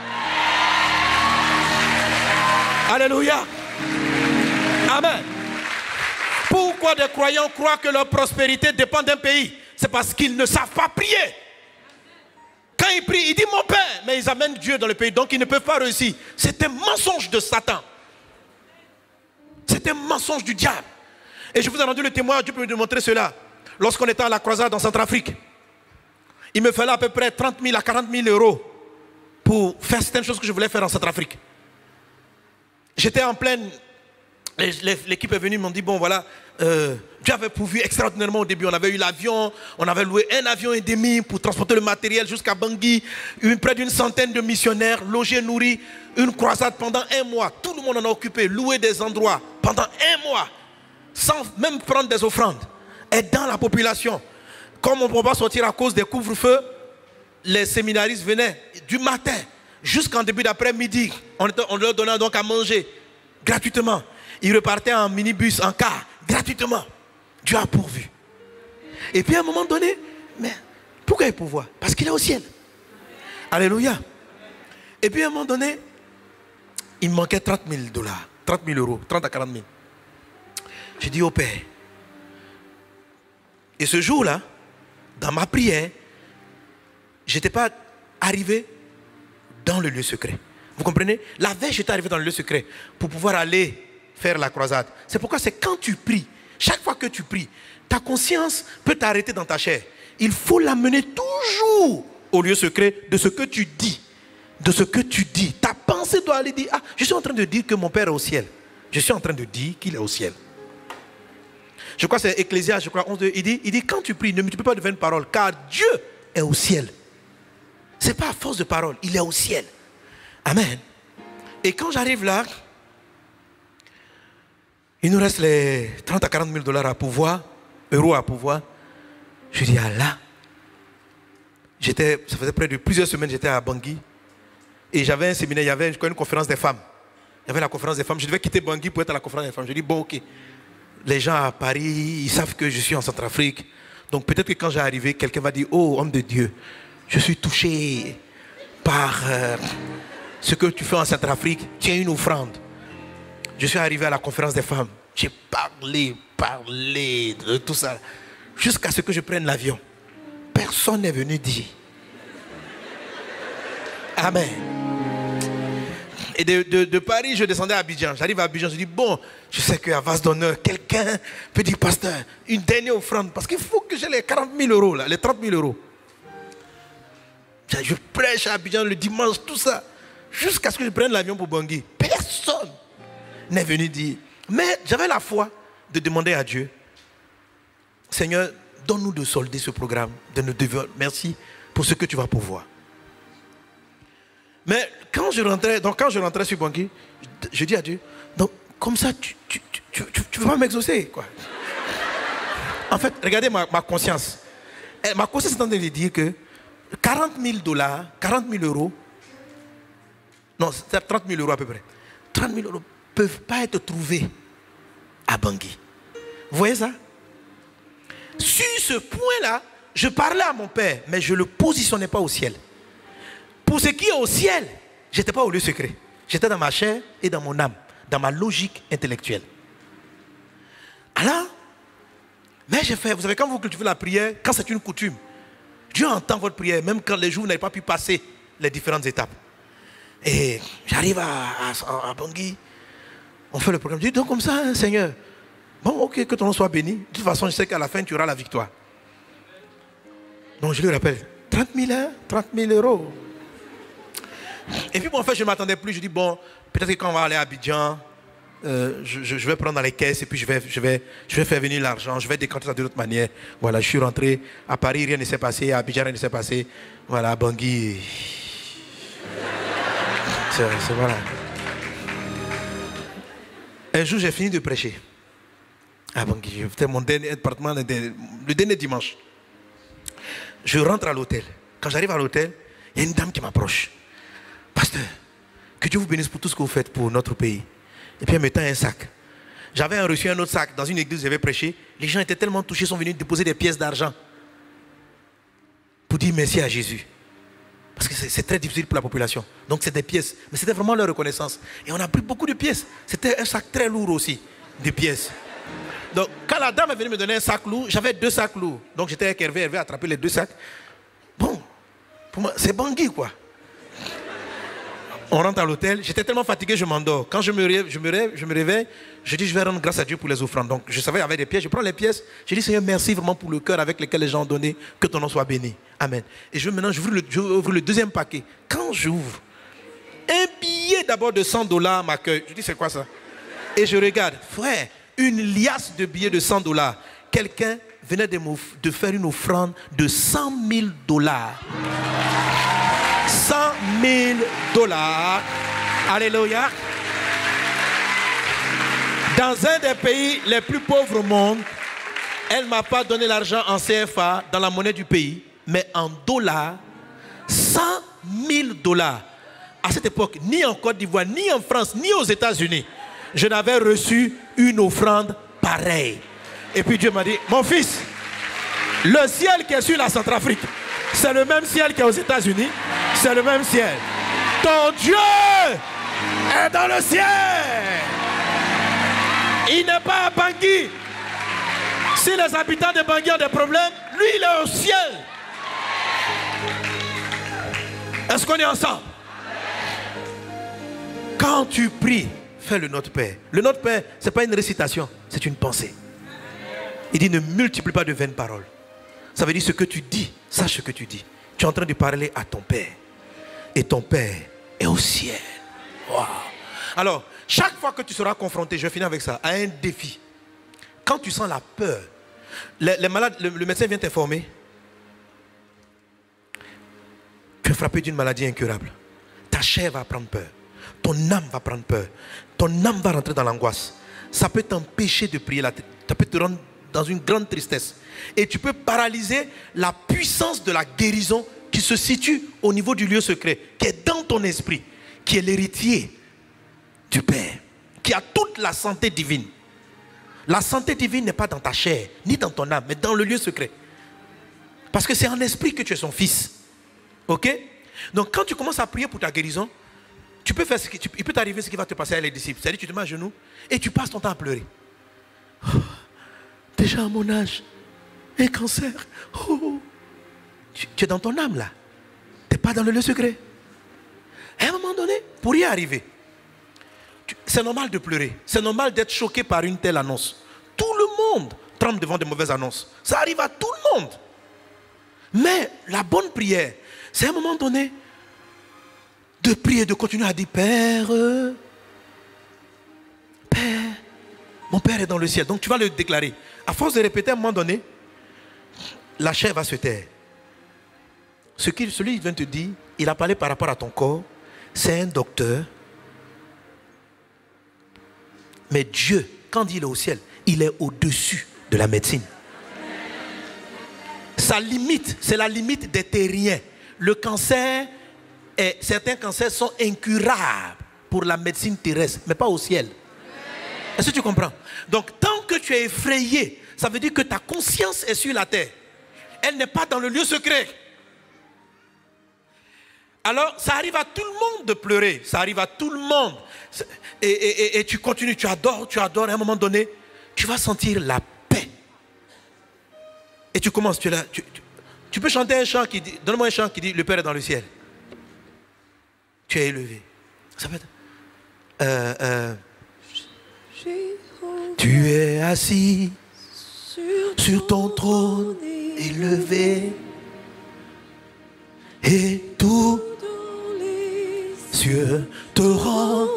Alléluia. Amen. Pourquoi des croyants croient que leur prospérité dépend d'un pays? C'est parce qu'ils ne savent pas prier. Quand ils prient, ils disent mon Père, mais ils amènent Dieu dans le pays, donc ils ne peuvent pas réussir. C'est un mensonge de Satan. C'est un mensonge du diable. Et je vous ai rendu le témoin, Dieu peut me démontrer cela. Lorsqu'on était à la croisade en Centrafrique, il me fallait à peu près trente mille à quarante mille euros pour faire certaines choses que je voulais faire en Centrafrique. J'étais en pleine... L'équipe est venue, ils m'ont dit, bon voilà, euh, Dieu avait pourvu extraordinairement au début. On avait eu l'avion, on avait loué un avion et demi pour transporter le matériel jusqu'à Bangui. Une, près d'une centaine de missionnaires, logés, nourris. Une croisade pendant un mois. Tout le monde en a occupé, loué des endroits pendant un mois. Sans même prendre des offrandes. Aidant la population. Comme on ne peut pas sortir à cause des couvre-feux, les séminaristes venaient du matin jusqu'en début d'après-midi. On, on leur donnait donc à manger gratuitement. Ils repartaient en minibus, en car, gratuitement. Dieu a pourvu. Et puis à un moment donné, mais pourquoi il pourvoit? Parce qu'il est au ciel. Alléluia. Et puis à un moment donné, il me manquait trente mille dollars, trente mille euros, trente à quarante mille. J'ai dit au Père. Et ce jour-là, dans ma prière, je n'étais pas arrivé dans le lieu secret. Vous comprenez? La veille, j'étais arrivé dans le lieu secret pour pouvoir aller faire la croisade. C'est pourquoi c'est quand tu pries, chaque fois que tu pries, ta conscience peut t'arrêter dans ta chair. Il faut l'amener toujours au lieu secret de ce que tu dis. De ce que tu dis. Ta pensée doit aller dire, ah, je suis en train de dire que mon Père est au ciel. Je suis en train de dire qu'il est au ciel. Je crois que c'est Ecclésiaste, je crois, onze, il dit, il dit, quand tu pries, ne multiplie pas de vaines paroles, car Dieu est au ciel. Ce n'est pas à force de paroles, il est au ciel. Amen. Et quand j'arrive là, il nous reste les trente à quarante mille dollars à pouvoir, euros à pouvoir. Je dis, ah là, j'étais, ça faisait près de plusieurs semaines, j'étais à Bangui. Et j'avais un séminaire, il y avait une conférence des femmes. Il y avait la conférence des femmes. Je devais quitter Bangui pour être à la conférence des femmes. Je dis, bon, ok. Les gens à Paris, ils savent que je suis en Centrafrique. Donc peut-être que quand j'ai arrivé, quelqu'un va dire, oh, homme de Dieu, je suis touché par euh, ce que tu fais en Centrafrique. Tiens une offrande. Je suis arrivé à la conférence des femmes. J'ai parlé, parlé de tout ça. Jusqu'à ce que je prenne l'avion. Personne n'est venu dire. Amen. Et de, de, de Paris, je descendais à Abidjan. J'arrive à Abidjan, je dis, bon, je sais qu'à vase d'honneur, quelqu'un peut dire, pasteur, une dernière offrande. Parce qu'il faut que j'ai les quarante mille euros, là, les trente mille euros. Je prêche à Abidjan le dimanche, tout ça. Jusqu'à ce que je prenne l'avion pour Bangui. Personne n'est venu dire. Mais j'avais la foi de demander à Dieu, Seigneur, donne-nous de solder ce programme, de nous développer. Merci pour ce que tu vas pouvoir. Mais quand je rentrais, donc quand je rentrais sur Bangui, je, je dis à Dieu, donc comme ça, tu tu, tu, tu, tu veux pas m'exaucer, quoi. En fait, regardez ma, ma conscience. Et ma conscience est en train de dire que quarante mille dollars, quarante mille euros, non, c'est trente mille euros à peu près, trente mille euros ne peuvent pas être trouvés à Bangui. Vous voyez ça? Sur ce point-là, je parlais à mon père, mais je ne le positionnais pas au ciel. Pour ce qui est au ciel, je n'étais pas au lieu secret. J'étais dans ma chair et dans mon âme, dans ma logique intellectuelle. Alors, mais j'ai fait, vous savez, quand vous cultivez la prière, quand c'est une coutume, Dieu entend votre prière, même quand les jours vous n'avez pas pu passer les différentes étapes. Et j'arrive à, à, à Bangui, on fait le programme, je dis donc comme ça, hein, Seigneur, bon, ok, que ton nom soit béni. De toute façon, je sais qu'à la fin, tu auras la victoire. Donc je lui rappelle, trente mille, hein, trente mille euros. Et puis bon, en fait, je ne m'attendais plus. Je dis, bon, peut-être que quand on va aller à Abidjan, euh, je, je, je vais prendre dans les caisses et puis je vais, je vais, je vais faire venir l'argent. Je vais décanter ça de l'autre manière. Voilà, je suis rentré. À Paris, rien ne s'est passé. À Abidjan, rien ne s'est passé. Voilà, à Bangui. C'est, c'est voilà. Un jour, j'ai fini de prêcher. À Bangui. C'était mon dernier appartement, le dernier, le dernier dimanche. Je rentre à l'hôtel. Quand j'arrive à l'hôtel, il y a une dame qui m'approche. Pasteur, que Dieu vous bénisse pour tout ce que vous faites pour notre pays. Et puis elle me tend un sac. J'avais reçu un autre sac dans une église où j'avais prêché. Les gens étaient tellement touchés, sont venus déposer des pièces d'argent pour dire merci à Jésus. Parce que c'est, c'est très difficile pour la population. Donc c'est des pièces. Mais c'était vraiment leur reconnaissance. Et on a pris beaucoup de pièces. C'était un sac très lourd aussi, de pièces. Donc quand la dame est venue me donner un sac lourd, j'avais deux sacs lourds. Donc j'étais avec Hervé, Hervé a attrapé les deux sacs. Bon, pour moi, c'est Bangui, quoi. On rentre à l'hôtel, j'étais tellement fatigué, je m'endors. Quand je me, réveille, je, me réveille, je me réveille, je dis je vais rendre grâce à Dieu pour les offrandes. Donc je savais, il y avait des pièces, je prends les pièces. Je dis Seigneur, merci vraiment pour le cœur avec lequel les gens ont donné, que ton nom soit béni. Amen. Et je maintenant, j'ouvre le, j'ouvre le deuxième paquet. Quand j'ouvre, un billet d'abord de cent dollars m'accueille. Je dis c'est quoi ça? Et je regarde, frère, une liasse de billets de cent dollars. Quelqu'un venait de, de faire une offrande de cent mille dollars. cent mille dollars. Alléluia. Dans un des pays les plus pauvres au monde, elle ne m'a pas donné l'argent en C F A, dans la monnaie du pays, mais en dollars. cent mille dollars. À cette époque, ni en Côte d'Ivoire, ni en France, ni aux États-Unis, je n'avais reçu une offrande pareille. Et puis Dieu m'a dit, mon fils, le ciel qui est sur la Centrafrique, c'est le même ciel qui est aux États-Unis, c'est le même ciel. Ton Dieu est dans le ciel. Il n'est pas à Bangui. Si les habitants de Bangui ont des problèmes, lui il est au ciel. Est-ce qu'on est ensemble? Quand tu pries, fais le Notre Père. Le Notre Père, ce n'est pas une récitation, c'est une pensée. Il dit ne multiplie pas de vaines paroles. Ça veut dire ce que tu dis, sache ce que tu dis. Tu es en train de parler à ton Père. Et ton Père est au ciel. Wow. Alors, chaque fois que tu seras confronté, je vais finir avec ça, à un défi. Quand tu sens la peur, les, les malades, le, le médecin vient t'informer. Tu es frappé d'une maladie incurable. Ta chair va prendre peur. Ton âme va prendre peur. Ton âme va rentrer dans l'angoisse. Ça peut t'empêcher de prier. Ça peut te rendre dans une grande tristesse. Et tu peux paralyser la puissance de la guérison qui se situe au niveau du lieu secret, qui est dans ton esprit, qui est l'héritier du Père, qui a toute la santé divine. La santé divine n'est pas dans ta chair, ni dans ton âme, mais dans le lieu secret. Parce que c'est en esprit que tu es son fils. Ok? Donc quand tu commences à prier pour ta guérison, tu peux faire ce qui, tu, il peut t'arriver ce qui va te passer à les disciples. C'est-à-dire tu te mets à genoux et tu passes ton temps à pleurer. Oh, déjà à mon âge, un cancer. Oh. Tu, tu es dans ton âme là. Tu n'es pas dans le lieu secret. À un moment donné, pour y arriver, c'est normal de pleurer. C'est normal d'être choqué par une telle annonce. Tout le monde tremble devant de mauvaises annonces. Ça arrive à tout le monde. Mais la bonne prière, c'est à un moment donné de prier, de continuer à dire Père, Père, mon Père est dans le ciel. Donc tu vas le déclarer. À force de répéter, à un moment donné, la chair va se taire. Ce qu'il, celui qui vient te dire, il a parlé par rapport à ton corps, c'est un docteur. Mais Dieu, quand il est au ciel, il est au-dessus de la médecine. Sa limite, c'est la limite des terriens. Le cancer, est, certains cancers sont incurables pour la médecine terrestre, mais pas au ciel. Est-ce que tu comprends? Donc, tant que tu es effrayé, ça veut dire que ta conscience est sur la terre. Elle n'est pas dans le lieu secret. Alors, ça arrive à tout le monde de pleurer. Ça arrive à tout le monde. Et, et, et, et tu continues, tu adores, tu adores. À un moment donné, tu vas sentir la paix. Et tu commences, tu es là. Tu, tu, tu peux chanter un chant qui dit, donne-moi un chant qui dit, le Père est dans le ciel. Tu es élevé. Ça peut être... Euh, euh, tu es assis sur ton trône élevé. Et tout cieux te rend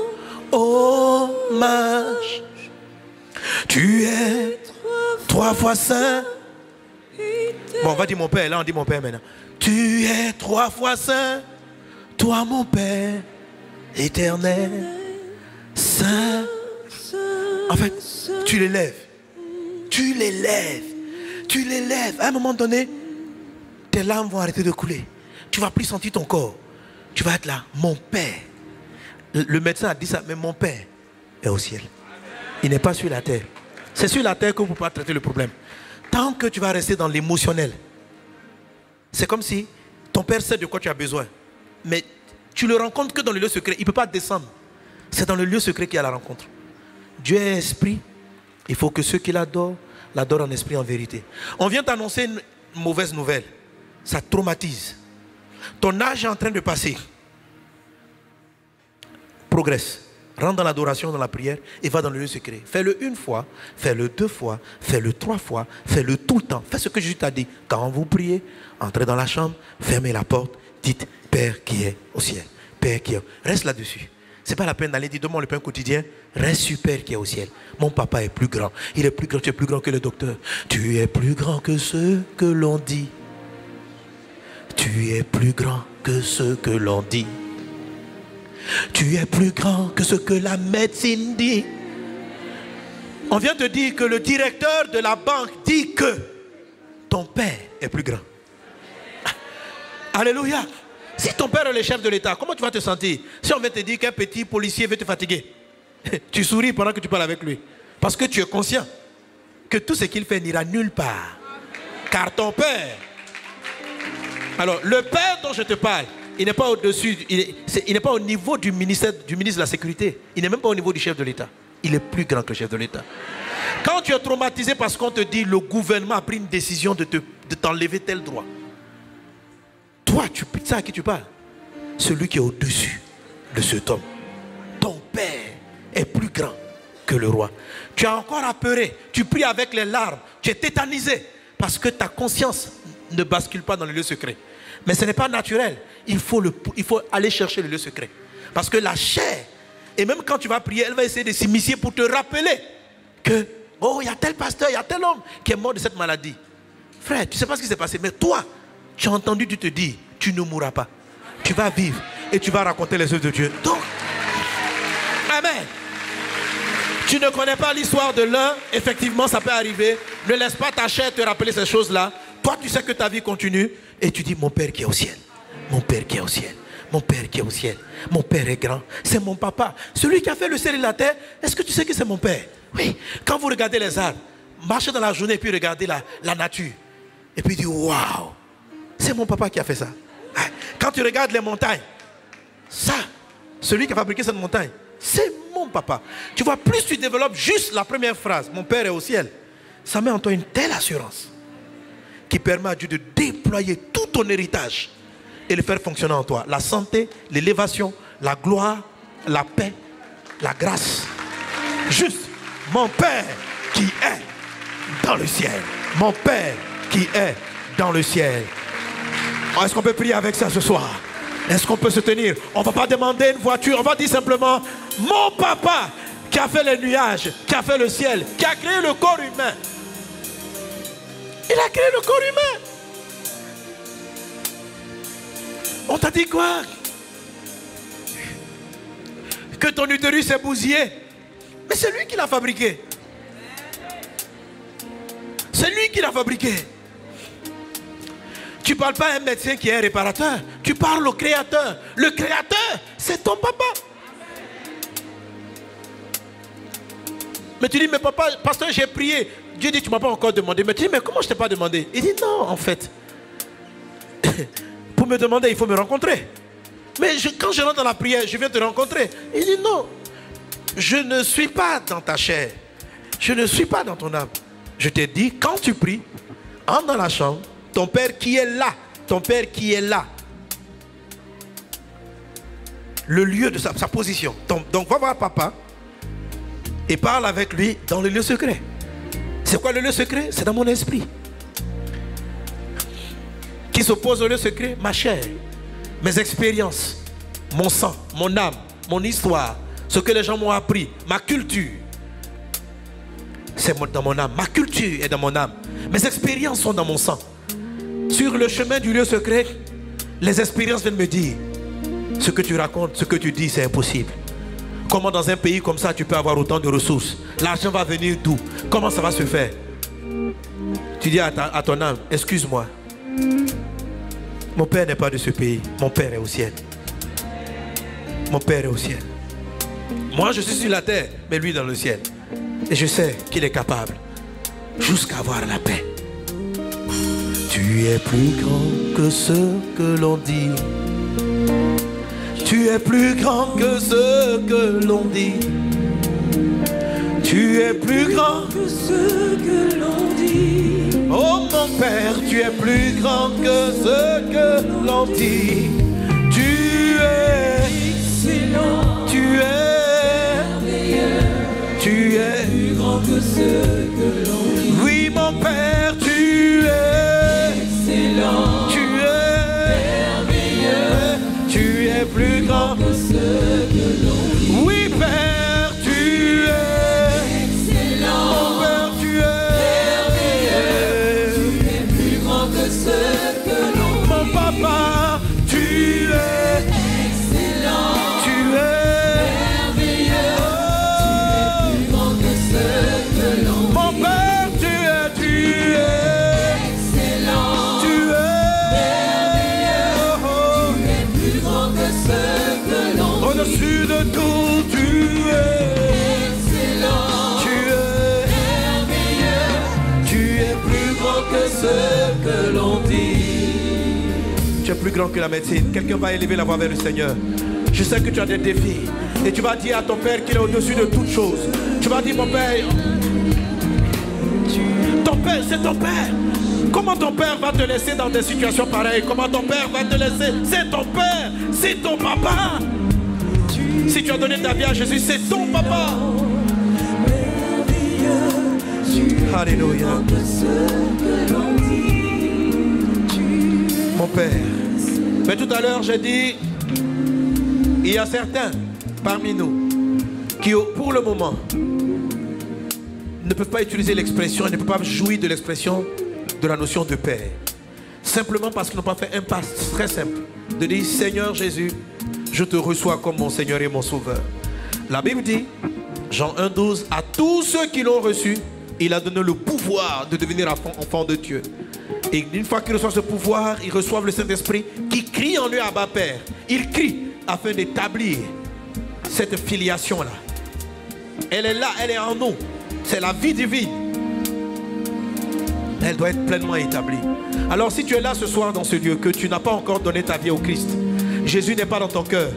hommage. Tu es trois fois saint. Bon, on va dire mon Père, là on dit mon Père maintenant. Tu es trois fois saint, toi mon Père éternel, saint. En fait, tu l'élèves. Tu l'élèves. Tu l'élèves. À un moment donné, tes larmes vont arrêter de couler. Tu ne vas plus sentir ton corps. Tu vas être là, mon Père. Le médecin a dit ça, mais mon Père est au ciel. Il n'est pas sur la terre. C'est sur la terre que vous ne pouvez pas traiter le problème. Tant que tu vas rester dans l'émotionnel, c'est comme si ton Père sait de quoi tu as besoin. Mais tu le rencontres que dans le lieu secret. Il ne peut pas descendre. C'est dans le lieu secret qu'il y a la rencontre. Dieu est esprit. Il faut que ceux qui l'adorent, l'adorent en esprit, en vérité. On vient t'annoncer une mauvaise nouvelle. Ça traumatise. Ton âge est en train de passer. Progresse. Rentre dans l'adoration, dans la prière et va dans le lieu secret. Fais-le une fois, fais-le deux fois, fais-le trois fois, fais-le tout le temps. Fais ce que Jésus t'a dit. Quand vous priez, entrez dans la chambre, fermez la porte, dites Père qui est au ciel. Père qui est... Reste là-dessus. Ce n'est pas la peine d'aller dire donne-moi le pain quotidien. Reste sur Père qui est au ciel. Mon papa est plus grand. Il est plus grand, tu es plus grand que le docteur. Tu es plus grand que ce que l'on dit. Tu es plus grand que ce que l'on dit. Tu es plus grand que ce que la médecine dit. On vient te dire que le directeur de la banque dit que ton père est plus grand. Alléluia. Si ton père est le chef de l'État, comment tu vas te sentir? Si on vient te dire qu'un petit policier veut te fatiguer, tu souris pendant que tu parles avec lui. Parce que tu es conscient que tout ce qu'il fait n'ira nulle part. Car ton père... Alors, le père dont je te parle, il n'est pas au-dessus, il n'est pas au niveau du ministère, du ministre de la Sécurité. Il n'est même pas au niveau du chef de l'État. Il est plus grand que le chef de l'État. Quand tu es traumatisé parce qu'on te dit le gouvernement a pris une décision de, te, de t'enlever tel droit, toi, tu sais à qui tu parles? Celui qui est au-dessus de cet homme. Ton est plus grand que le roi. Tu es encore apeuré, tu pries avec les larmes, tu es tétanisé parce que ta conscience ne bascule pas dans le lieu secret. Mais ce n'est pas naturel, il faut, le, il faut aller chercher le lieu secret. Parce que la chair, et même quand tu vas prier, elle va essayer de s'immiscer pour te rappeler que, oh, il y a tel pasteur, il y a tel homme qui est mort de cette maladie. Frère, tu ne sais pas ce qui s'est passé, mais toi, tu as entendu, tu te dis, tu ne mourras pas. Tu vas vivre et tu vas raconter les œuvres de Dieu. Donc, amen. Tu ne connais pas l'histoire de l'un, effectivement ça peut arriver. Ne laisse pas ta chair te rappeler ces choses-là. Toi tu sais que ta vie continue et tu dis mon Père qui est au ciel, mon Père qui est au ciel, mon Père qui est au ciel, mon Père est grand, c'est mon papa. Celui qui a fait le ciel et la terre, est-ce que tu sais que c'est mon Père? Oui, quand vous regardez les arbres, marchez dans la journée et puis regardez la, la nature. Et puis dis waouh, c'est mon papa qui a fait ça. Quand tu regardes les montagnes, ça, celui qui a fabriqué cette montagne, c'est mon papa. Tu vois, plus tu développes juste la première phrase, mon Père est au ciel, ça met en toi une telle assurance qui permet à Dieu de déployer tout ton héritage et le faire fonctionner en toi. La santé, l'élévation, la gloire, la paix, la grâce. Juste, mon Père qui est dans le ciel. Mon Père qui est dans le ciel. Est-ce qu'on peut prier avec ça ce soir? Est-ce qu'on peut se tenir? On ne va pas demander une voiture, on va dire simplement mon papa qui a fait les nuages, qui a fait le ciel, qui a créé le corps humain. Il a créé le corps humain. On t'a dit quoi? Que ton utérus est bousillé. Mais c'est lui qui l'a fabriqué. C'est lui qui l'a fabriqué. Tu ne parles pas à un médecin qui est un réparateur. Tu parles au créateur. Le créateur, c'est ton papa. Mais tu dis, mais papa, pasteur, j'ai prié. Dieu dit, tu ne m'as pas encore demandé. Mais tu dis, mais comment je ne t'ai pas demandé? Il dit, non, en fait. Pour me demander, il faut me rencontrer. Mais je, quand je rentre dans la prière, je viens te rencontrer. Il dit, non, je ne suis pas dans ta chair. Je ne suis pas dans ton âme. Je t'ai dit, quand tu pries, entre dans la chambre. Ton Père qui est là, ton Père qui est là. Le lieu de sa, sa position. Ton, donc va voir papa et parle avec lui dans le lieu secret. C'est quoi le lieu secret? C'est dans mon esprit. Qui s'oppose au lieu secret? Ma chair, mes expériences, mon sang, mon âme, mon histoire, ce que les gens m'ont appris, ma culture. C'est dans mon âme. Ma culture est dans mon âme. Mes expériences sont dans mon sang. Sur le chemin du lieu secret, les expériences viennent me dire ce que tu racontes, ce que tu dis, c'est impossible. Comment dans un pays comme ça tu peux avoir autant de ressources? L'argent va venir d'où? Comment ça va se faire? Tu dis à, ta, à ton âme, excuse-moi, mon père n'est pas de ce pays, mon père est au ciel. Mon père est au ciel. Moi je suis sur la terre, mais lui dans le ciel. Et je sais qu'il est capable jusqu'à avoir la paix. Tu es plus grand que ce que l'on dit. Tu es plus grand que ce que l'on dit. Tu es plus grand
que ce que l'on dit.
Oh mon Père, tu es plus grand que ce que l'on dit. Tu es
excellent.
Tu es
merveilleux.
Tu es
plus grand que ce que l'on dit.
Oui mon Père, tu es
excellent.
Tu es
merveilleux.
Tu es plus grand
que ce que l'on dit.
Oui Père, tu es
excellent.
Mon Père, tu es
merveilleux. Tu es plus grand que ce que l'on dit.
Mon Papa, tu es
excellent.
Tu es
merveilleux.
Oh.
Tu es plus grand que ce que l'on dit.
Mon Père, tu es, tu es
excellent.
Tu es
merveilleux.
Oh.
Tu es plus grand que ce que l'on dit.
Au-dessus de tout, tu es
excellent.
Tu es
merveilleux.
Tu es plus grand que
Ce que l'on dit.
Tu es plus grand que la médecine. Quelqu'un va élever la voix vers le Seigneur. Je sais que tu as des défis. Et tu vas dire à ton Père qu'il est au-dessus de toutes choses. Tu vas dire, mon Père, ton Père, c'est ton Père. Comment ton Père va te laisser dans des situations pareilles? Comment ton Père va te laisser? C'est ton Père, c'est ton papa. Si tu as donné ta vie à Jésus, c'est ton papa. Alléluia. Mon Père. Mais tout à l'heure, j'ai dit, il y a certains parmi nous qui, pour le moment, ne peuvent pas utiliser l'expression et ne peuvent pas jouir de l'expression de la notion de Père. Simplement parce qu'ils n'ont pas fait un pas très simple de dire, Seigneur Jésus, je te reçois comme mon Seigneur et mon Sauveur. La Bible dit, Jean un douze, à tous ceux qui l'ont reçu, il a donné le pouvoir de devenir enfant de Dieu. Et une fois qu'ils reçoivent ce pouvoir, ils reçoivent le Saint-Esprit qui crie en lui Abba Père. Il crie afin d'établir cette filiation-là. Elle est là, elle est en nous. C'est la vie divine. Elle doit être pleinement établie. Alors si tu es là ce soir dans ce lieu, que tu n'as pas encore donné ta vie au Christ, Jésus n'est pas dans ton cœur.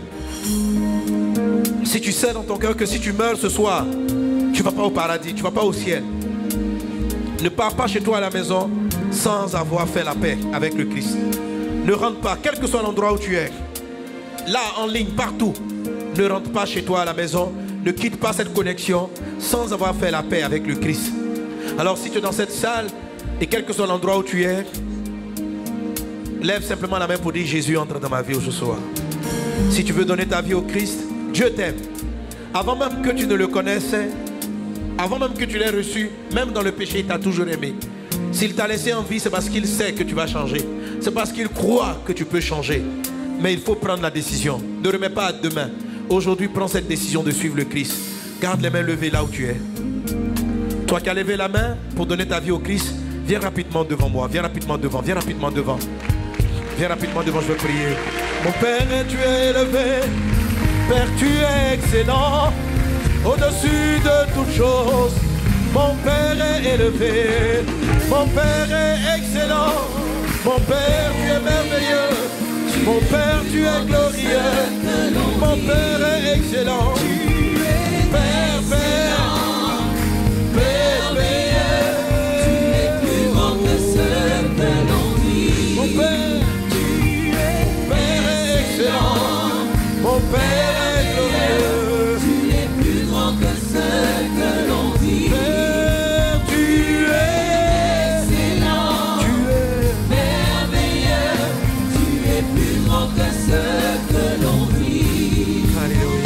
Si tu sais dans ton cœur que si tu meurs ce soir, tu ne vas pas au paradis, tu ne vas pas au ciel. Ne pars pas chez toi à la maison sans avoir fait la paix avec le Christ. Ne rentre pas, quel que soit l'endroit où tu es, là en ligne, partout. Ne rentre pas chez toi à la maison, ne quitte pas cette connexion sans avoir fait la paix avec le Christ. Alors si tu es dans cette salle et quel que soit l'endroit où tu es, lève simplement la main pour dire Jésus entre dans ma vie ce soir. Si tu veux donner ta vie au Christ, Dieu t'aime. Avant même que tu ne le connaissais, avant même que tu l'aies reçu, même dans le péché, il t'a toujours aimé. S'il t'a laissé en vie, c'est parce qu'il sait que tu vas changer. C'est parce qu'il croit que tu peux changer. Mais il faut prendre la décision. Ne remets pas à demain. Aujourd'hui, prends cette décision de suivre le Christ. Garde les mains levées là où tu es. Toi qui as levé la main pour donner ta vie au Christ, viens rapidement devant moi. Viens rapidement devant. Viens rapidement devant. Viens rapidement devant, je vais prier. Mon Père, tu es élevé. Père, tu es excellent. Au-dessus de toutes choses, mon Père est élevé. Mon Père est excellent. Mon Père, tu es merveilleux. Mon Père, tu es glorieux. Mon Père est excellent. Père, Père, Père, Père, tu es plus grand que ce que l'on dit. Mon Père, tu es Père est excellent. Mon Père est glorieux. Tu es plus grand que ce que l'on dit. Père, tu es excellent. Tu es merveilleux. Tu es plus grand que ce que l'on dit. Alléluia.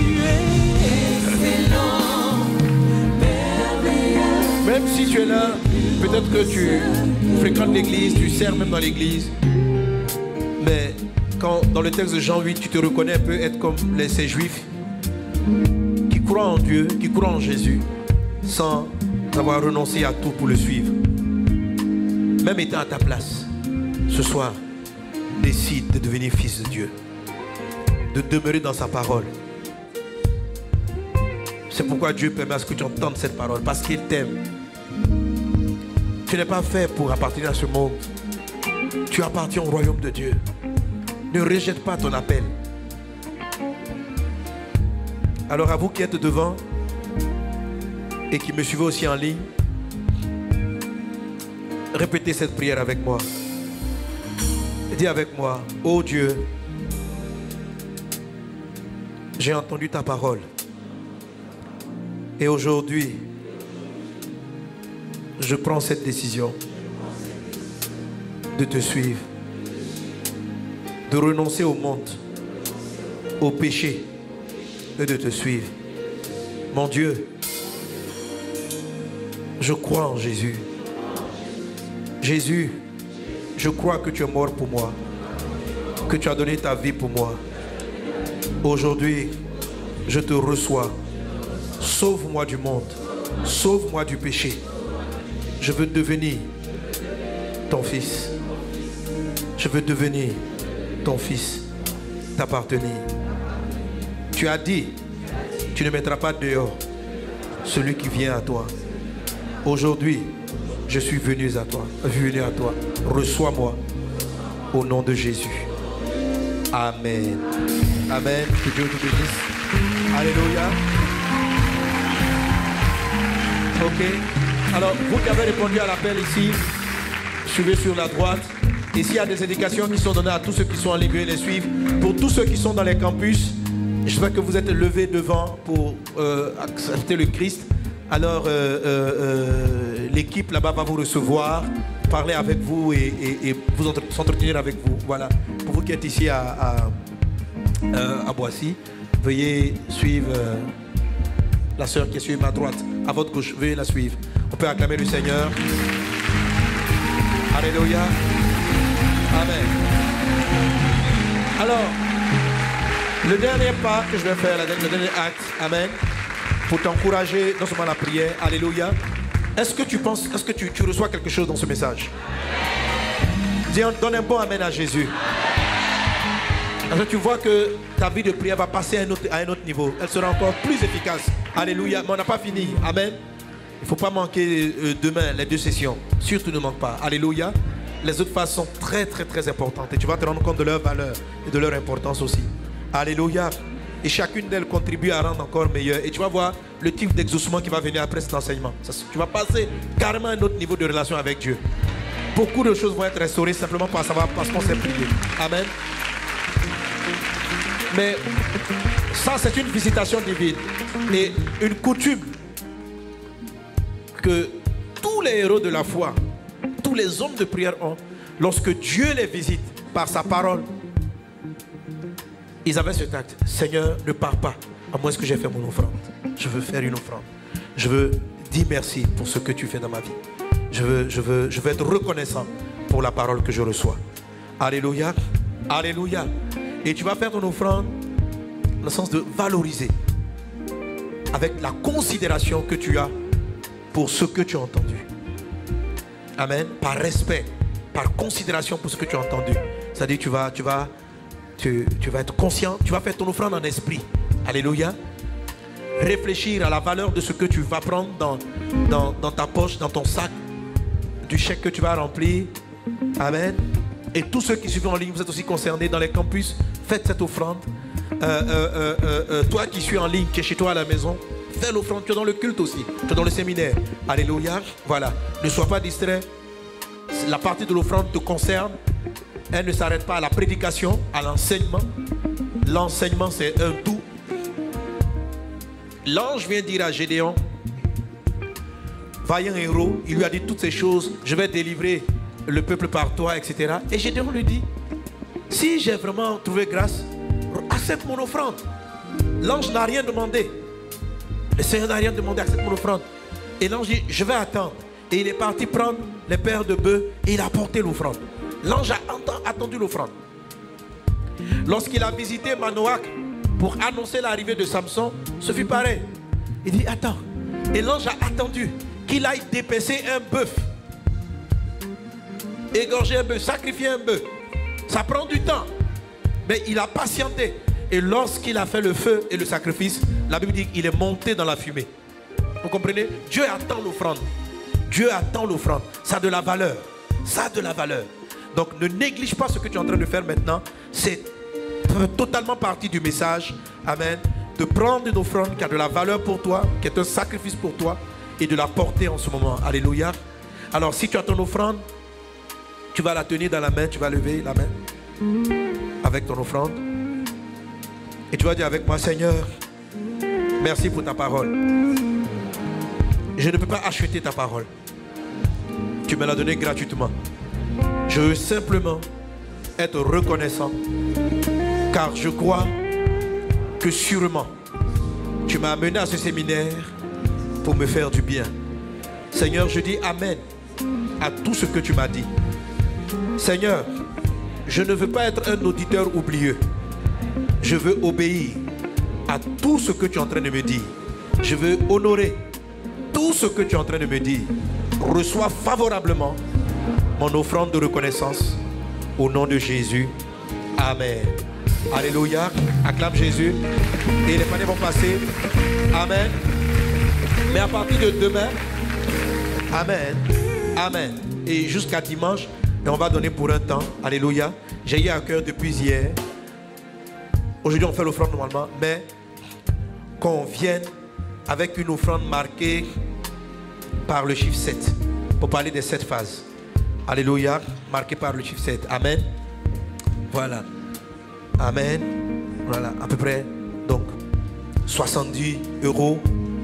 Même si tu es là, peut-être que tu fréquentes l'église, tu sers même dans l'église. Mais quand dans le texte de Jean huit, tu te reconnais un peu être comme les, ces juifs qui croient en Dieu, qui croient en Jésus, sans avoir renoncé à tout pour le suivre. Même étant à ta place, ce soir, décide de devenir fils de Dieu, de demeurer dans sa parole. C'est pourquoi Dieu permet à ce que tu entendes cette parole, parce qu'il t'aime. Tu n'es pas fait pour appartenir à ce monde. Tu appartiens au royaume de Dieu. Ne rejette pas ton appel. Alors à vous qui êtes devant et qui me suivez aussi en ligne, répétez cette prière avec moi. Dis avec moi, ô Dieu, j'ai entendu ta parole. Et aujourd'hui, je prends cette décision de te suivre, de renoncer au monde, au péché et de te suivre. Mon Dieu, je crois en Jésus. Jésus, je crois que tu es mort pour moi, que tu as donné ta vie pour moi. Aujourd'hui, je te reçois. Sauve-moi du monde, sauve-moi du péché. Je veux devenir ton fils. Je veux devenir ton fils, t'appartenir. Tu as dit, tu ne mettras pas dehors celui qui vient à toi. Aujourd'hui, je suis venu à toi, venu à toi. Reçois-moi au nom de Jésus. Amen. Amen. Que Dieu te bénisse. Alléluia. Ok. Alors, vous qui avez répondu à l'appel ici, suivez sur la droite. Et s'il y a des indications qui sont données à tous ceux qui sont en ligne, les suivre. Pour tous ceux qui sont dans les campus, J'espère que vous êtes levés devant pour euh, accepter le Christ. Alors, euh, euh, euh, l'équipe là-bas va vous recevoir, parler avec vous et, et, et vous entre, s'entretenir avec vous. Voilà. Pour vous qui êtes ici à, à, euh, à Boissy, veuillez suivre euh, la sœur qui est sur ma droite, à votre gauche. Veuillez la suivre. On peut acclamer le Seigneur. Alléluia. Amen. Alors, le dernier pas que je vais faire, le dernier acte, amen, pour t'encourager non seulement la prière, alléluia. Est-ce que tu penses, est-ce que tu, tu reçois quelque chose dans ce message? Dis, donne un bon amen à Jésus. Parce que tu vois que ta vie de prière va passer à un autre, à un autre niveau. Elle sera encore plus efficace. Alléluia. Mais on n'a pas fini. Amen. Il ne faut pas manquer euh, demain les deux sessions. Surtout ne manque pas. Alléluia. Les autres phases sont très très très importantes. Et tu vas te rendre compte de leur valeur et de leur importance aussi. Alléluia. Et chacune d'elles contribue à rendre encore meilleur. Et tu vas voir le type d'exaucement qui va venir après cet enseignement. Ça, tu vas passer carrément à un autre niveau de relation avec Dieu. Beaucoup de choses vont être restaurées simplement parce, parce qu'on s'est prié. Amen. Mais ça, c'est une visitation divine. Et une coutume que tous les héros de la foi, tous les hommes de prière ont, lorsque Dieu les visite par sa parole, ils avaient cet acte. Seigneur, ne pars pas, à moins que j'ai fait mon offrande. Je veux faire une offrande. Je veux dire merci pour ce que tu fais dans ma vie. Je veux, je veux, je veux être reconnaissant pour la parole que je reçois. Alléluia. Alléluia. Et tu vas faire ton offrande dans le sens de valoriser, avec la considération que tu as pour ce que tu as entendu. Amen. Par respect, par considération pour ce que tu as entendu. C'est-à-dire tu vas, tu vas, tu, tu vas être conscient, tu vas faire ton offrande en esprit. Alléluia. Réfléchir à la valeur de ce que tu vas prendre dans, dans, dans ta poche, dans ton sac, du chèque que tu vas remplir. Amen. Et tous ceux qui suivent en ligne, vous êtes aussi concernés dans les campus, faites cette offrande. Euh, euh, euh, euh, toi qui suis en ligne, qui es chez toi à la maison, fais l'offrande. Tu es dans le culte aussi, tu es dans le séminaire. Alléluia. Voilà. Ne sois pas distrait. La partie de l'offrande te concerne. Elle ne s'arrête pas à la prédication, à l'enseignement. L'enseignement, c'est un tout. L'ange vient dire à Gédéon, vaillant héros, il lui a dit toutes ces choses. Je vais délivrer le peuple par toi, et cetera. Et Gédéon lui dit, si j'ai vraiment trouvé grâce, accepte mon offrande. L'ange n'a rien demandé. Le Seigneur n'a rien demandé, accepte mon offrande. Et l'ange dit, je vais attendre. Et il est parti prendre les paires de bœufs et il a apporté l'offrande. L'ange a attendu l'offrande. Lorsqu'il a visité Manoach pour annoncer l'arrivée de Samson, ce fut pareil. Il dit, attends. Et l'ange a attendu qu'il aille dépecer un bœuf. Égorger un bœuf, sacrifier un bœuf. Ça prend du temps. Mais il a patienté. Et lorsqu'il a fait le feu et le sacrifice, la Bible dit qu'il est monté dans la fumée. Vous comprenez? Dieu attend l'offrande. Dieu attend l'offrande. Ça a de la valeur. Ça a de la valeur. Donc ne néglige pas ce que tu es en train de faire maintenant. C'est totalement partie du message. Amen. De prendre une offrande qui a de la valeur pour toi, qui est un sacrifice pour toi, et de la porter en ce moment. Alléluia. Alors si tu as ton offrande, tu vas la tenir dans la main, tu vas lever la main avec ton offrande. Et tu vas dire avec moi, Seigneur, merci pour ta parole. Je ne peux pas acheter ta parole. Tu me l'as donnée gratuitement. Je veux simplement être reconnaissant, car je crois que sûrement tu m'as amené à ce séminaire pour me faire du bien. Seigneur, je dis Amen à tout ce que tu m'as dit. Seigneur, je ne veux pas être un auditeur oublieux. Je veux obéir à tout ce que tu es en train de me dire. Je veux honorer tout ce que tu es en train de me dire. Reçois favorablement mon offrande de reconnaissance au nom de Jésus. Amen. Alléluia. Acclame Jésus. Et les paniers vont passer. Amen. Mais à partir de demain, Amen. Amen. Et jusqu'à dimanche, et on va donner pour un temps. Alléluia. J'ai eu à cœur depuis hier. Aujourd'hui, on fait l'offrande normalement, mais qu'on vienne avec une offrande marquée par le chiffre sept. Pour parler des sept phases. Alléluia. Marquée par le chiffre sept. Amen. Voilà. Amen. Voilà, à peu près. Donc, soixante-dix euros,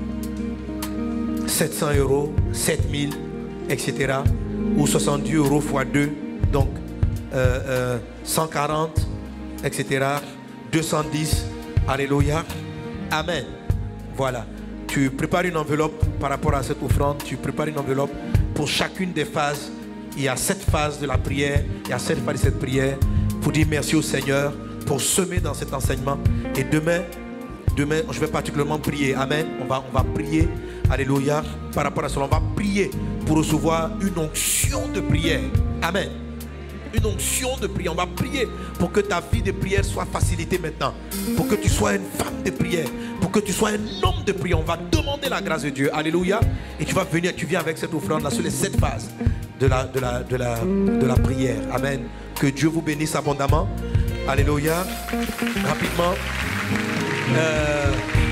sept cents euros, sept mille, et cetera. Ou soixante-dix euros fois deux, donc euh, euh, cent quarante, et cetera. deux cent dix, alléluia, amen. Voilà, tu prépares une enveloppe par rapport à cette offrande, tu prépares une enveloppe pour chacune des phases. Il y a sept phases de la prière, il y a sept phases de cette prière, pour dire merci au Seigneur, pour semer dans cet enseignement. Et demain, demain, je vais particulièrement prier, amen. On va, on va prier, alléluia, par rapport à cela, on va prier pour recevoir une onction de prière, amen. Une onction de prière, on va prier pour que ta vie de prière soit facilitée maintenant, pour que tu sois une femme de prière, pour que tu sois un homme de prière. On va demander la grâce de Dieu, alléluia. Et tu vas venir, tu viens avec cette offrande là sur les sept phases de la, de la, de la, de la prière, amen. Que Dieu vous bénisse abondamment, alléluia. Rapidement, euh...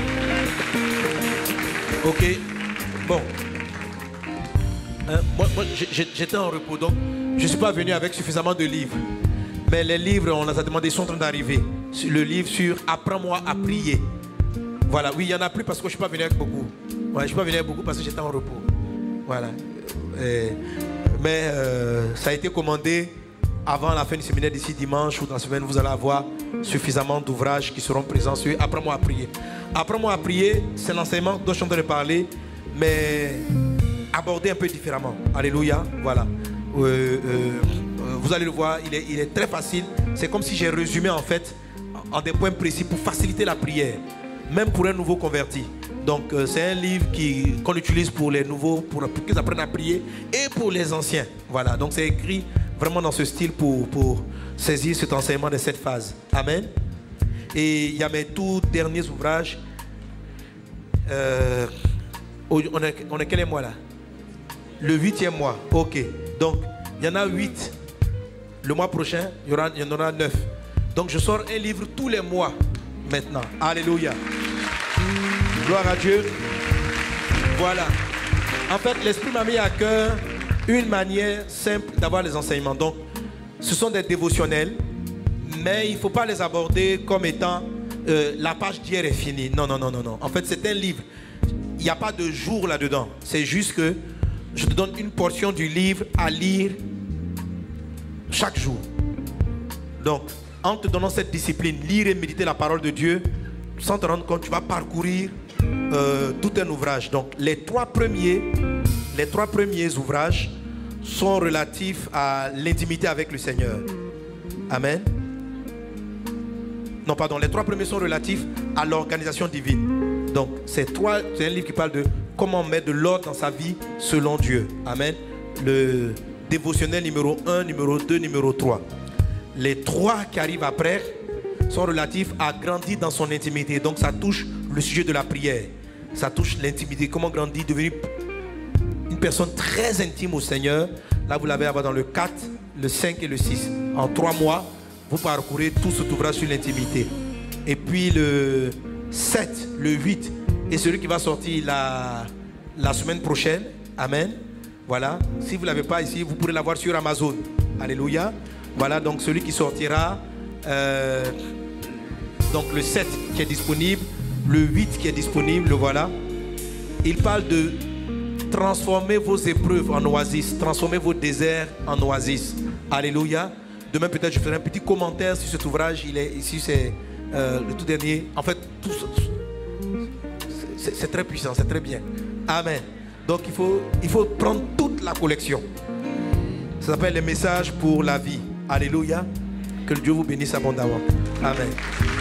ok, bon. Hein, moi, moi j'étais en repos, donc je ne suis pas venu avec suffisamment de livres. Mais les livres, on les a demandé, sont en train d'arriver. Le livre sur « Apprends-moi à prier ». Voilà, oui, il n'y en a plus parce que je ne suis pas venu avec beaucoup. Ouais, je ne suis pas venu avec beaucoup parce que j'étais en repos. Voilà. Et, mais euh, ça a été commandé avant la fin du séminaire d'ici dimanche ou dans la semaine. Vous allez avoir suffisamment d'ouvrages qui seront présents sur « Apprends-moi à prier ». « Apprends-moi à prier », c'est l'enseignement dont je suis en train de parler, mais abordé un peu différemment. Alléluia, voilà. Euh, euh, vous allez le voir, il est, il est très facile. C'est comme si j'ai résumé en fait en des points précis pour faciliter la prière, même pour un nouveau converti. Donc euh, c'est un livre qui, qu'on utilise pour les nouveaux, pour, pour qu'ils apprennent à prier, et pour les anciens. Voilà, donc c'est écrit vraiment dans ce style pour, pour saisir cet enseignement de cette phase. Amen. Et il y a mes tout derniers ouvrages. Euh, on, est, on est quel mois là? Le huitième mois. Ok. Donc, il y en a huit. Le mois prochain, il y, aura, il y en aura neuf. Donc, je sors un livre tous les mois maintenant. Alléluia. Gloire à Dieu. Voilà. En fait, l'Esprit m'a mis à cœur une manière simple d'avoir les enseignements. Donc, ce sont des dévotionnels, mais il ne faut pas les aborder comme étant euh, la page d'hier est finie. Non, non, non, non, non. En fait, c'est un livre. Il n'y a pas de jour là-dedans. C'est juste que je te donne une portion du livre à lire chaque jour. Donc, en te donnant cette discipline, lire et méditer la parole de Dieu, sans te rendre compte, tu vas parcourir euh, tout un ouvrage. Donc, les trois premiers, les trois premiers ouvrages sont relatifs à l'intimité avec le Seigneur. Amen. Non, pardon, les trois premiers sont relatifs à l'organisation divine. Donc, c'est trois, c'est un livre qui parle de comment mettre de l'ordre dans sa vie selon Dieu. Amen. Le dévotionnel numéro un, numéro deux, numéro trois. Les trois qui arrivent après sont relatifs à grandir dans son intimité. Donc, ça touche le sujet de la prière. Ça touche l'intimité. Comment grandir, devenir une personne très intime au Seigneur. Là, vous l'avez dans le quatre, le cinq et le six. En trois mois, vous parcourez tout cet ouvrage sur l'intimité. Et puis le sept, le huit, et celui qui va sortir la, la semaine prochaine. Amen. Voilà. Si vous ne l'avez pas ici, vous pourrez l'avoir sur Amazon. Alléluia. Voilà, donc celui qui sortira, euh, donc le sept qui est disponible, le huit qui est disponible, le voilà. Il parle de transformer vos épreuves en oasis, transformer vos déserts en oasis. Alléluia. Demain, peut-être, je ferai un petit commentaire sur cet ouvrage. Il est ici, c'est euh, le tout dernier. En fait, c'est très puissant, c'est très bien. Amen. Donc, il faut, il faut prendre toute la collection. Ça s'appelle les messages pour la vie. Alléluia. Que Dieu vous bénisse abondamment. Amen.